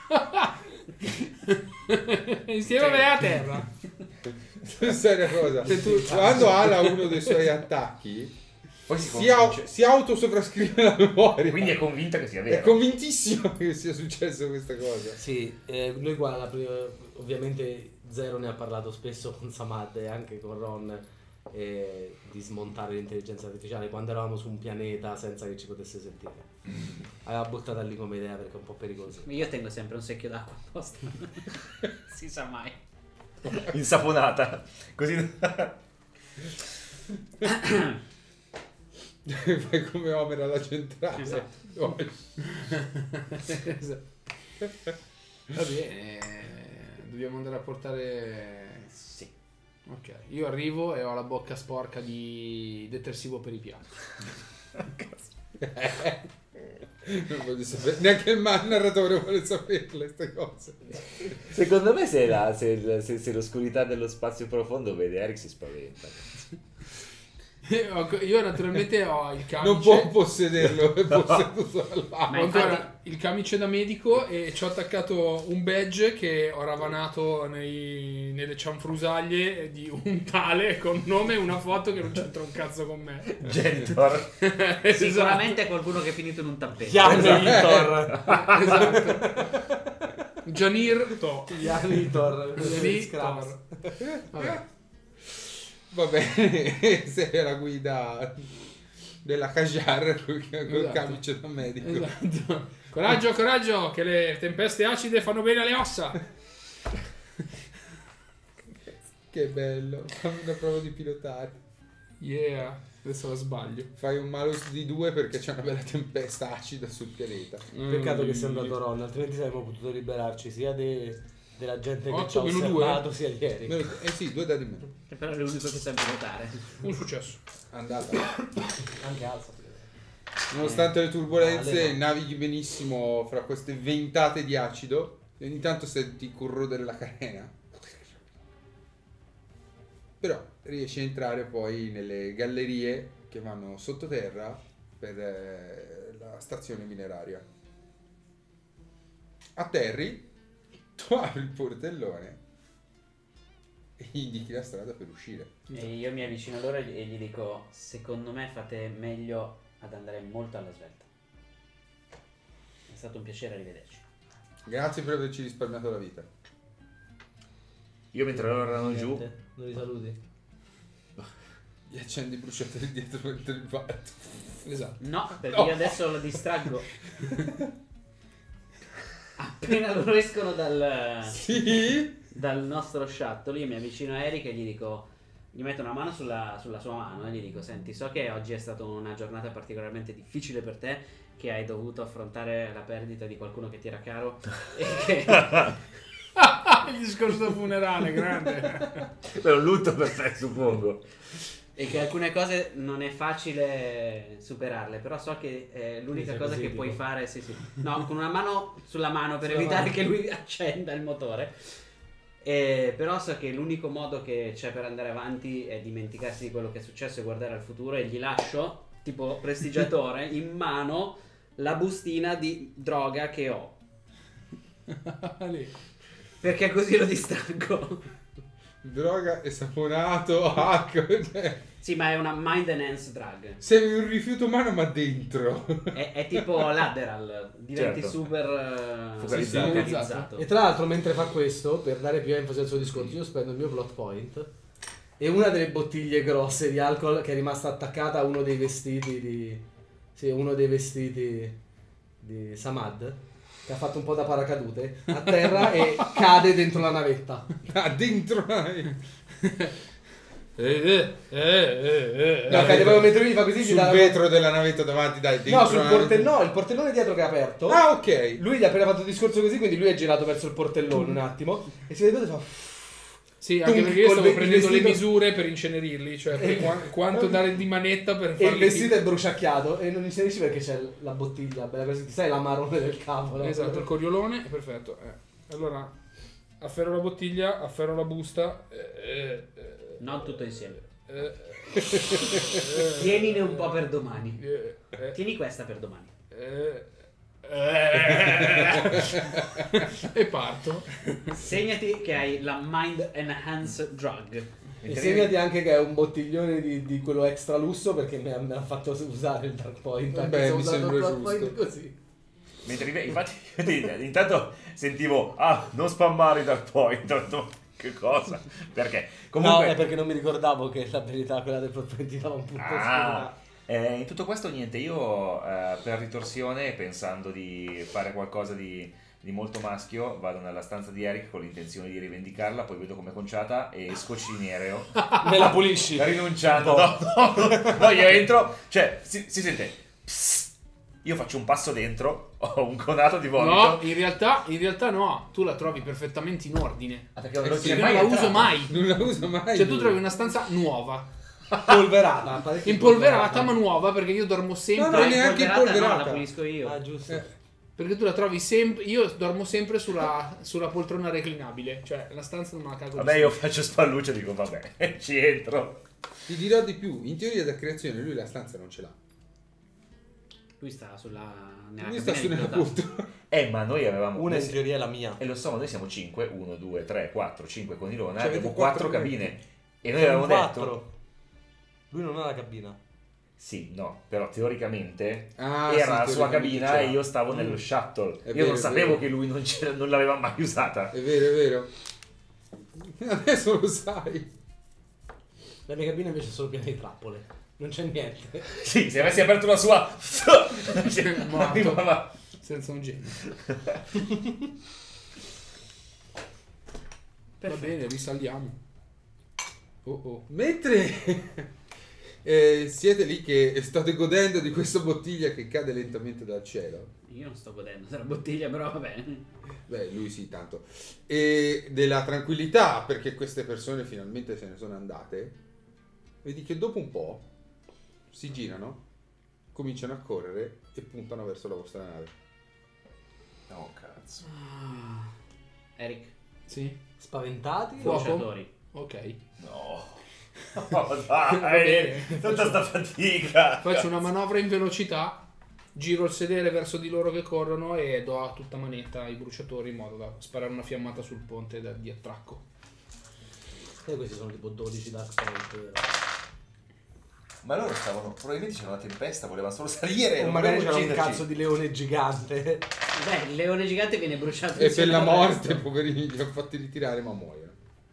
Insieme a me a terra. Tu sai una cosa. Quando Al ha uno dei suoi attacchi, Poi si autosovrascrive la memoria. Quindi è convinta che sia È vero. convintissimo che sia successo questa cosa. Sì, noi qua ovviamente Zero ne ha parlato spesso con Samad e anche con Ron di smontare l'intelligenza artificiale quando eravamo su un pianeta senza che ci potesse sentire. Aveva buttata lì come idea perché è un po' pericoloso. Io tengo sempre un secchio d'acqua apposta. Si sa mai. Insaponata. Così. Fai come Homer alla centrale. Esatto. Esatto. Va bene, dobbiamo andare a portare... Sì. Ok, io arrivo e ho la bocca sporca di detersivo per i piatti. Non voglio sapere. Neanche il narratore vuole saperle queste cose. Secondo me se l'oscurità dello spazio profondo vede Eric si spaventa. Io naturalmente ho il camice. Non può possederlo, è posseduto dall'acqua. Ma Ho infatti- ancora il camice da medico e ci ho attaccato un badge che ho ravanato nelle cianfrusaglie di un tale con nome e una foto che non c'entra un cazzo con me. Genitor. Esatto. Sicuramente è qualcuno che è finito in un tappeto. Janitor. Esatto. Janir To. Janitor. Janitor. Vabbè. Va bene, sei alla guida della Kajar col Esatto. camice da medico. Esatto. Coraggio, coraggio, che le tempeste acide fanno bene alle ossa. Che bello, fammi una prova di pilotare. Yeah, adesso la sbaglio. Fai un malus di 2 perché c'è una bella tempesta acida sul pianeta. Peccato che sia andato Ron, altrimenti saremmo potuto liberarci sia della gente che 8 ci ha meno osservato sia di Eric. Eh sì, 2 dadi in meno. Che però è l'unico che sa pilotare. Un successo. Andata. Anche Alza. Nonostante le turbulenze, Vale, no. navighi benissimo fra queste ventate di acido. E ogni tanto senti corrodere la carena. Però riesci a entrare poi nelle gallerie che vanno sottoterra per la stazione mineraria. Atterri, tu apri il portellone e gli indichi la strada per uscire. E io mi avvicino a loro e gli dico: secondo me fate meglio ad andare molto alla svelta. È stato un piacere, arrivederci. Grazie per averci risparmiato la vita. Io mentre loro erano giù. Niente, non li saluti. Gli accendi bruciatori dietro mentre il parto. Esatto. No, perché io adesso lo distraggo. Appena loro escono Sì? dal nostro shuttle, io mi avvicino a Eric e gli dico, gli metto una mano sulla sua mano e gli dico: senti, so che oggi è stata una giornata particolarmente difficile per te, che hai dovuto affrontare la perdita di qualcuno che ti era caro e che Il discorso funerale, grande. Per un lutto per te, suppongo. e che alcune cose non è facile superarle, però so che l'unica Sei cosa così, che puoi tipo? fare, sì, no, con una mano sulla mano per Sulla evitare mano. che lui accenda il motore. Però so che l'unico modo che c'è per andare avanti è dimenticarsi di quello che è successo e guardare al futuro, e gli lascio, tipo prestigiatore, in mano la bustina di droga che ho, Lì. perché così lo distraggo. droga e saponato, acqua. Sì, ma è una mind enhanced drug. Sei un rifiuto umano ma dentro. È tipo l'Adderall, diventi Certo. super Focalizzato. focalizzato. E tra l'altro, mentre fa questo, per dare più enfasi al suo discorso, io spendo il mio plot point e una delle bottiglie grosse di alcol che è rimasta attaccata a uno dei vestiti di... Sì, uno dei vestiti di Samad, che ha fatto un po' da paracadute, a terra e cade dentro la navetta. Ah, dentro. No, cade proprio mentre lui fa così. Sul vetro della navetta davanti, dai. No, dentro sul la navetta. portellone, no, il portellone dietro che è aperto. Ah, ok. Lui gli ha appena fatto il discorso così, quindi lui è girato verso il portellone un attimo e si vede fa... Sì, anche Tum, perché io col stavo ve- prendendo le vestito- misure per incenerirli, cioè per quanto dare di manetta per E il farli... vestito è bruciacchiato e non inserisci perché c'è la bottiglia, bella così, ti sai l'amarone del capo, no? Esatto, il coriolone, perfetto. Allora, afferro la bottiglia, afferro la busta. Non tutto insieme. Tienine un po' per domani. Tieni questa per domani. E parto. Segnati che hai la mind enhanced drug. E segnati anche che è un bottiglione di quello extra lusso perché me l'ha fatto usare il Dark Point. Vabbè, anche se ho mi usato sembra il Dark giusto. Point così. Mentre infatti intanto sentivo non spammare i Dark Point, ho detto, che cosa? Perché comunque No, è perché non mi ricordavo che la verità quella del Dark Point ti dava un punto in tutto questo niente, io per ritorsione, pensando di fare qualcosa di molto maschio, vado nella stanza di Eric con l'intenzione di rivendicarla, poi vedo come conciata e esco cinereo. Me la pulisci. Rinunciando. No, io entro, cioè si sente psst, io faccio un passo dentro, ho un conato di vomito. No, in realtà no, tu la trovi perfettamente in ordine. Perché non sì, c'è Io mai non la entrato. uso mai. Non la uso mai. Cioè tu trovi una stanza nuova, Polverata. parecchio impolverata ma nuova, perché io dormo sempre... No, no, neanche Impolverata no, impolverata. la pulisco io. Ah, giusto. Perché tu la trovi sempre... Io dormo sempre sulla poltrona reclinabile. Cioè la stanza non me la cago. Vabbè, io faccio spalluccia e dico vabbè, ci entro. Ti dirò di più, in teoria da creazione lui la stanza non ce l'ha. Lui sta nella Lui sta cabina di sulla pilotaggio. punta. Ma noi avevamo Una in teoria è la mia. e lo so, ma noi siamo 5, 1, 2, 3, 4, 5 con Ilona, Cioè, abbiamo avete 4 quattro cabine. E noi avevamo detto Lui non ha la cabina. sì, no, però teoricamente Ah, era la sì, sua teoricamente cabina ce e l'ha. io stavo nello shuttle. È Io vero, non è sapevo vero. che lui non l'aveva mai usata. È vero, è vero. Adesso lo sai. La mia cabina invece è solo piena di trappole. Non c'è niente. Sì, se avessi aperto la sua Morto. arrivava. Senza un genio. Va bene, risaliamo. Oh. Mentre siete lì che state godendo di questa bottiglia che cade lentamente dal cielo. Io non sto godendo della bottiglia, però va bene. Beh, lui sì, tanto. E della tranquillità, perché queste persone finalmente se ne sono andate. Vedi che dopo un po' si girano, cominciano a correre e puntano verso la vostra nave. Oh cazzo. Eric, Sì? Spaventati? Fuoco? bruciatori. Ok. No. Oh, dai, tutta sta fatica. Faccio una manovra in velocità, giro il sedere verso di loro che corrono e do a tutta manetta ai bruciatori in modo da sparare una fiammata sul ponte di attracco. E questi sono tipo 12 Dark Point. Ma loro probabilmente c'era una tempesta, volevano solo salire. O non magari volevano c'era un ucciderci. cazzo di leone gigante. Beh, il leone gigante viene bruciato E per insieme la al morte, resto. poverini, li ho fatti ritirare, ma muoiono.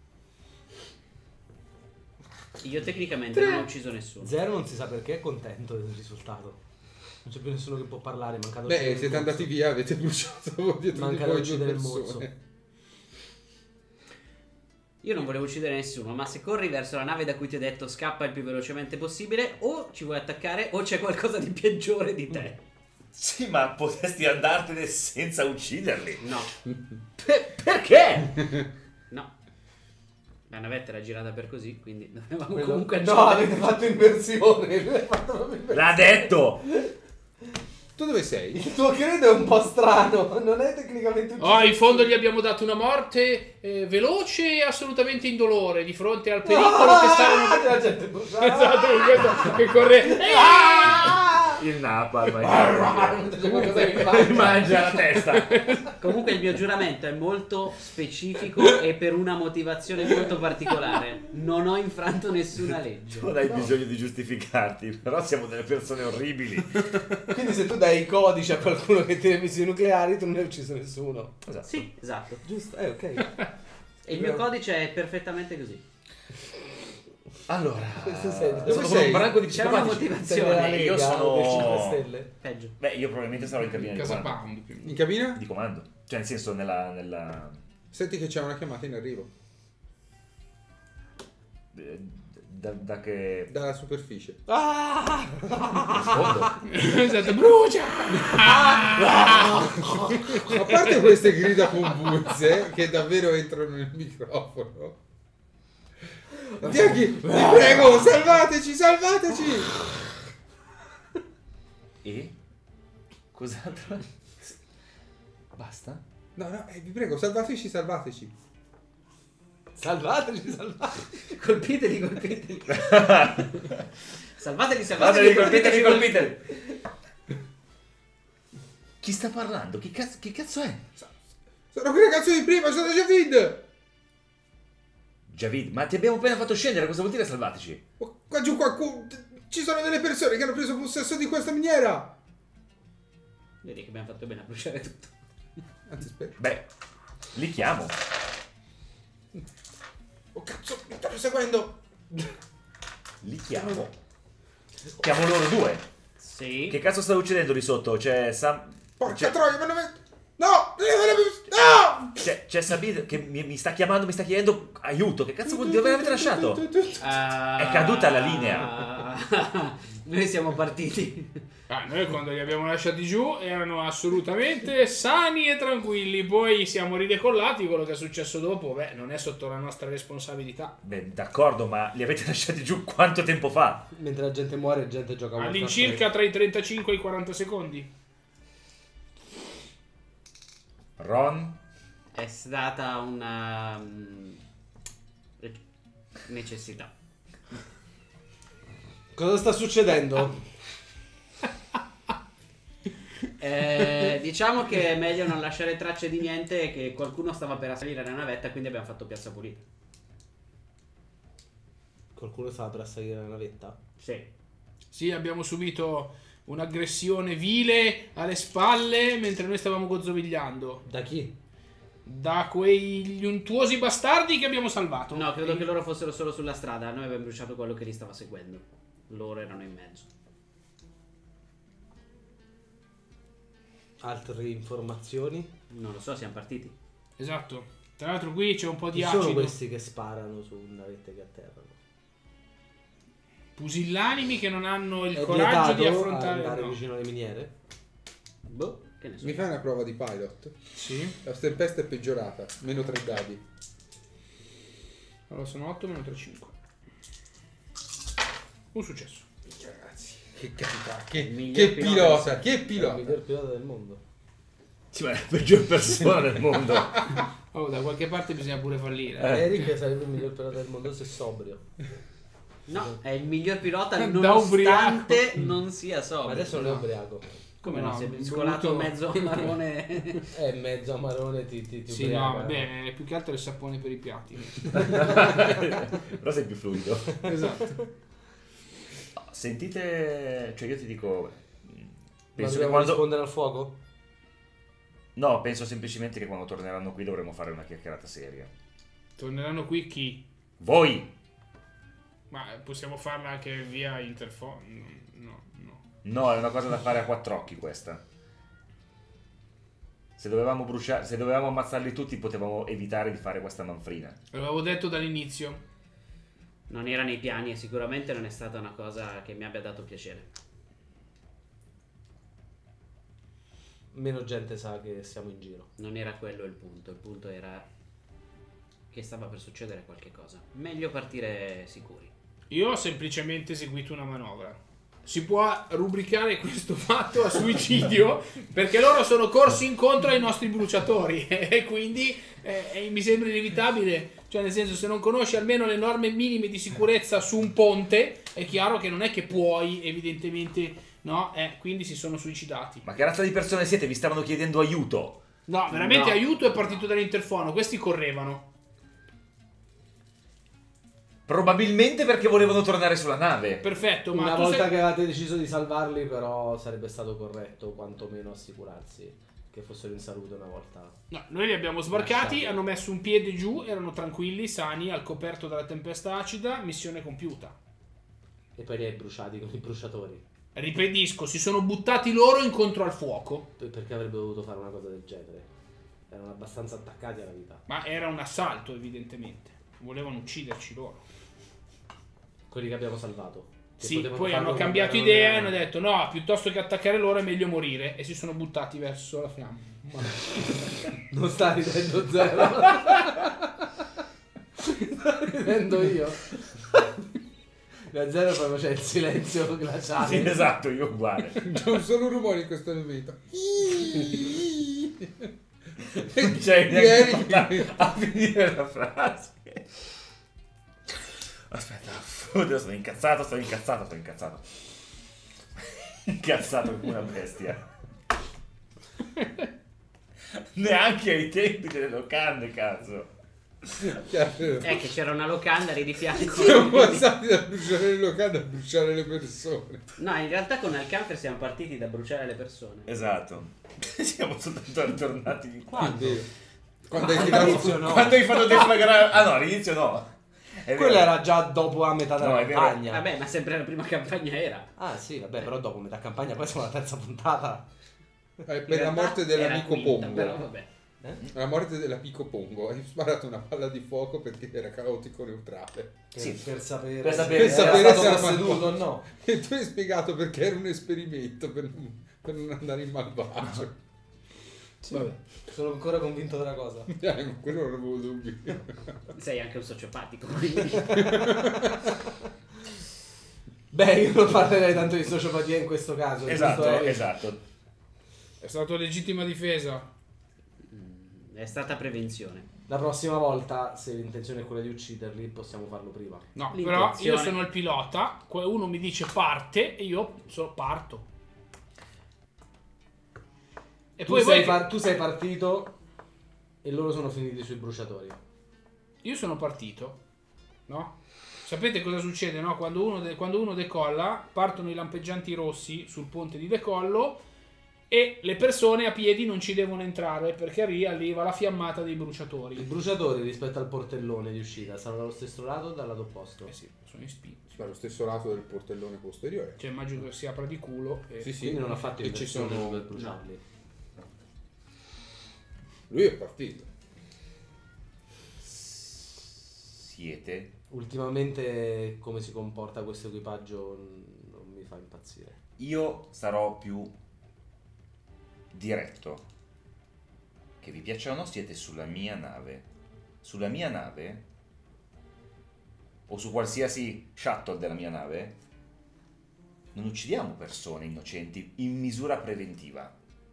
Io tecnicamente non ho ucciso nessuno. Zero non si sa perché è contento del risultato. Non c'è più nessuno che può parlare, mancato Beh, siete andati via, avete bruciato dietro Manca di da voi due uccidere il persone. mozzo. Io non volevo uccidere nessuno, ma se corri verso la nave da cui ti ho detto scappa il più velocemente possibile, o ci vuoi attaccare o c'è qualcosa di peggiore di te. Sì, ma potresti andartene senza ucciderli. No, Perché? no. La navetta era girata per così, quindi dovevamo Quello- comunque no, avete fatto inversione. Lui ha fatto proprio inversione. L'ha detto. Tu dove sei? Il tuo credo è un po' strano. Non è tecnicamente ucciso. Oh, in fondo gli abbiamo dato una morte veloce e assolutamente indolore di fronte al pericolo che stavano... La gente bruciata. Esatto, con questo che corre... Il napalm. Comunque, Mangia la testa. comunque il mio giuramento è molto specifico e per una motivazione molto particolare. Non ho infranto nessuna legge. Non hai bisogno di giustificarti, però siamo delle persone orribili. Quindi se tu dai i codici a qualcuno che tiene missioni nucleari, tu non hai ucciso nessuno. Esatto. Sì, esatto. Giusto? Ok. E il mio codice è perfettamente così. Allora, Questo sei- sono dove come sei? un branco di C'è una psicopatici. motivazione. Io sono- per 5 stelle. Peggio. Beh, io probabilmente sarò in cabina di Casa comando. Pound. più o meno. In cabina? Di comando. Cioè, nel senso, nella... Senti che c'è una chiamata in arrivo. Da che... Dalla superficie. Ah! Rispondo. Esatto, brucia! A parte queste grida convulse che davvero entrano nel microfono. Diaghi, vi prego, salvateci, salvateci! E? Cos'altro? Basta? No, no, vi prego, salvateci, salvateci. Salvateci, salvateci. Colpiteli, colpiteli. Salvateli, Guardali, salvateli, colpiteli, colpiteli. colpiteli! Chi sta parlando? Chi cazzo è? Sono quel ragazzo di prima, sono Javid! Javid, ma ti abbiamo appena fatto scendere, cosa vuol dire salvateci? Oh, qua giù qualcuno... Ci sono delle persone che hanno preso possesso di questa miniera! Vedi che abbiamo fatto bene a bruciare tutto. Anzi, aspetta. Beh, li chiamo. Oh cazzo, mi stanno seguendo! Li chiamo. Chiamo loro due. Sì. Che cazzo sta succedendo lì sotto? C'è Sam... Porca troia, ma dove... No! No! C'è Sabine che mi sta chiamando, mi sta chiedendo aiuto. Che cazzo vuol dire? Dove l'avete lasciato? È caduta la linea. Noi siamo partiti. Noi quando li abbiamo lasciati giù erano assolutamente sani e tranquilli, poi siamo ridecollati, quello che è successo dopo, beh, non è sotto la nostra responsabilità. Beh, d'accordo, ma li avete lasciati giù quanto tempo fa? Mentre la gente muore, la gente gioca molto. All'incirca tra i 35 e i 40 secondi. Ron? È stata una necessità. Cosa sta succedendo? Diciamo che è meglio non lasciare tracce di niente e che qualcuno stava per salire la navetta, quindi abbiamo fatto piazza pulita. Qualcuno stava per assalire la navetta? Sì. Sì, abbiamo subito un'aggressione vile alle spalle mentre noi stavamo gozzovigliando. Da chi? Da quegli untuosi bastardi che abbiamo salvato. No, credo che loro fossero solo sulla strada. Noi abbiamo bruciato quello che li stava seguendo. Loro erano in mezzo. Altre informazioni? Non lo so, siamo partiti. Esatto. Tra l'altro qui c'è un po' di Chi sono acido. questi che sparano su navette che atterrano? Pusillanimi che non hanno il È coraggio di vietato affrontare. andare no. vicino alle miniere? Boh, che ne so. Mi fai una prova di pilot? Sì. La tempesta è peggiorata, meno 3 dadi. Allora sono 8 meno 3 5. Un successo. Ragazzi, che capità, che Miglior pilota, che È il pilota. miglior pilota del mondo. Sì, ma è la peggior persona del mondo. Oh, da qualche parte bisogna pure fallire. Eric sarebbe il miglior pilota del mondo se sobrio. No, è il miglior pilota Da nonostante ubriaco. non sia Ma sobrio. adesso non è ubriaco. Come no? No, Si è brutto. scolato mezzo marrone. È mezzo amarone, ti Sì, ubriaca. no, vabbè, più che altro il sapone per i piatti. Però sei più fluido. Esatto. Sentite, cioè io ti dico, Ma penso che dobbiamo quando... rispondere al fuoco? No, penso semplicemente che quando torneranno qui dovremo fare una chiacchierata seria. Torneranno qui chi? Voi! Ma possiamo farla anche via interphone? No, no. No, è una cosa da fare a quattro occhi questa. Se dovevamo bruciare, se dovevamo ammazzarli tutti potevamo evitare di fare questa manfrina. L'avevo detto dall'inizio. Non era nei piani e sicuramente non è stata una cosa che mi abbia dato piacere. Meno gente sa che siamo in giro. Non era quello il punto era che stava per succedere qualche cosa. Meglio partire sicuri. Io ho semplicemente eseguito una manovra. Si può rubricare questo fatto a suicidio perché loro sono corsi incontro ai nostri bruciatori e quindi mi sembra inevitabile. Cioè, nel senso, se non conosci almeno le norme minime di sicurezza su un ponte, è chiaro che non è che puoi evidentemente no? Quindi si sono suicidati. Ma che razza di persone siete? Vi stavano chiedendo aiuto. No, veramente No. aiuto è partito dall'interfono. Questi correvano. Probabilmente perché volevano tornare sulla nave. Perfetto, ma Una tu volta sei... che avevate deciso di salvarli, però sarebbe stato corretto quantomeno assicurarsi che fossero in salute una volta. No, noi li abbiamo sbarcati, Lasciati. hanno messo un piede giù, erano tranquilli, sani, al coperto dalla tempesta acida, missione compiuta. E poi li hai bruciati con i bruciatori. Ripetisco, si sono buttati loro incontro al fuoco. Perché avrebbe dovuto fare una cosa del genere? Erano abbastanza attaccati alla vita. Ma era un assalto, evidentemente. Volevano ucciderci loro. Quelli che abbiamo salvato. Che Sì, potevano poi farlo hanno come cambiato erano idea e nelle- hanno detto no, piuttosto che attaccare loro è meglio morire. E si sono buttati verso la fiamma. Non sta ridendo Zero. Sto ridendo io. Da Zero proprio c'è il silenzio glaciale. Sì, esatto, io uguale. Non sono rumori in questo elemento. Non c'è neanche fatta a finire la frase. Aspetta, oddio, sono incazzato. Incazzato come una bestia. Neanche ai tempi delle locande, cazzo. Che c'era una locanda lì di fianco. Siamo passati da bruciare le locande a bruciare le persone. No, in realtà con Alcamper siamo partiti da bruciare le persone. Esatto. Siamo soltanto ritornati di qua. Quando hai All'inizio tirato no. Quando hai fatto deflagrare... Ah no, all'inizio no. È Quello vero. era già dopo a metà della No, è vero. campagna. Vabbè, ma sempre la prima campagna era. Ah sì, vabbè, però dopo metà campagna, poi siamo alla terza puntata. per In la realtà morte era dell'amico quinta, Pongo. però vabbè. La morte dell'amico Pongo. Hai sparato una palla di fuoco perché era caotico neutrale. Sì, per sapere, per sapere se se era era stato stato posseduto o no. E tu hai spiegato perché era un esperimento per non andare in malvagio. Vabbè. Sono ancora convinto della cosa. Quello non avevo dubbi. Sei anche un sociopatico, quindi. Beh, io non parlerei tanto di sociopatia in questo caso. esatto, giusto, Eric? esatto. È stato legittima difesa. È stata prevenzione. La prossima volta, se l'intenzione è quella di ucciderli, possiamo farlo prima. No, però L'intenzione. io sono il pilota, uno mi dice parte e io parto. E Tu poi sei, voi... tu sei partito e loro sono finiti sui bruciatori. Io sono partito, no? Sapete cosa succede, no? Quando uno decolla, partono i lampeggianti rossi sul ponte di decollo e le persone a piedi non ci devono entrare perché arriva la fiammata dei I bruciatori. bruciatori rispetto al portellone di uscita stanno dallo stesso lato o dal lato opposto? Eh sì, sono in spin. Dallo stesso lato del portellone posteriore. Cioè immagino che si apra di culo e... Sì, sì. Quindi non ha fatto E ci inversione sono. per bruciarli. Lui è partito. Siete Ultimamente come si comporta questo equipaggio non mi fa impazzire. io sarò più diretto. Che vi piaccia o no, siete sulla mia nave. Sulla mia nave o su qualsiasi shuttle della mia nave non uccidiamo persone innocenti in misura preventiva.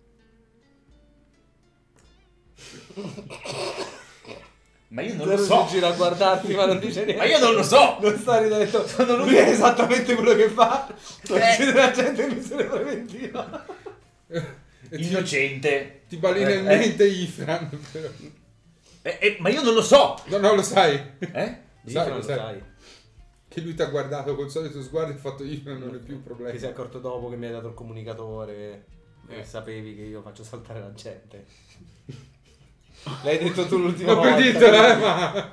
Ma io non lo Zero so. si gira a guardarti ma non dice niente. Ma io non lo so. Non sta ridendo. Sono Lui è esattamente quello che fa. Non Eh. uccide la gente in misura preventiva. E Innocente. ti balena in mente Ifran. Però. Ma io non lo so. No, lo sai. Eh? Sai, Lo lo sai. sai. Che lui ti ha guardato col solito sguardo e ha fatto Ifran non è più un problema. Che si è accorto dopo che mi hai dato il comunicatore e Eh. sapevi che io faccio saltare la gente. L'hai detto tu l'ultima Ho volta. predito, ma...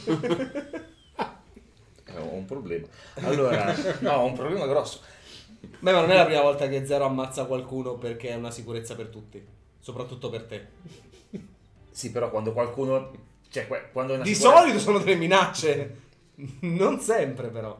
Ho un problema. Allora, no, ho un problema grosso. Beh, ma non è la prima volta che Zero ammazza qualcuno perché è una sicurezza per tutti. Soprattutto per te. Sì, però quando qualcuno... Cioè, quando è una Di sicurezza- solito sono delle minacce. Non sempre, però.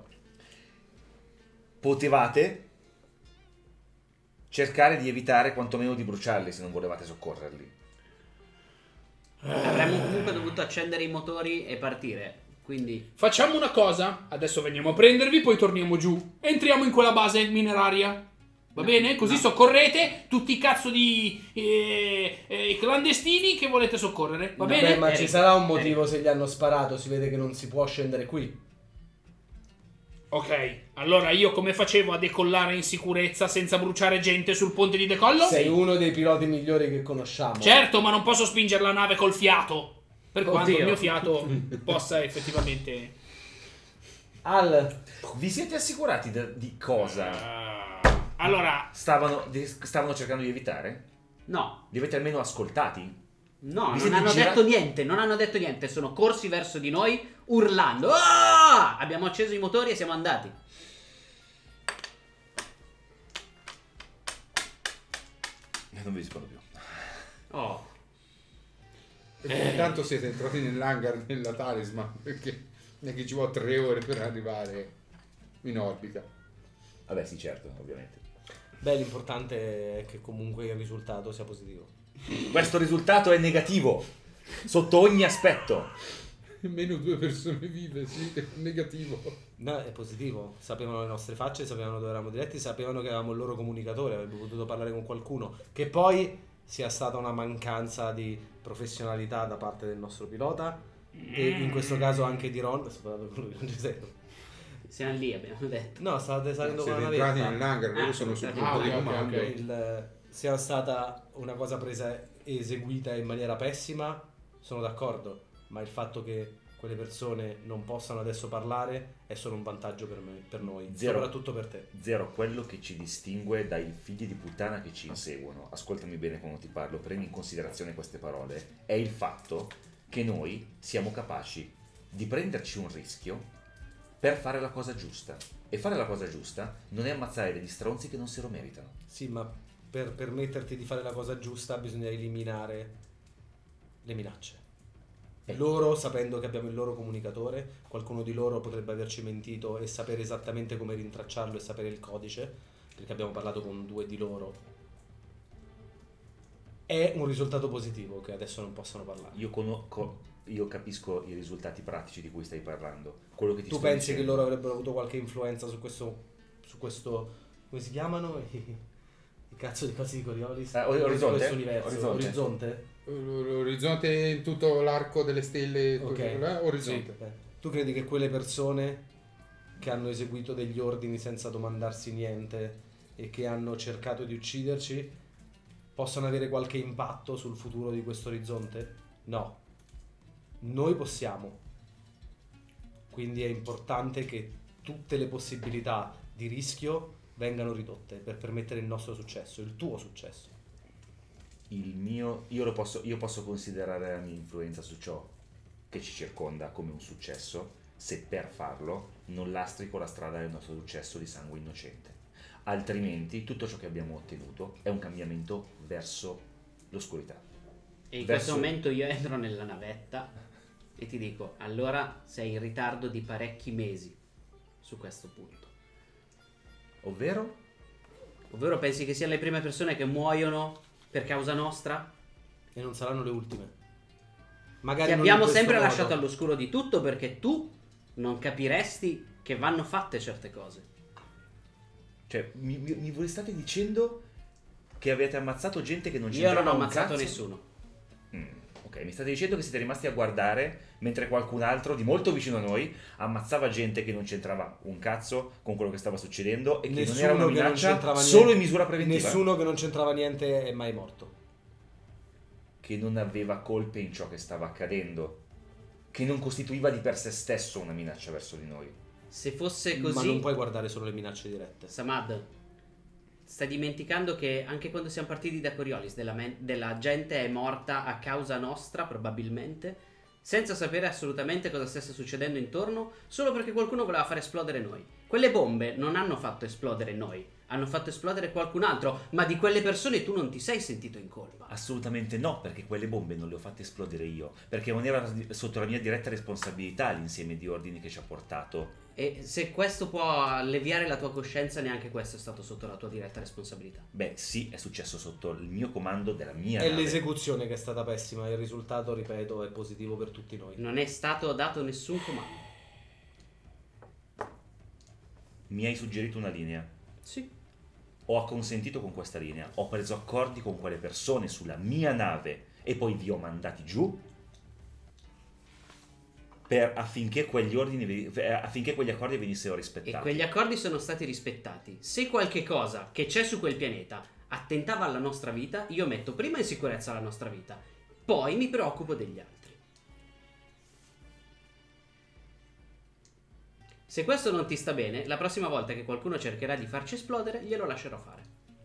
potevate cercare di evitare quantomeno di bruciarli se non volevate soccorrerli. Avremmo comunque dovuto accendere i motori e partire. Quindi Facciamo una cosa, adesso veniamo a prendervi, poi torniamo giù. Entriamo in quella base mineraria. Va bene? Così soccorrete tutti i cazzo di clandestini che volete soccorrere. Va bene? Vabbè, ma ci Eric, sarà un motivo se gli hanno sparato. Si vede che non si può scendere qui. Ok, allora io come facevo a decollare in sicurezza senza bruciare gente sul ponte di decollo? Sei uno dei piloti migliori che conosciamo. Certo, ma non posso spingere la nave col fiato. Per quanto Oddio. il mio fiato possa effettivamente... Al, Vi siete assicurati di cosa Allora, stavano cercando di evitare? No, Li avete almeno ascoltati? no, Vi non siete hanno girati? detto niente, non hanno detto niente, sono corsi verso di noi urlando. Ah! Abbiamo acceso i motori e siamo andati. Non vi rispondo più. Oh, Intanto siete entrati nell'hangar della Talisman, perché non è che ci vuole 3 ore per arrivare in orbita. Vabbè, sì, certo, ovviamente. beh, l'importante è che comunque il risultato sia positivo. Questo risultato è negativo sotto ogni aspetto. Meno 2 persone vive, sì, è negativo. No, è positivo. Sapevano le nostre facce, sapevano dove eravamo diretti, sapevano che avevamo il loro comunicatore, avrebbero potuto parlare con qualcuno. Che poi sia stata una mancanza di professionalità da parte del nostro pilota e in questo caso anche di Ron. Sto parlando con lui, non ci sento. siamo lì, abbiamo detto. No, stavate salendo con Siete la entrati navetta. nell'hangar, loro sono sul punto di ok, comando. ok. Sia stata una cosa presa e eseguita in maniera pessima, sono d'accordo, ma il fatto che quelle persone non possano adesso parlare è solo un vantaggio per noi, Zero. soprattutto per te. Zero, quello che ci distingue dai figli di puttana che ci inseguono, ascoltami bene quando ti parlo, prendi in considerazione queste parole, è il fatto che noi siamo capaci di prenderci un rischio per fare la cosa giusta. E fare la cosa giusta non è ammazzare degli stronzi che non se lo meritano. Sì, ma per permetterti di fare la cosa giusta bisogna eliminare le minacce. Loro, sapendo che abbiamo il loro comunicatore, qualcuno di loro potrebbe averci mentito e sapere esattamente come rintracciarlo e sapere il codice, perché abbiamo parlato con 2 di loro. È un risultato positivo che adesso non possano parlare. Io capisco i risultati pratici di cui stai parlando. Quello che ti Tu sto pensi che dicendo- loro avrebbero avuto qualche influenza su questo come si chiamano? I cazzo di cose di Coriolis? Orizzonte? Su questo universo. Orizzonte. Orizzonte? L'orizzonte in tutto l'arco delle stelle, Ok. orizzonte. Tu credi che quelle persone che hanno eseguito degli ordini senza domandarsi niente e che hanno cercato di ucciderci possano avere qualche impatto sul futuro di questo orizzonte? No. Noi possiamo. Quindi è importante che tutte le possibilità di rischio vengano ridotte per permettere il nostro successo, il tuo successo. Io posso considerare la mia influenza su ciò che ci circonda come un successo se per farlo non lastrico la strada del nostro successo di sangue innocente. Altrimenti tutto ciò che abbiamo ottenuto è un cambiamento verso l'oscurità. E in Verso- questo momento io entro nella navetta e ti dico, allora sei in ritardo di parecchi mesi su questo punto. Ovvero? Ovvero pensi che siano le prime persone che muoiono per causa nostra? E non saranno le ultime. Ti Magari non in abbiamo questo sempre modo. lasciato all'oscuro di tutto perché tu non capiresti che vanno fatte certe cose. Cioè, voi state dicendo che avete ammazzato gente che non Io c'entrava non ho un ammazzato cazzo? nessuno. Ok, mi state dicendo che siete rimasti a guardare mentre qualcun altro di molto vicino a noi ammazzava gente che non c'entrava un cazzo con quello che stava succedendo e che non era una Nessuno che non minaccia c'entrava solo niente. in misura preventiva? Nessuno che non c'entrava niente è mai morto. Che non aveva colpe in ciò che stava accadendo, che non costituiva di per sé stesso una minaccia verso di noi. Se fosse Ma così, non puoi guardare solo le minacce dirette. Samad, stai dimenticando che anche quando siamo partiti da Coriolis della gente è morta a causa nostra probabilmente, senza sapere assolutamente cosa stesse succedendo intorno, solo perché qualcuno voleva far esplodere noi. Quelle bombe non hanno fatto esplodere noi, hanno fatto esplodere qualcun altro, ma di quelle persone tu non ti sei sentito in colpa. Assolutamente no, perché quelle bombe non le ho fatte esplodere io, perché non era sotto la mia diretta responsabilità l'insieme di ordini che ci ha portato. E se questo può alleviare la tua coscienza, neanche questo è stato sotto la tua diretta responsabilità. Beh, sì, è successo sotto il mio comando della mia È nave. l'esecuzione che è stata pessima, il risultato, ripeto, è positivo per tutti noi. Non è stato dato nessun comando. Mi hai suggerito una linea. Sì. Ho acconsentito con questa linea, ho preso accordi con quelle persone sulla mia nave e poi vi ho mandati giù. affinché quegli accordi venissero rispettati. E quegli accordi sono stati rispettati. Se qualche cosa che c'è su quel pianeta attentava alla nostra vita, io metto prima in sicurezza la nostra vita, poi mi preoccupo degli altri. Se questo non ti sta bene, la prossima volta che qualcuno cercherà di farci esplodere, glielo lascerò fare.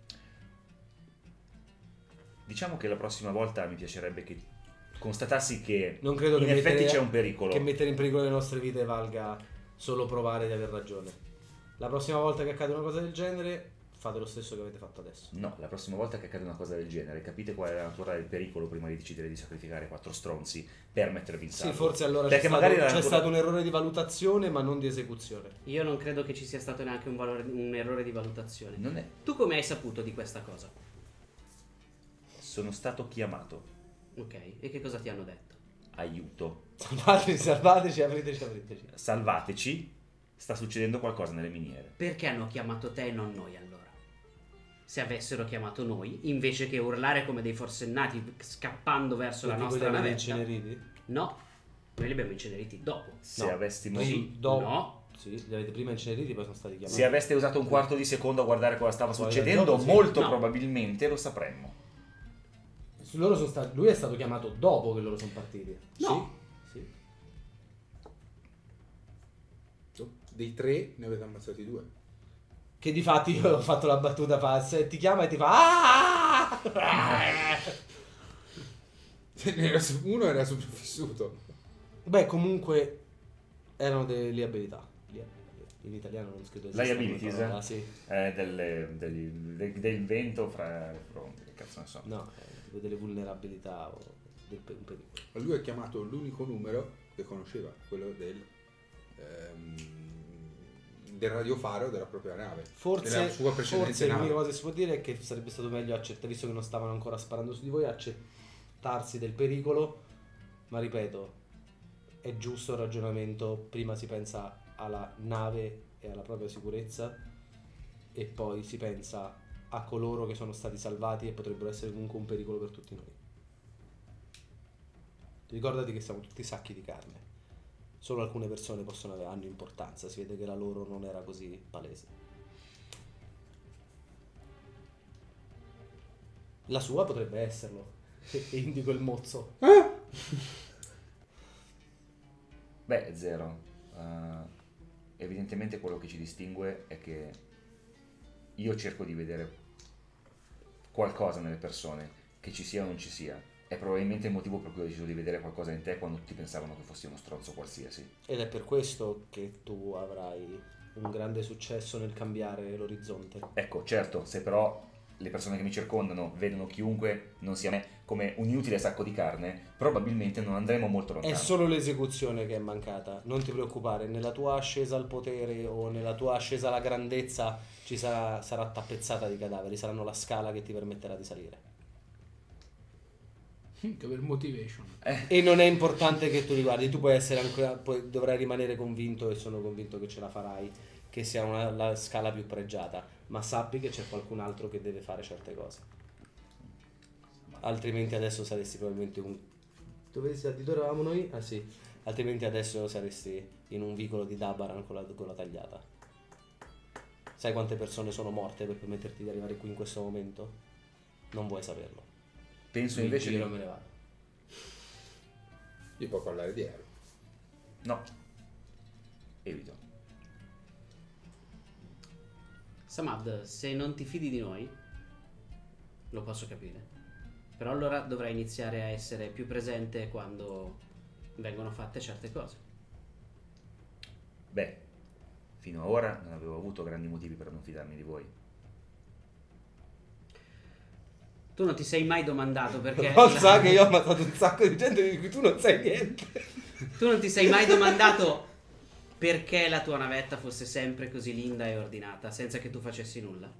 Diciamo che la prossima volta mi piacerebbe che constatassi che Non credo in che effetti c'è un pericolo. Che mettere in pericolo le nostre vite valga solo provare di aver ragione. La prossima volta che accade una cosa del genere, fate lo stesso che avete fatto adesso. No, la prossima volta che accade una cosa del genere, capite qual è la natura del pericolo prima di decidere di sacrificare 4 stronzi per mettervi in salvo. Sì, forse allora Perché magari c'è stato un errore di valutazione, ma non di esecuzione. Io non credo che ci sia stato neanche un errore di valutazione. Non è. Tu come hai saputo di questa cosa? Sono stato chiamato. Ok, e che cosa ti hanno detto? Aiuto. Salvateci, apriteci. Salvateci. Sta succedendo qualcosa nelle miniere. Perché hanno chiamato te e non noi allora? Se avessero chiamato noi, invece che urlare come dei forsennati scappando verso la nostra navetta. inceneriti? No, noi li abbiamo inceneriti dopo. Se No. avessimo. Sì, dopo. No. Sì, li avete prima inceneriti, poi sono stati chiamati. Se aveste usato un quarto di secondo a guardare cosa stava Poi succedendo, dopo, sì. molto No. probabilmente lo sapremmo. Loro sono stati, lui è stato chiamato dopo che loro sono partiti. No. Sì. Dei 3 ne avete ammazzati 2. Che difatti io ho fatto la battuta se ti chiama e ti fa Uno era sopravvissuto. Beh, comunque erano delle abilità. In italiano non scritto Liabilities? sì. Del vento fra le fronti. Che cazzo ne so. No, tipo delle vulnerabilità o del pericolo. Lui ha chiamato l'unico numero che conosceva, quello del radiofaro della propria nave. Della sua precedente Forse nave. l'unica cosa che si può dire è che sarebbe stato meglio accettare, visto che non stavano ancora sparando su di voi, accettarsi del pericolo, ma ripeto, è giusto il ragionamento, prima si pensa alla nave e alla propria sicurezza e poi si pensa a coloro che sono stati salvati e potrebbero essere comunque un pericolo per tutti noi. Ricordati che siamo tutti sacchi di carne. Solo alcune persone hanno importanza, si vede che la loro non era così palese. La sua potrebbe esserlo. E indico il mozzo. Beh, zero. Evidentemente quello che ci distingue è che io cerco di vedere qualcosa nelle persone, che ci sia o non ci sia. È probabilmente il motivo per cui ho deciso di vedere qualcosa in te quando tutti pensavano che fossi uno stronzo qualsiasi. Ed è per questo che tu avrai un grande successo nel cambiare l'orizzonte. Ecco, certo, se però le persone che mi circondano vedono chiunque non sia me come un inutile sacco di carne, probabilmente non andremo molto lontano. È solo l'esecuzione che è mancata, non ti preoccupare, nella tua ascesa al potere o nella tua ascesa alla grandezza sarà tappezzata di cadaveri, saranno la scala che ti permetterà di salire. Che per motivation. E non è importante che tu li guardi, tu puoi essere ancora, dovrai rimanere convinto, e sono convinto che ce la farai, che sia la scala più pregiata, ma sappi che c'è qualcun altro che deve fare certe cose. Altrimenti adesso saresti probabilmente dove eravamo noi? Ah sì. Altrimenti adesso saresti in un vicolo di Dabaran con la tagliata. Sai quante persone sono morte per permetterti di arrivare qui in questo momento? Non vuoi saperlo. Penso invece io me ne vado. Io può parlare di Ero. No. Evito. Samad, se non ti fidi di noi, lo posso capire. Però allora dovrai iniziare a essere più presente quando vengono fatte certe cose. Beh, fino ad ora non avevo avuto grandi motivi per non fidarmi di voi. Tu non ti sei mai domandato perché... Non sa che io ho ammazzato un sacco di gente di cui tu non sai niente. Tu non ti sei mai domandato perché la tua navetta fosse sempre così linda e ordinata, senza che tu facessi nulla?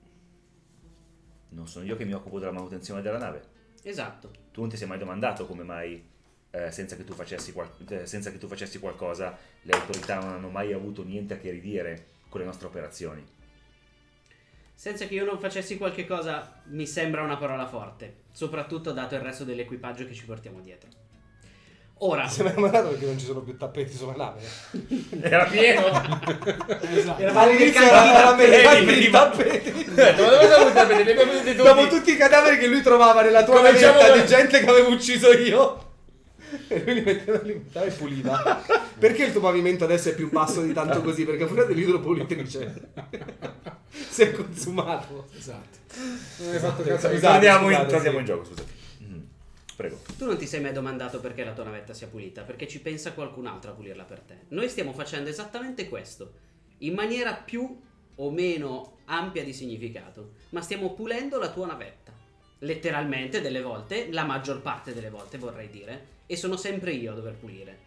Non sono io che mi occupo della manutenzione della nave. Esatto. Tu non ti sei mai domandato come mai, senza che tu facessi qualcosa, le autorità non hanno mai avuto niente a che ridire con le nostre operazioni. Senza che io non facessi qualche cosa mi sembra una parola forte, soprattutto dato il resto dell'equipaggio che ci portiamo dietro. Ora, Sembra mandato perché non ci sono più tappeti sulla nave. Era pieno. Esatto. All'inizio era vedi, i tappeti. Ma dove sono i tappeti? Li abbiamo venuti tutti. Dopo tutti i cadaveri che lui trovava nella tua Cominciamo navetta da- di gente che avevo ucciso io. E lui li metteva lì e puliva. Perché il tuo pavimento adesso è più basso di tanto così? Perché fuori dell'idropolitrice si è consumato. Esatto. Non hai fatto caso. Esatto. Torniamo in gioco, scusate. Prego. tu non ti sei mai domandato perché la tua navetta sia pulita, perché ci pensa qualcun altro a pulirla per te. Noi stiamo facendo esattamente questo, in maniera più o meno ampia di significato, ma stiamo pulendo la tua navetta. Letteralmente, delle volte, la maggior parte delle volte vorrei dire, e sono sempre io a dover pulire.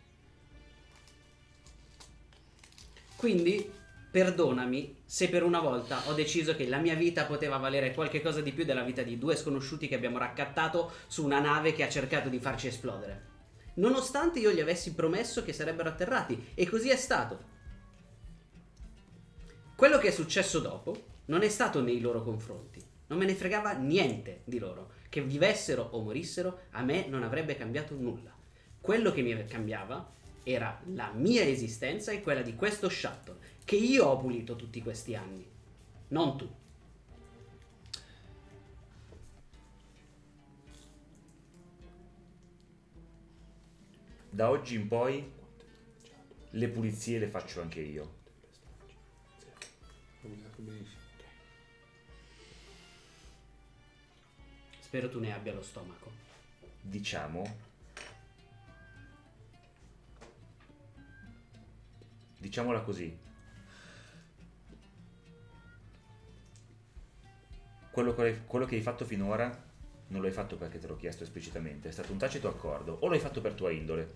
Quindi, perdonami se per una volta ho deciso che la mia vita poteva valere qualche cosa di più della vita di due sconosciuti che abbiamo raccattato su una nave che ha cercato di farci esplodere. Nonostante io gli avessi promesso che sarebbero atterrati, e così è stato. Quello che è successo dopo non è stato nei loro confronti. Non me ne fregava niente di loro. Che vivessero o morissero, a me non avrebbe cambiato nulla. Quello che mi cambiava era la mia esistenza e quella di questo shuttle, che io ho pulito tutti questi anni, non tu. Da oggi in poi le pulizie le faccio anche io. Spero tu ne abbia lo stomaco. Diciamola così. Quello che hai fatto finora non lo hai fatto perché te l'ho chiesto esplicitamente, è stato un tacito accordo, o l'hai fatto per tua indole.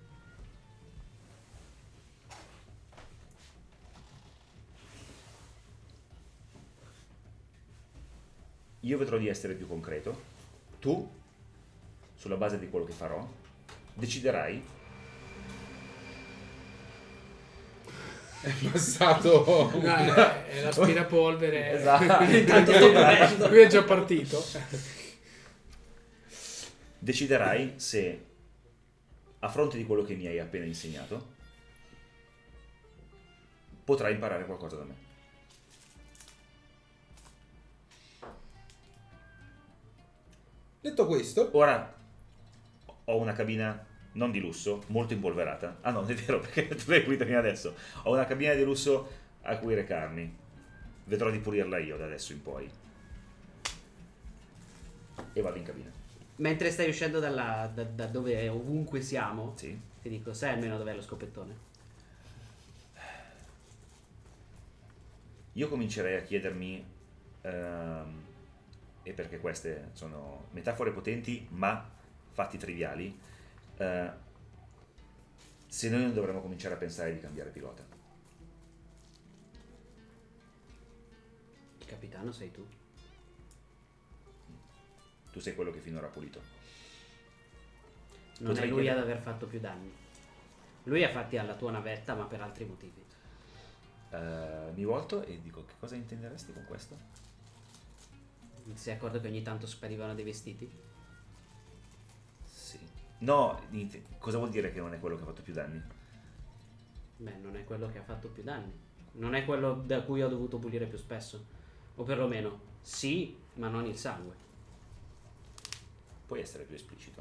Io vedrò di essere più concreto. Tu, sulla base di quello che farò, deciderai. È passato. È l'aspirapolvere. Esatto. Intanto sto morendo. Qui è già partito. Deciderai se, a fronte di quello che mi hai appena insegnato, potrai imparare qualcosa da me. Detto questo, Ora ho una cabina non di lusso, molto impolverata. Ah no, non è vero, perché tu l'hai pulita fino adesso. Ho una cabina di lusso a cui recarmi. Vedrò di pulirla io da adesso in poi. E vado in cabina. Mentre stai uscendo da dove ovunque siamo, Sì. ti dico, sai almeno dov'è lo scopettone? Io comincerei a chiedermi, e perché queste sono metafore potenti ma fatti triviali, se noi non dovremmo cominciare a pensare di cambiare pilota. Il capitano sei tu. Tu sei quello che finora ha pulito. Non Potrei è lui chiedere- ad aver fatto più danni. Lui ha fatti alla tua navetta, ma per altri motivi. Mi volto e dico, che cosa intenderesti con questo? Ti sei accorto che ogni tanto sparivano dei vestiti? Sì. No, cosa vuol dire che non è quello che ha fatto più danni? Beh, non è quello che ha fatto più danni. Non è quello da cui ho dovuto pulire più spesso. O perlomeno, sì, ma non il sangue. Puoi essere più esplicito?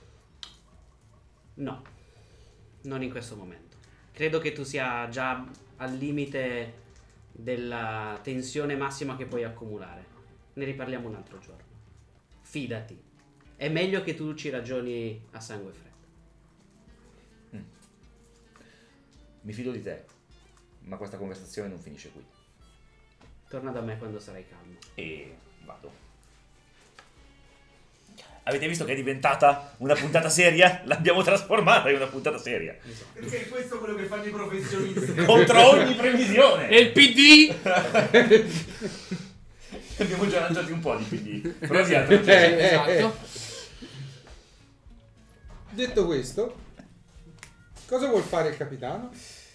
No, non in questo momento. Credo che tu sia già al limite della tensione massima che puoi accumulare. Ne riparliamo un altro giorno. Fidati. È meglio che tu ci ragioni a sangue freddo. Mi fido di te, ma questa conversazione non finisce qui. Torna da me quando sarai calmo. E vado. Avete visto che è diventata una puntata seria? L'abbiamo trasformata in una puntata seria. Perché è questo quello che fanno i professionisti. Contro ogni previsione. E il PD! Abbiamo già lanciati un po' di PD. Proviamo. Esatto. detto questo, cosa vuol fare il capitano?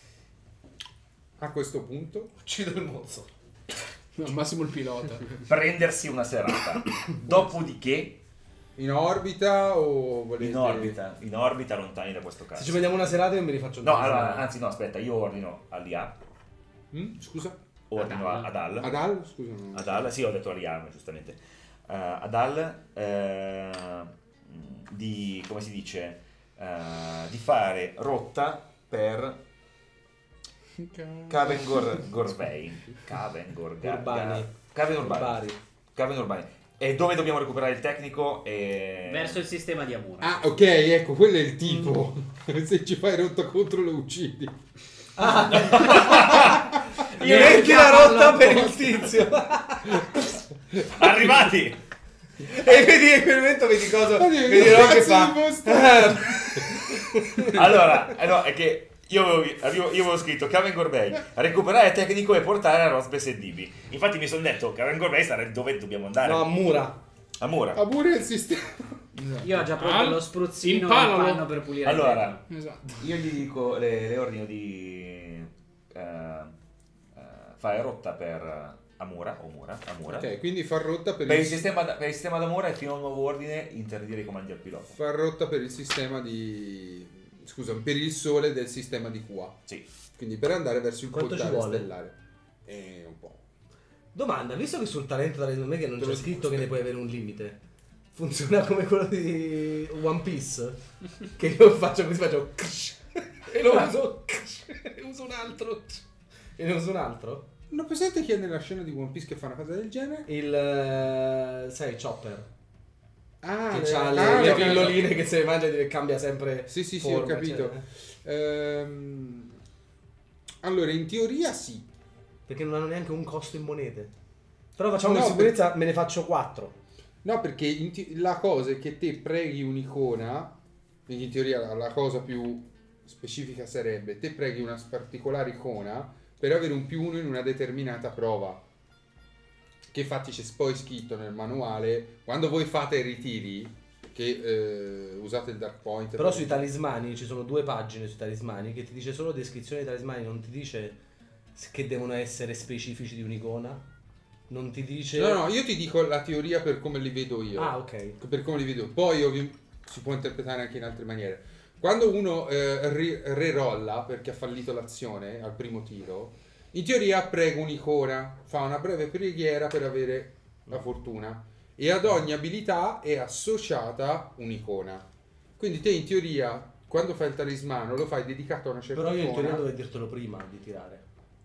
A questo punto? Uccido il mozzo. No, al massimo il pilota. Prendersi una serata. Dopodiché In orbita o volete... In orbita lontani da questo caso. Se ci prendiamo una serata io mi rifaccio un No, allora, anzi no, aspetta, io ordino all'IA. Scusa? Ordino ad Al. Ad Al? Scusa. Ad Al, sì, ho detto all'IA, giustamente. Ad Al di, come si dice, di fare rotta per Caven Gorvei. Caven Urbani. E dove dobbiamo recuperare il tecnico? Verso il sistema di Amura. Ah, ok, ecco, quello è il tipo. Se ci fai rotta contro lo uccidi. Io metti la rotta per il tizio. Arrivati! E vedi in quel momento vedi cosa. Oddio, Vedi che no, che cazzo fa. Allora, no, è che io avevo scritto Caven Gorbei, recuperare tecnico e portare a Rosbes e Dibi. Infatti mi sono detto Caven Gorbei sarà dove dobbiamo andare. No, a Mura. A Mura. Ah, pure il sistema. Io ho già proprio lo spruzzino in Impalalo. panno per pulire il Allora, Esatto. io gli dico, le ordino di fare rotta per Amura. Ok, quindi far rotta per Per il il sistema d'Amura e fino a un nuovo ordine interdire i comandi al pilota. far rotta per il sistema di... Scusa, per il sole del sistema di QA. Sì. Quindi per andare verso il Quanto ci portale vuole? stellare. Un po'. Domanda, visto che sul talento da me che non Te c'è lo scritto dico, che ne puoi avere un limite, funziona come quello di One Piece? Che io faccio così, faccio e lo uso e uso un altro e ne uso un altro? Non pensate chi è nella scena di One Piece che fa una cosa del genere? Sai, Chopper Ah, che ha ho le capito. pilloline che se le mangia e cambia sempre Sì, ho forma, capito. eccetera. Allora, in teoria sì. Perché non hanno neanche un costo in monete. Però facciamo No, in sicurezza, me ne faccio 4. No, perché la cosa è che te preghi un'icona, quindi in teoria la cosa più specifica sarebbe te preghi una particolare icona per avere un +1 in una determinata prova. Che infatti c'è poi scritto nel manuale, quando voi fate i ritiri, che usate il Dark Point. Però sui talismani ci sono 2 pagine sui talismani che ti dice solo descrizione dei talismani, non ti dice che devono essere specifici di un'icona. Non ti dice... No, io ti dico la teoria per come li vedo io. Ah, ok. Per come li vedo. Poi si può interpretare anche in altre maniere. Quando uno rerolla perché ha fallito l'azione al primo tiro, in teoria prega un'icona, fa una breve preghiera per avere la fortuna e ad ogni abilità è associata un'icona. Quindi te in teoria quando fai il talismano lo fai dedicato a una certa Però io in icona. teoria dovevo dirtelo prima di tirare.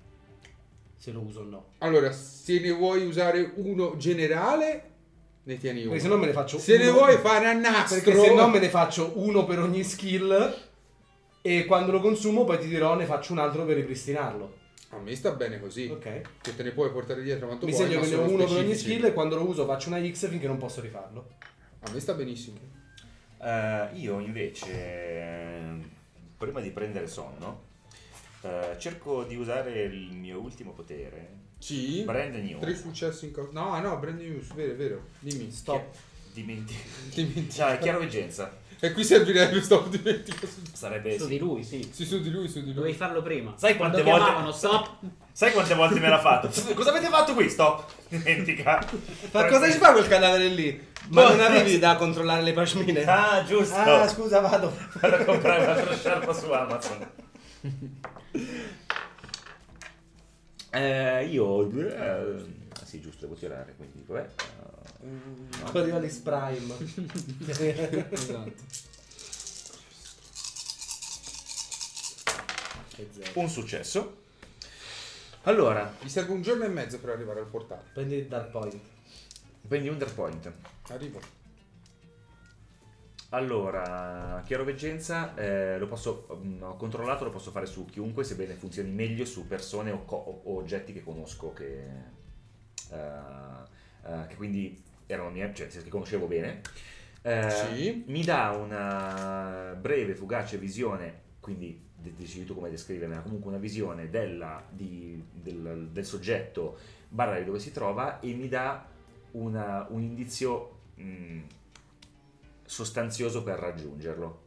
Se lo uso o no. Allora, se ne vuoi usare uno generale, ne tieni uno. Perché se no me ne faccio Se uno. ne vuoi fare a nastro, Perché se no me ne faccio uno per ogni skill e quando lo consumo poi ti dirò ne faccio un altro per ripristinarlo. a me sta bene così. Ok. Che te ne puoi portare dietro quanto Mi vuoi. segno ma che ne ho sono uno per ogni specifici. skill e quando lo uso faccio una X finché non posso rifarlo. A me sta benissimo. Io invece, prima di prendere sonno, cerco di usare il mio ultimo potere. Sì. Brand new. 3 successi in cosa. No, brand news, vero. Dimmi. Stop. Dimentico. Cioè, chiaroveggenza. E qui servirebbe stop, dimentico. Sarebbe Su di lui, sì. Sì, su di lui. Dovevi farlo prima. Sai quante Quando volte- chiamavano stop. Sai quante volte me l'ha fatto? Cosa avete fatto qui? Stop. Dimentica. Ma cosa ci fa quel cadavere lì? Ma non avevi da controllare le pashmine? Ah, giusto. Ah, scusa, vado. Vado a comprare un'altra sciarpa su Amazon. Sì, giusto, devo tirare, quindi vabbè. Coriolis Prime. Esatto. E zero. Un successo. Allora, Mi serve un giorno e mezzo per arrivare al portale. Prendi il Dark Point. prendi un Dark Point. Arrivo. Allora, chiaroveggenza, lo posso, ho controllato, lo posso fare su chiunque, sebbene funzioni meglio su persone o oggetti che conosco, che quindi erano miei, cioè che conoscevo bene. Sì. Mi dà una breve, fugace visione, quindi decidi tu come descriverla, comunque una visione del soggetto barra di dove si trova e mi dà un indizio sostanzioso per raggiungerlo.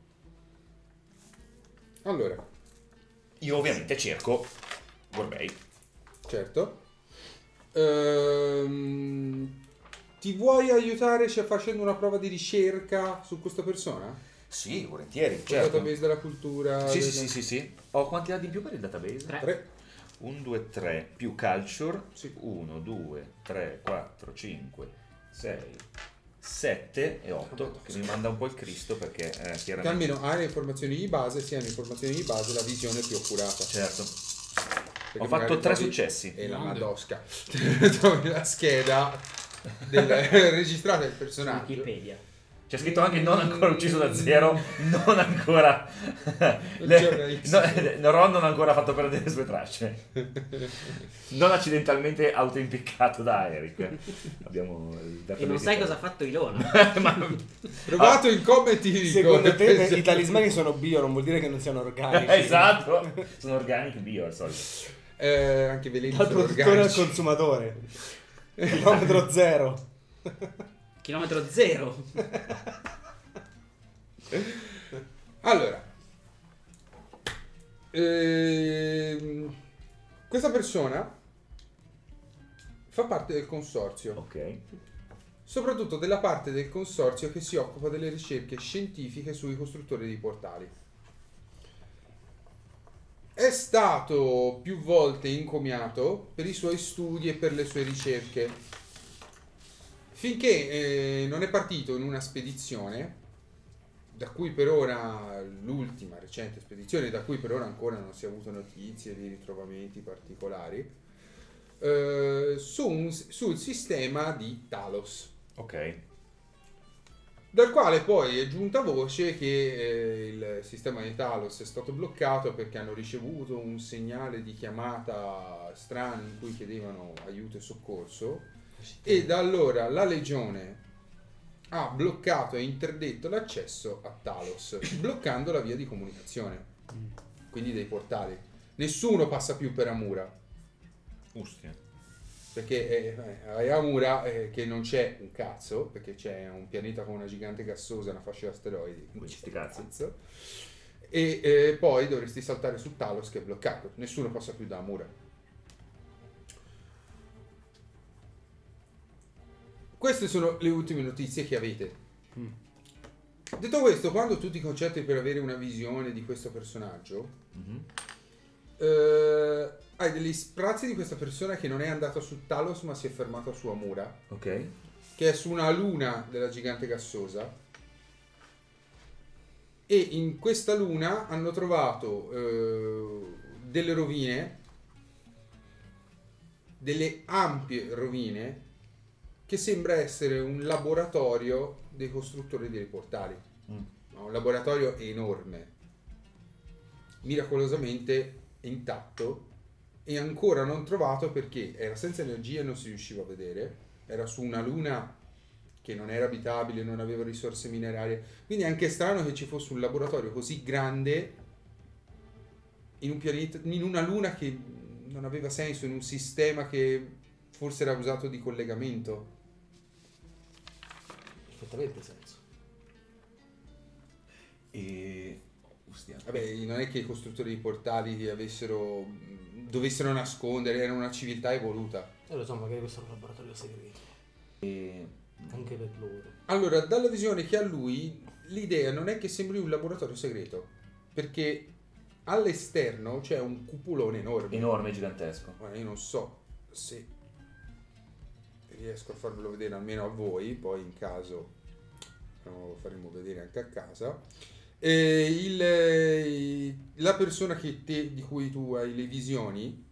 Allora, Io ovviamente cerco Gorbei. certo. ti vuoi aiutare facendo una prova di ricerca su questa persona? Sì, volentieri, Il certo. database della cultura. Sì. Ho quanti dadi in più per il database? 3. 1, 2, 3 più culture. Sì. 1, 2, 3, 4, 5, 6, 7 e 8. Che mi manda un po' il Cristo perché Che chiaramente. almeno hai le informazioni di base, se hai le informazioni di base la visione è più accurata. Certo. Perché Ho fatto magari 3 trovi- successi. E la Grande. madosca. Trovi la scheda registrata del personaggio. Wikipedia. C'è scritto anche non ancora ucciso da zero, non ancora. Ron non ha ancora fatto perdere le sue tracce. Non accidentalmente autoimpiccato da Eric. Abbiamo E non sai cosa ha fatto Ilona. Trovato in comment ti dico. Secondo te i talismani sono bio, non vuol dire che non siano organici. Esatto, sono organic bio al solito. Anche veleni Dal sono produttore al organici. consumatore. Chilometro zero. Chilometro zero. Allora, questa persona fa parte del consorzio, Ok. soprattutto della parte del consorzio che si occupa delle ricerche scientifiche sui costruttori di portali. È stato più volte incomiato per i suoi studi e per le sue ricerche, finché non è partito in una spedizione, da cui per ora, l'ultima recente spedizione, da cui per ora ancora non si è avuto notizie di ritrovamenti particolari, sul sistema di Talos, Ok. dal quale poi è giunta voce che il sistema di Talos è stato bloccato perché hanno ricevuto un segnale di chiamata strano in cui chiedevano aiuto e soccorso, e da allora la Legione ha bloccato e interdetto l'accesso a Talos, bloccando la via di comunicazione, quindi dei portali. Nessuno passa più per Amura, Ustia. perché a Amura che non c'è un cazzo, perché c'è un pianeta con una gigante gassosa e una fascia di asteroidi, Quindi sti cazzi. e poi dovresti saltare su Talos che è bloccato. Nessuno passa più da Amura. Queste sono le ultime notizie che avete. Detto questo, quando tu ti concentri per avere una visione di questo personaggio, hai degli sprazzi di questa persona che non è andata su Talos ma si è fermata su Amura, Ok. che è su una luna della gigante gassosa, e in questa luna hanno trovato delle rovine, delle ampie rovine, che sembra essere un laboratorio dei costruttori dei portali. Un laboratorio enorme, miracolosamente intatto e ancora non trovato perché era senza energia e non si riusciva a vedere, era su una luna che non era abitabile, non aveva risorse minerarie, quindi è anche strano che ci fosse un laboratorio così grande in un pianeta, in una luna che non aveva senso, in un sistema che forse era usato di collegamento. Perfettamente senso. E. Ustia. Vabbè, non è che i costruttori di portali dovessero nascondere, era una civiltà evoluta. Lo so, magari questo è un laboratorio segreto. E. Anche per loro. Allora, dalla visione che ha lui, l'idea non è che sembri un laboratorio segreto, perché all'esterno c'è un cupolone enorme. Enorme, gigantesco. Ora, io non so se riesco a farvelo vedere almeno a voi, poi in caso lo faremo vedere anche a casa. La persona di cui tu hai le visioni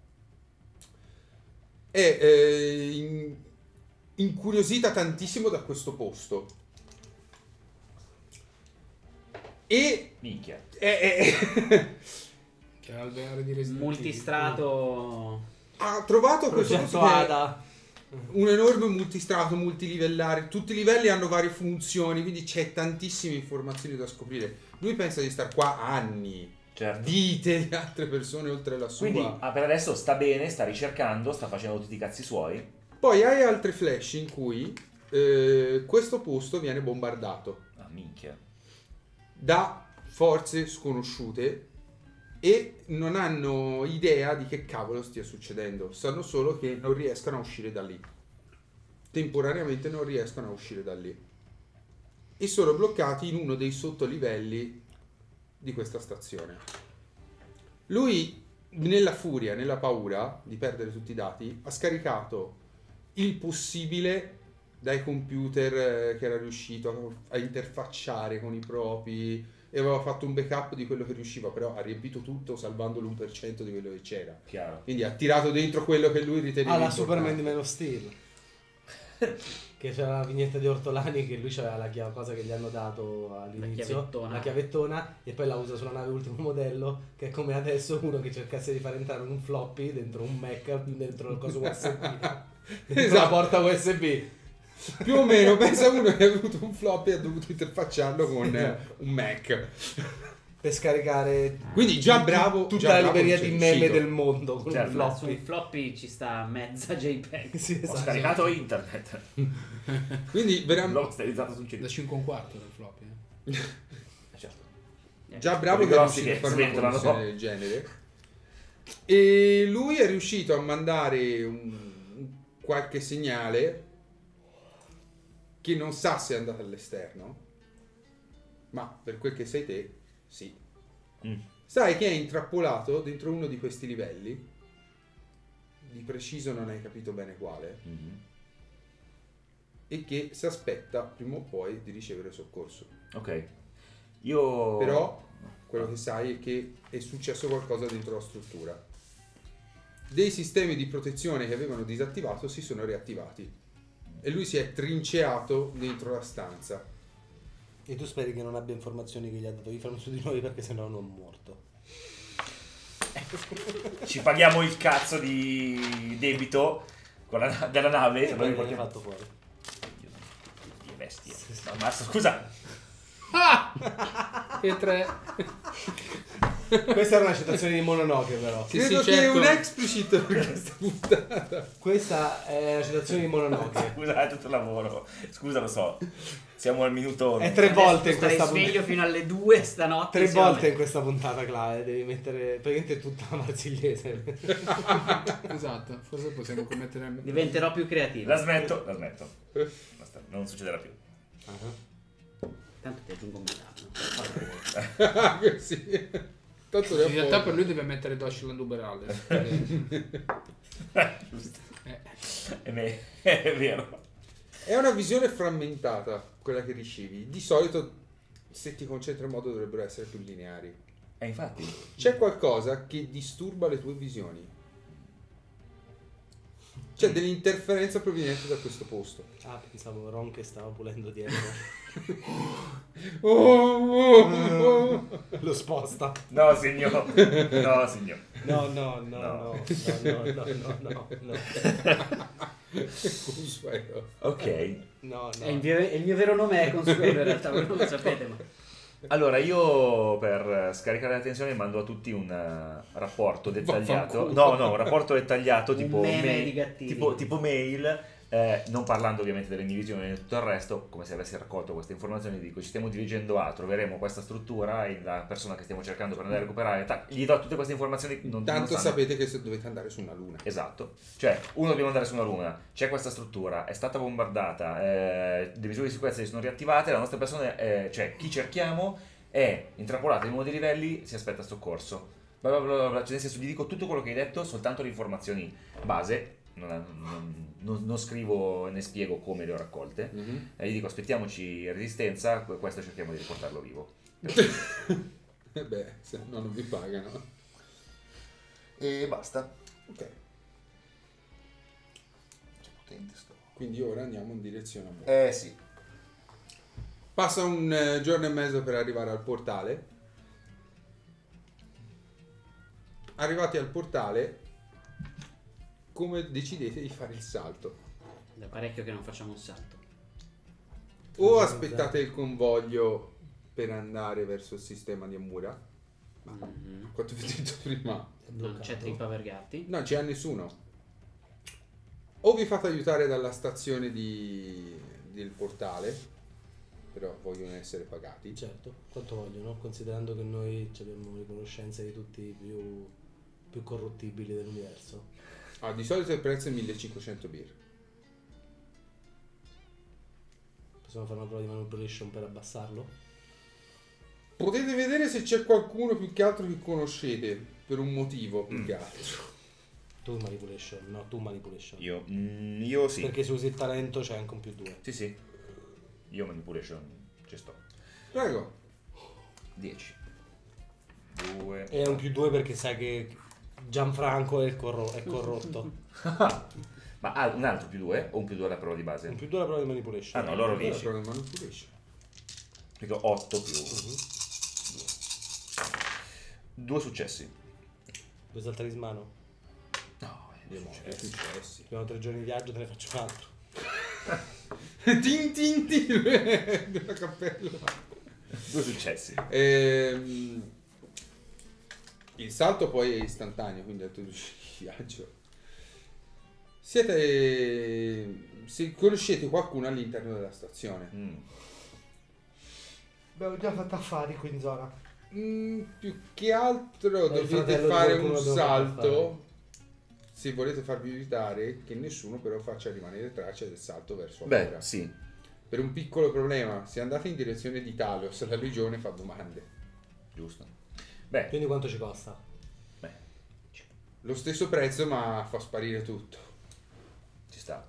è incuriosita tantissimo da questo posto e Minchia. Che è l'alveare di Resident Evil. Multistrato. ha trovato questo Progetto posto che è Ada. un enorme multistrato, multilivellare, tutti i livelli hanno varie funzioni, quindi c'è tantissime informazioni da scoprire. Lui pensa di star qua anni, Certo. vite di altre persone oltre la sua. Quindi per adesso sta bene, sta ricercando, sta facendo tutti i cazzi suoi. Poi hai altre flash in cui questo posto viene bombardato Ah, minchia. da forze sconosciute e non hanno idea di che cavolo stia succedendo, sanno solo che non riescano a uscire da lì. temporaneamente non riescono a uscire da lì e sono bloccati in uno dei sottolivelli di questa stazione. Lui, nella furia, nella paura di perdere tutti i dati, ha scaricato il possibile dai computer che era riuscito a interfacciare con i propri, e aveva fatto un backup di quello che riusciva, però ha riempito tutto salvando l'1% di quello che c'era. Chiaro. Quindi ha tirato dentro quello che lui riteneva la importante. Superman di Man of Steel. Che c'era la vignetta di Ortolani che lui c'aveva la cosa che gli hanno dato all'inizio, la chiavettona, e poi la usa sulla nave ultimo modello, che è come adesso uno che cercasse di far entrare un floppy dentro un Mac, dentro il coso USB, dentro la porta USB. Più o meno, pensa uno che ha avuto un floppy e ha dovuto interfacciarlo con un Mac per scaricare, quindi già bravo, tutta già la bravo libreria non di c'è meme riuscito. del mondo con Certo, un Ma floppy. sul floppy ci sta mezza JPEG. Sì, Ho esatto. scaricato internet. Quindi veramente L'ho sterilizzato sul Da CD. 5 un quarto del floppy. Certo. già bravo Quelli che è grossi riuscito a che fare una sventolano. produzione del genere, e lui è riuscito a mandare qualche segnale che non sa se è andato all'esterno, ma per quel che sai te, sì. Sai che è intrappolato dentro uno di questi livelli, di preciso non hai capito bene quale, e che si aspetta prima o poi di ricevere soccorso. Ok. Io... Però quello che sai è che è successo qualcosa dentro la struttura. Dei sistemi di protezione che avevano disattivato si sono riattivati e lui si è trinceato dentro la stanza. E tu speri che non abbia informazioni che gli ha dato Ifram su di noi, perché sennò non muerto. Ci paghiamo il cazzo di debito con della nave. E Se poi noi l'hai fatto fuori. Dio, bestie. No, Mazzo, scusa. E 3. Questa era una citazione di Mononoke, però. Sì, Credo sì, che è certo. un explicit per questa puntata. Questa è una citazione di Mononoke. Scusa, è tutto il lavoro. Scusa, lo so. Siamo al minuto... È 3 volte in Starei questa sveglio puntata. fino alle 2 stanotte. 3 volte in questa puntata, Clave. Devi mettere praticamente tutta la marsigliese. Esatto, forse possiamo commettere. Diventerò più creativo. La smetto. Basta, non succederà più. Tanto ti aggiungo un medardo. Sì. Tanto ne ho In realtà poco. per lui deve mettere Deutschland Uberale. Giusto. È vero. È una visione frammentata quella che ricevi. Di solito, se ti concentri in modo, dovrebbero essere più lineari. Infatti. C'è qualcosa che disturba le tue visioni. C'è dell'interferenza proveniente da questo posto. Ah, pensavo Ron che stava pulendo dietro. Lo sposta. No, signor. No, signor. No. Consuelo. Ok. No. Il mio vero nome è Consuelo in realtà, voi non lo sapete, ma... Allora, io per scaricare la tensione mando a tutti un rapporto dettagliato. Vaffanculo. No, un rapporto dettagliato Un tipo meme mail, di gattini. tipo mail, non parlando ovviamente delle divisioni e tutto il resto, come se avessi raccolto queste informazioni. Dico, ci stiamo dirigendo a, troveremo questa struttura e la persona che stiamo cercando per andare a recuperare, gli do tutte queste informazioni. Non Tanto sanno. sapete che se dovete andare su una luna. Esatto, cioè uno dobbiamo andare su una luna, c'è questa struttura, è stata bombardata, le misure di sicurezza si sono riattivate, la nostra persona, cioè chi cerchiamo è intrappolata in uno dei livelli, si aspetta soccorso. Bla bla bla bla. Cioè, nel senso, gli dico tutto quello che hai detto, soltanto le informazioni base, non scrivo né spiego come le ho raccolte. Gli dico aspettiamoci resistenza, questo cerchiamo di riportarlo vivo. Beh, se no non vi pagano. E basta. Ok. C'è potente sto. Quindi ora andiamo in direzione a Mura. Sì. Passa un giorno e mezzo per arrivare al portale. Arrivati al portale, come decidete di fare il salto? Da parecchio che non facciamo un salto. O aspettate il convoglio per andare verso il sistema di Amura? Quanto vi ho detto prima? Non c'è trippa per gatti. Non c'è nessuno. O vi fate aiutare dalla stazione del portale, però vogliono essere pagati. Certo, quanto vogliono, considerando che noi abbiamo riconoscenza di tutti i più corruttibili dell'universo. Di solito il prezzo è 1500 birre. Possiamo fare una prova di manipulation per abbassarlo? Potete vedere se c'è qualcuno più che altro che conoscete, per un motivo più che altro. Tu manipulation, no, tu manipulation. Io sì. Perché se usi il talento c'è anche un +2. Sì. Io manipulation ci sto. Prego. 10. 2. E è un +2 perché sai che Gianfranco è corrotto. Ma ha un altro +2 o un +2 alla prova di base? Un +2 alla prova di manipulation. Ah no, loro Allora, 10. prego, manipulation. Perché ho 8 più 2 successi. 2 saltalismano. No, Successi. Abbiamo 3 giorni di viaggio, te ne faccio un altro. Tin tin tin della cappella. 2 successi. Il salto poi è istantaneo, quindi è tutto il viaggio. Se conoscete qualcuno all'interno della stazione. Abbiamo già fatto affari qui in zona. Più che altro il dovete fratello di fare qualcuno un dove salto. Se volete farvi evitare che nessuno però faccia rimanere tracce del salto verso Amura. Beh, sì. Per un piccolo problema, se andate in direzione di Talos, la legione fa domande. Giusto. Beh, Quindi quanto ci costa? Lo stesso prezzo, ma fa sparire tutto. ci sta.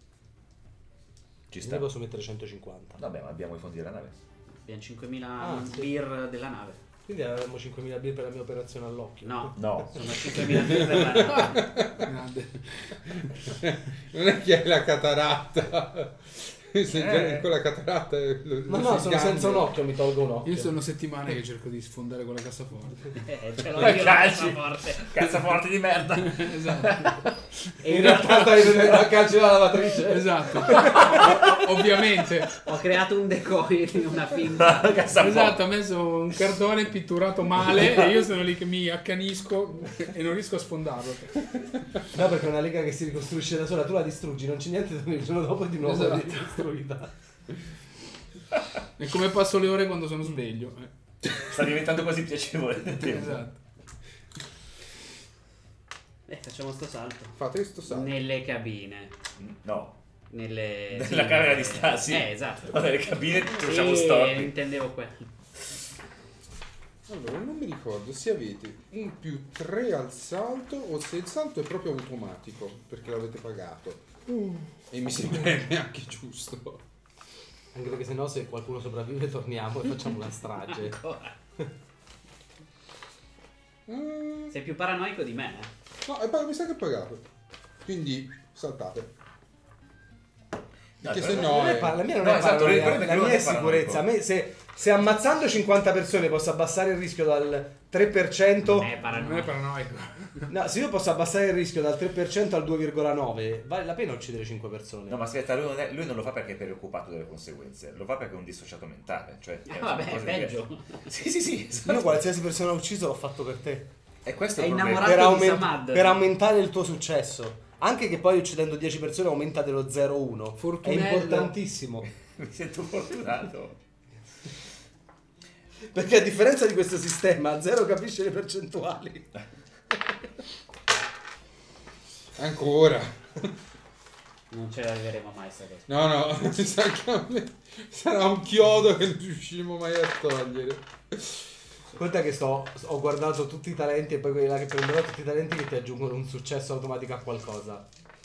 Ci Io sta. posso mettere 150. Vabbè, ma abbiamo i fondi della nave. Abbiamo 5.000 sì. birr della nave. Quindi avremo 5.000 birre per la mia operazione all'occhio. No, No. sono 5.000 birr della nave. Grande. Non è che è la cataratta. Se con la cataratta Ma no, sono senza un occhio, mi tolgo un occhio. Io sono settimane che cerco di sfondare con la cassaforte. Ce l'ho io la Calci. forte. Cazzaforte di merda. Esatto. E in realtà stai vedendo a calcio la lavatrice. Esatto. Ovviamente. Ho creato un decoy di una finta. Cazzaforte. Esatto, ho messo un cartone pitturato male e io sono lì che mi accanisco e non riesco a sfondarlo. No, perché è una lega che si ricostruisce da sola, tu la distruggi, non c'è niente il giorno dopo di nuovo Esatto. distruita. È come passo le ore quando sono sveglio. Sta diventando quasi piacevole. Esatto. Facciamo sto salto. Fate sto salto. Nelle cabine. No. Nelle Nella camera di stasi. esatto. Nelle cabine facciamo Sì, storti. intendevo quello. Allora, non mi ricordo se avete un +3 al salto o se il salto è proprio automatico, perché l'avete pagato. E mi sembra neanche giusto. Anche perché sennò se qualcuno sopravvive torniamo e facciamo una strage. Ancora. Sei più paranoico di me, No, mi sa che è pagato. Quindi saltate. No, Che però- se no è... La mia non No, è esatto, paranoia, ricorda che la lui mia è è sicurezza. A me se ammazzando 50 persone posso abbassare il rischio dal 3%. non è Non è paranoico. paranoico. No, se io posso abbassare il rischio dal 3% al 2,9, vale la pena uccidere 5 persone. No, ma aspetta, lui non lo fa perché è preoccupato delle conseguenze, lo fa perché è un dissociato mentale. Cioè, Vabbè, una cosa peggio. Sì, esatto. Io qualsiasi persona ucciso l'ho fatto per te. E questo È è il problema. innamorato di Samad. Per aumentare il tuo successo. Anche che poi uccidendo 10 persone aumenta dello 0,1. È Fortunello. importantissimo. Mi sento fortunato. Perché a differenza di questo sistema, 0 capisce le percentuali. Ancora. Non ce l'arriveremo mai sta cosa. No, mi sa che a me sarà un chiodo che non riusciremo mai a togliere. Conta che ho guardato tutti i talenti e poi quelli là che prenderò tutti i talenti che ti aggiungono un successo automatico a qualcosa.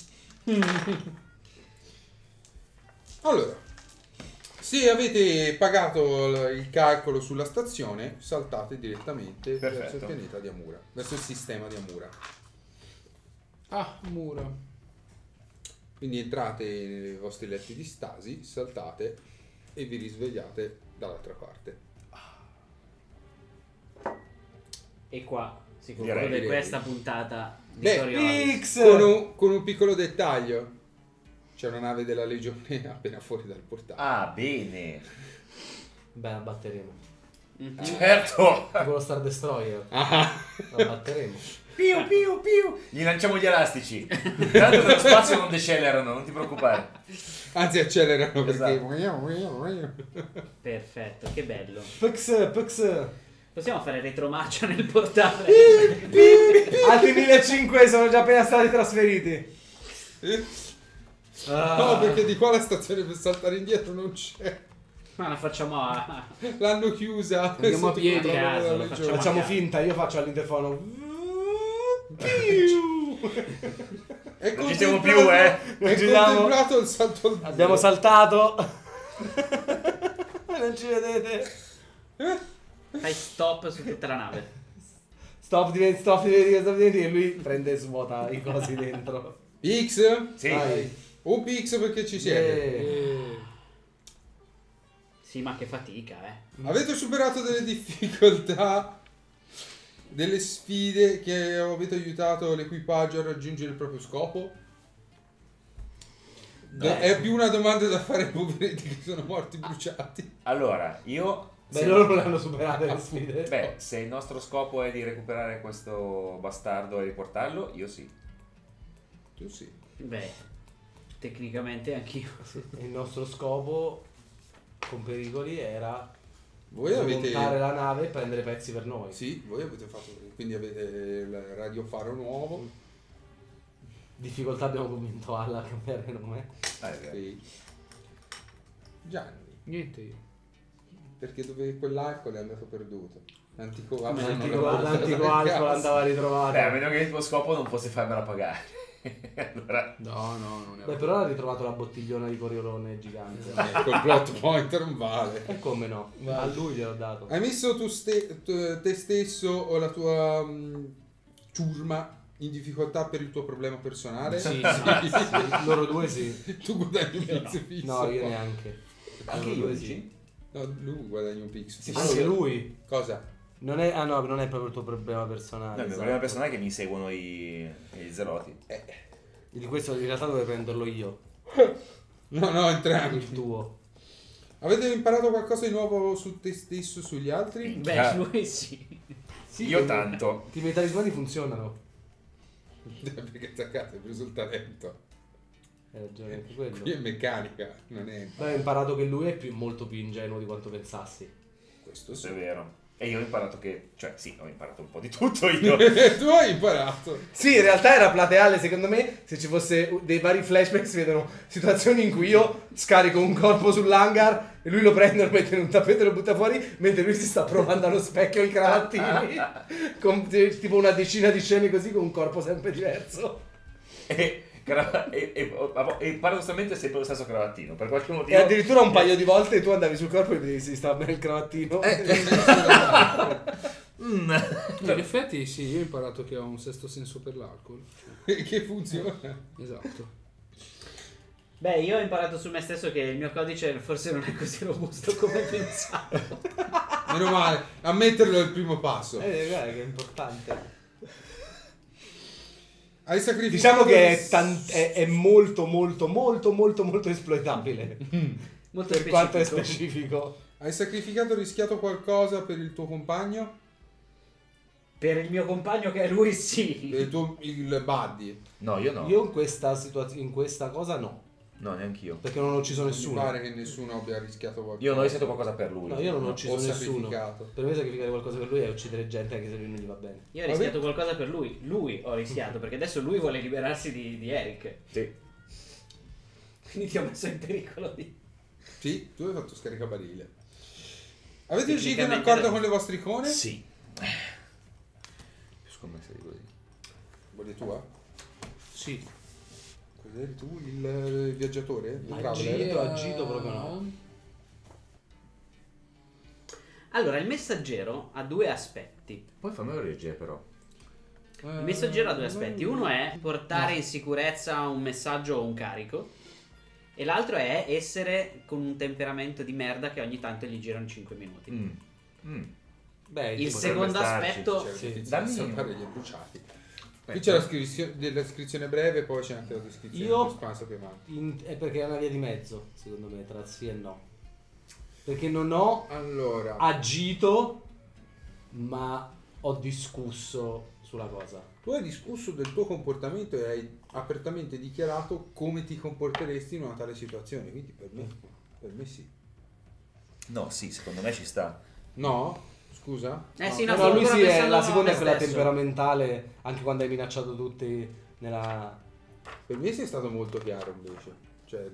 Allora, se avete pagato il calcolo sulla stazione, saltate direttamente verso il Perfetto. pianeta di Amura, verso il sistema di Amura. Ah, mura. Quindi entrate nei vostri letti di stasi, saltate e vi risvegliate dall'altra parte. E qua si Direi. conclude questa puntata di Beh, Coriolis. Con un piccolo dettaglio. C'è una nave della legione appena fuori dal portale. Ah, bene. Beh, la batteremo. Mhm. Certo. Tipo lo Star Destroyer. Ah, La batteremo. Piu, piu, piu. Gli lanciamo gli elastici. Tanto nello spazio non decelerano, non ti preoccupare. anzi accelerano Esatto. perché... Perfetto, che bello. Pux. Possiamo fare retromarcia nel portale? Altri 1500 sono già appena stati trasferiti. No, perché di qua la stazione per saltare indietro non c'è. Ma la facciamo a... L'hanno chiusa. Andiamo a Sotto piedi, controllo caso, della lo legione. facciamo. Facciamo finta, io faccio all'interfono. È Non ci siamo più, contemplato- È ci siamo. contemplato il salto al volo. Abbiamo saltato. Non ci vedete. Fai stop su tutta la nave. Stop diventi e lui prende e svuota i cosi dentro. Pix? Sì. Vai. Un Pix perché ci siete. Sì, ma che fatica, Avete superato delle difficoltà, delle sfide che avete aiutato l'equipaggio a raggiungere il proprio scopo? È più una domanda da fare ai poveretti che sono morti bruciati. Allora, io... Beh, loro non hanno superate le sfide. Beh, se il nostro scopo è di recuperare questo bastardo e riportarlo, io sì. Tu sì. Beh, tecnicamente anch'io. E il nostro scopo con pericoli era Voi avete... montare la nave e prendere pezzi per noi. Sì, voi avete fatto... Quindi avete il radiofaro nuovo. Difficoltà abbiamo convinto Alla a cambiare nome. Sì. Gianni, Niente io. perché dove quell'alcol è andato perduto. L'antico L'antico alcol andava ritrovato. Beh, a meno che il tuo scopo non fosse farmela pagare. Allora... No, non è Beh, però ha ritrovato la bottigliona di Coriolone gigante. col plot point non vale. E come no? Vai. A lui gliel'ho dato. Hai messo te stesso o la tua ciurma in difficoltà per il tuo problema personale? Sì, loro due sì. Tu guadagni un pix fisso. No, io neanche. Anche Loro io due dici? No, lui guadagni un pix fisso. Anche lui. Cosa? Non è, no, non è proprio il tuo problema No, personale. il mio esatto. problema personale è che mi seguono i zeloti. Di questo in realtà dovrei prenderlo io. No, entrambi. Il tuo. Avete imparato qualcosa di nuovo su te stesso, sugli altri? Beh, lui sì. Sì, Io che- tanto. I miei talismani funzionano. Perché attaccate, hai preso il talento. Hai ragione, anche quello. Qui è meccanica, non è... Beh, ho imparato che lui è molto più ingenuo di quanto pensassi. Questo Questo sì. è vero. E io ho imparato che... Cioè, sì, ho imparato un po' di tutto io. Tu hai imparato. Sì, in realtà era plateale, secondo me, se ci fosse dei vari flashback si vedono situazioni in cui io scarico un corpo sull'hangar e lui lo prende, lo mette in un tappeto e lo butta fuori, mentre lui si sta provando allo specchio i cravattini, con tipo una decina di scene così con un corpo sempre diverso. E paradossalmente è sempre lo stesso cravattino. Per qualche E motivo... addirittura un paio di volte tu andavi sul corpo e vedevi se stava bene il cravattino. In effetti sì, io ho imparato che ho un sesto senso per l'alcol. Che funziona. Esatto. Beh, io ho imparato su me stesso che il mio codice forse non è così robusto come pensavo. Meno male, ammetterlo è il primo passo. Guarda che è importante. Hai sacrificato... Diciamo che è molto esploitabile. Molto Per quanto è specifico. specifico. Hai sacrificato o rischiato qualcosa per il tuo compagno? Per il mio compagno che è lui, sì. Per il buddy? No, io no. Io in questa situazione, in questa cosa no. No, neanch'io. Perché non ho ucciso Mi nessuno. pare che nessuno abbia rischiato qualcosa. Io non ho rischiato qualcosa per lui. No, io non ho Ho ucciso nessuno. sacrificato. Per me sacrificare qualcosa per lui è uccidere gente anche se lui non gli va bene. Io ho rischiato qualcosa per lui. Lui ho rischiato, perché adesso lui vuole liberarsi di Eric. Sì. Quindi ti ho messo in pericolo di... Sì, tu hai fatto scaricabarile. Avete uscito in Tecnicamente accordo no. con le vostre icone? Sì. Scommessa di così. Vuoi tua? Sì. Cos'eri tu? Il viaggiatore? Il traveler? Agito proprio no. Allora, il messaggero ha due aspetti. Poi fammelo leggere però. Il messaggero ha due aspetti. Uno è portare in sicurezza un messaggio o un carico. E l'altro è essere con un temperamento di merda che ogni tanto gli girano 5 minuti. Beh, Il tipo- secondo starci, aspetto... C'è Sì. dammi saltare gli bruciati. Qui c'è la descrizione breve, poi c'è anche la descrizione Io- più espansa più avanti. è perché è una via di mezzo, secondo me, tra sì e no. Perché non ho Allora, agito, ma ho discusso sulla cosa. tu hai discusso del tuo comportamento e hai apertamente dichiarato come ti comporteresti in una tale situazione, quindi per me sì. No, sì, secondo me ci sta. No? Scusa? sì, No, no, stavo lui ancora sì, è, pensando la a seconda me è quella stesso. temperamentale, anche quando hai minacciato tutti nella Per me sei stato molto chiaro invece, cioè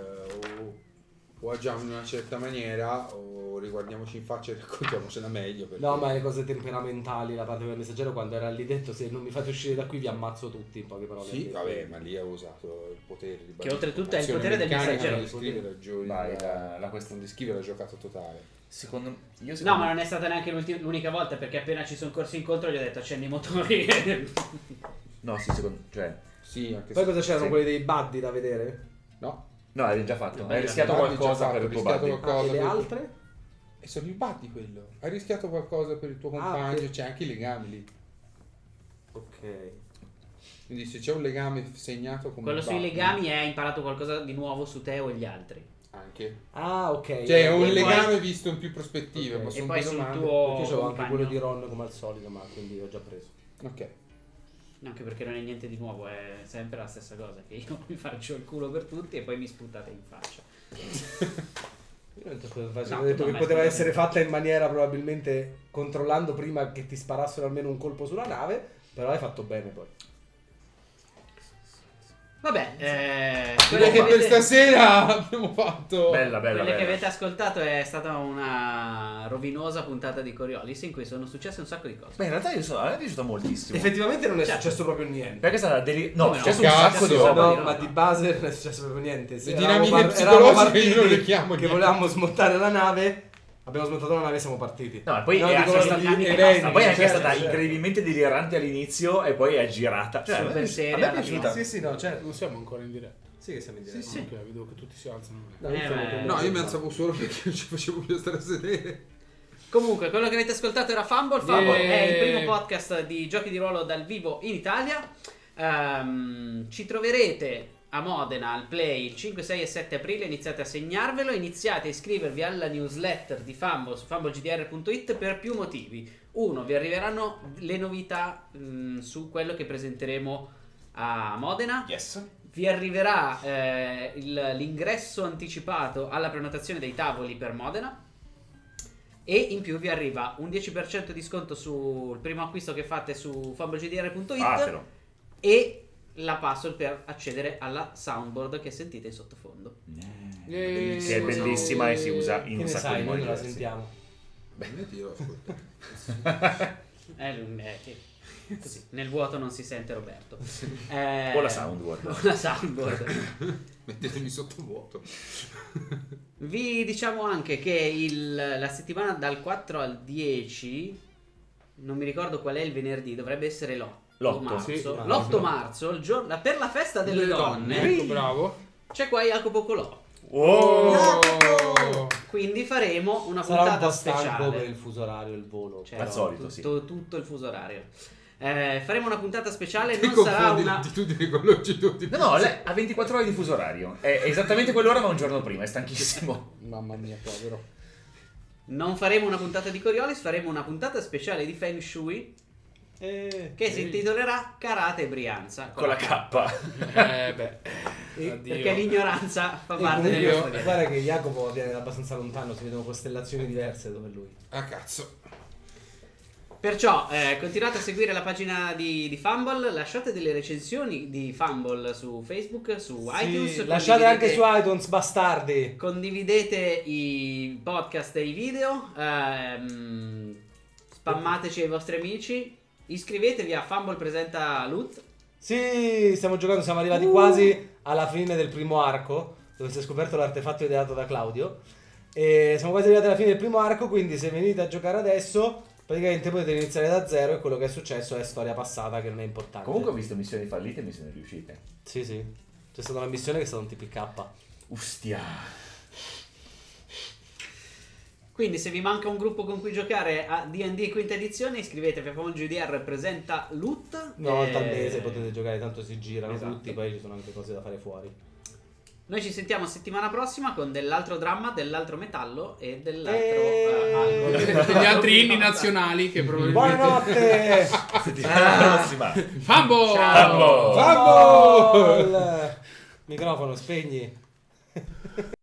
o agiamo in una certa maniera o riguardiamoci in faccia e raccontiamocela meglio. Perché... No, ma le cose temperamentali, la parte del messaggero, quando era lì detto se non mi fate uscire da qui vi ammazzo tutti, in poche parole. Sì, vabbè, ma lì ha usato il potere di Che oltretutto è il potere del meccanica messaggero. di scrivere Vai, la questione di scrivere ha giocato totale. Secondo No, ma non è stata neanche l'unica volta, perché appena ci sono corsi incontro gli ho detto accendi i motori. No, sì, secondo... Cioè... Sì, anche Poi se... cosa c'erano Sì. quelli dei buddy da vedere? No. No, hai già fatto. No, Hai rischiato Buddy qualcosa già per il tuo buddy. rischiato E le per- altre? E sono i buddy quello. Hai rischiato qualcosa per il tuo compagno, per- c'è anche i legami lì. Ok. Quindi se c'è un legame segnato come Quello un sui buddy, legami è imparato qualcosa di nuovo su te o gli altri. anche. Ah, ok. Cioè è un poi- legame visto in più prospettive, Ok. ma E sono poi due sul domande. tuo Perché c'avevo anche compagno. quello di Ron come al solito, ma quindi ho già preso. Ok. Anche perché non è niente di nuovo, è sempre la stessa cosa, che io mi faccio il culo per tutti e poi mi sputate in faccia. Io non so cosa fare, No, ho detto no, che ma poteva è essere fatta in maniera probabilmente controllando prima che ti sparassero almeno un colpo sulla nave, però hai fatto bene poi. Vabbè, Direi che per stasera abbiamo fatto. Bella, bella, quelle che bella. avete ascoltato è stata una rovinosa puntata di Coriolis in cui sono successe un sacco di cose. Beh, in realtà a me è piaciuto moltissimo. Effettivamente non è Certo. successo proprio niente. Perché è stata no, Come è no? successo un Cazzo, sacco di no, roba. No, di ma roba. di base non è successo proprio niente. Le Eravamo dinamiche eravamo psicologiche io non le partiti chiamo che niente. volevamo smontare la nave. Abbiamo smontato la nave e siamo partiti. No, e poi No, è dico, anche gli stata, anni che eventi, basta, ma poi è anche certo, stata certo. incredibilmente delirante all'inizio e poi è girata. Cioè, Super a me seria a me è alla piaciuta. fine. Sì, no, certo. Non siamo ancora in diretta. Sì, che siamo in diretta. Sì. Ok, vedo che tutti si alzano. No, io sono beh. con- No, io mi alzavo solo perché non ci facevo più stare a sedere. Comunque, quello che avete ascoltato era Fumble. Fumble Yeah. è il primo podcast di giochi di ruolo dal vivo in Italia. Ci troverete a Modena al Play il 5, 6 e 7 aprile. Iniziate a segnarvelo. Iniziate a iscrivervi alla newsletter di Fumble su fumblegdr.it per più motivi. Uno, vi arriveranno le novità su quello che presenteremo a Modena. Yes. Vi arriverà l'ingresso anticipato alla prenotazione dei tavoli per Modena. E in più vi arriva un 10% di sconto sul primo acquisto che fate su fumblegdr.it Fatelo. e la password per accedere alla soundboard che sentite in sottofondo. Che è bellissima e si usa in Che un ne sacco sai, di noi modi non la diversi. sentiamo. Io ascolto. Così, nel vuoto non si sente Roberto. O la soundboard. O la soundboard. Mettetemi sotto vuoto. Vi diciamo anche che la settimana dal 4 al 10, non mi ricordo qual è il venerdì, dovrebbe essere l'8 marzo. sì. L'8 marzo, per la festa delle donne, Ecco, bravo. c'è qua Jacopo Colò. Oh! Quindi faremo una Sarà un puntata po' stanco speciale. per il fuso orario, il volo. Cioè, Al solito, sì. tutto il fuso orario. Faremo una puntata speciale, Che non sarà confondi una... l'attitudine con longitudine. No, lei ha 24 ore di fuso orario. È esattamente quell'ora, ma un giorno prima. È stanchissimo. Mamma mia, povero. Non faremo una puntata di Coriolis, faremo una puntata speciale di Feng Shui che si intitolerà Karate e Brianza. Con la K. Beh. Addio. Perché l'ignoranza fa E parte del comunque, nostro guarda che Jacopo viene abbastanza lontano, si vedono costellazioni diverse dove è lui. Ah, cazzo. Perciò continuate a seguire la pagina di Fumble, lasciate delle recensioni di Fumble su Facebook, su iTunes. Lasciate anche condividete- su iTunes, bastardi. Condividete i podcast e i video, spammateci ai vostri amici, iscrivetevi a Fumble Presenta Loot. Sì, stiamo giocando, siamo arrivati quasi alla fine del primo arco, dove si è scoperto l'artefatto ideato da Claudio. E siamo quasi arrivati alla fine del primo arco, quindi se venite a giocare adesso, praticamente potete iniziare da zero e quello che è successo è storia passata, che non è importante. Comunque ho visto missioni fallite e missioni riuscite. Sì, sì. C'è stata una missione che è stata un TPK. Ustia. Quindi se vi manca un gruppo con cui giocare a D&D quinta edizione, iscrivetevi a Fumble GDR Presenta Loot. Una volta al mese potete giocare, tanto si girano Esatto. tutti, poi ci sono anche cose da fare fuori. Noi ci sentiamo settimana prossima con dell'altro dramma, dell'altro metallo e dell'altro alcol. Degli altri inni nazionali che probabilmente... Buonanotte! Settimana prossima. Fambo! Ciao! Ciao. Fumble! Microfono, spegni.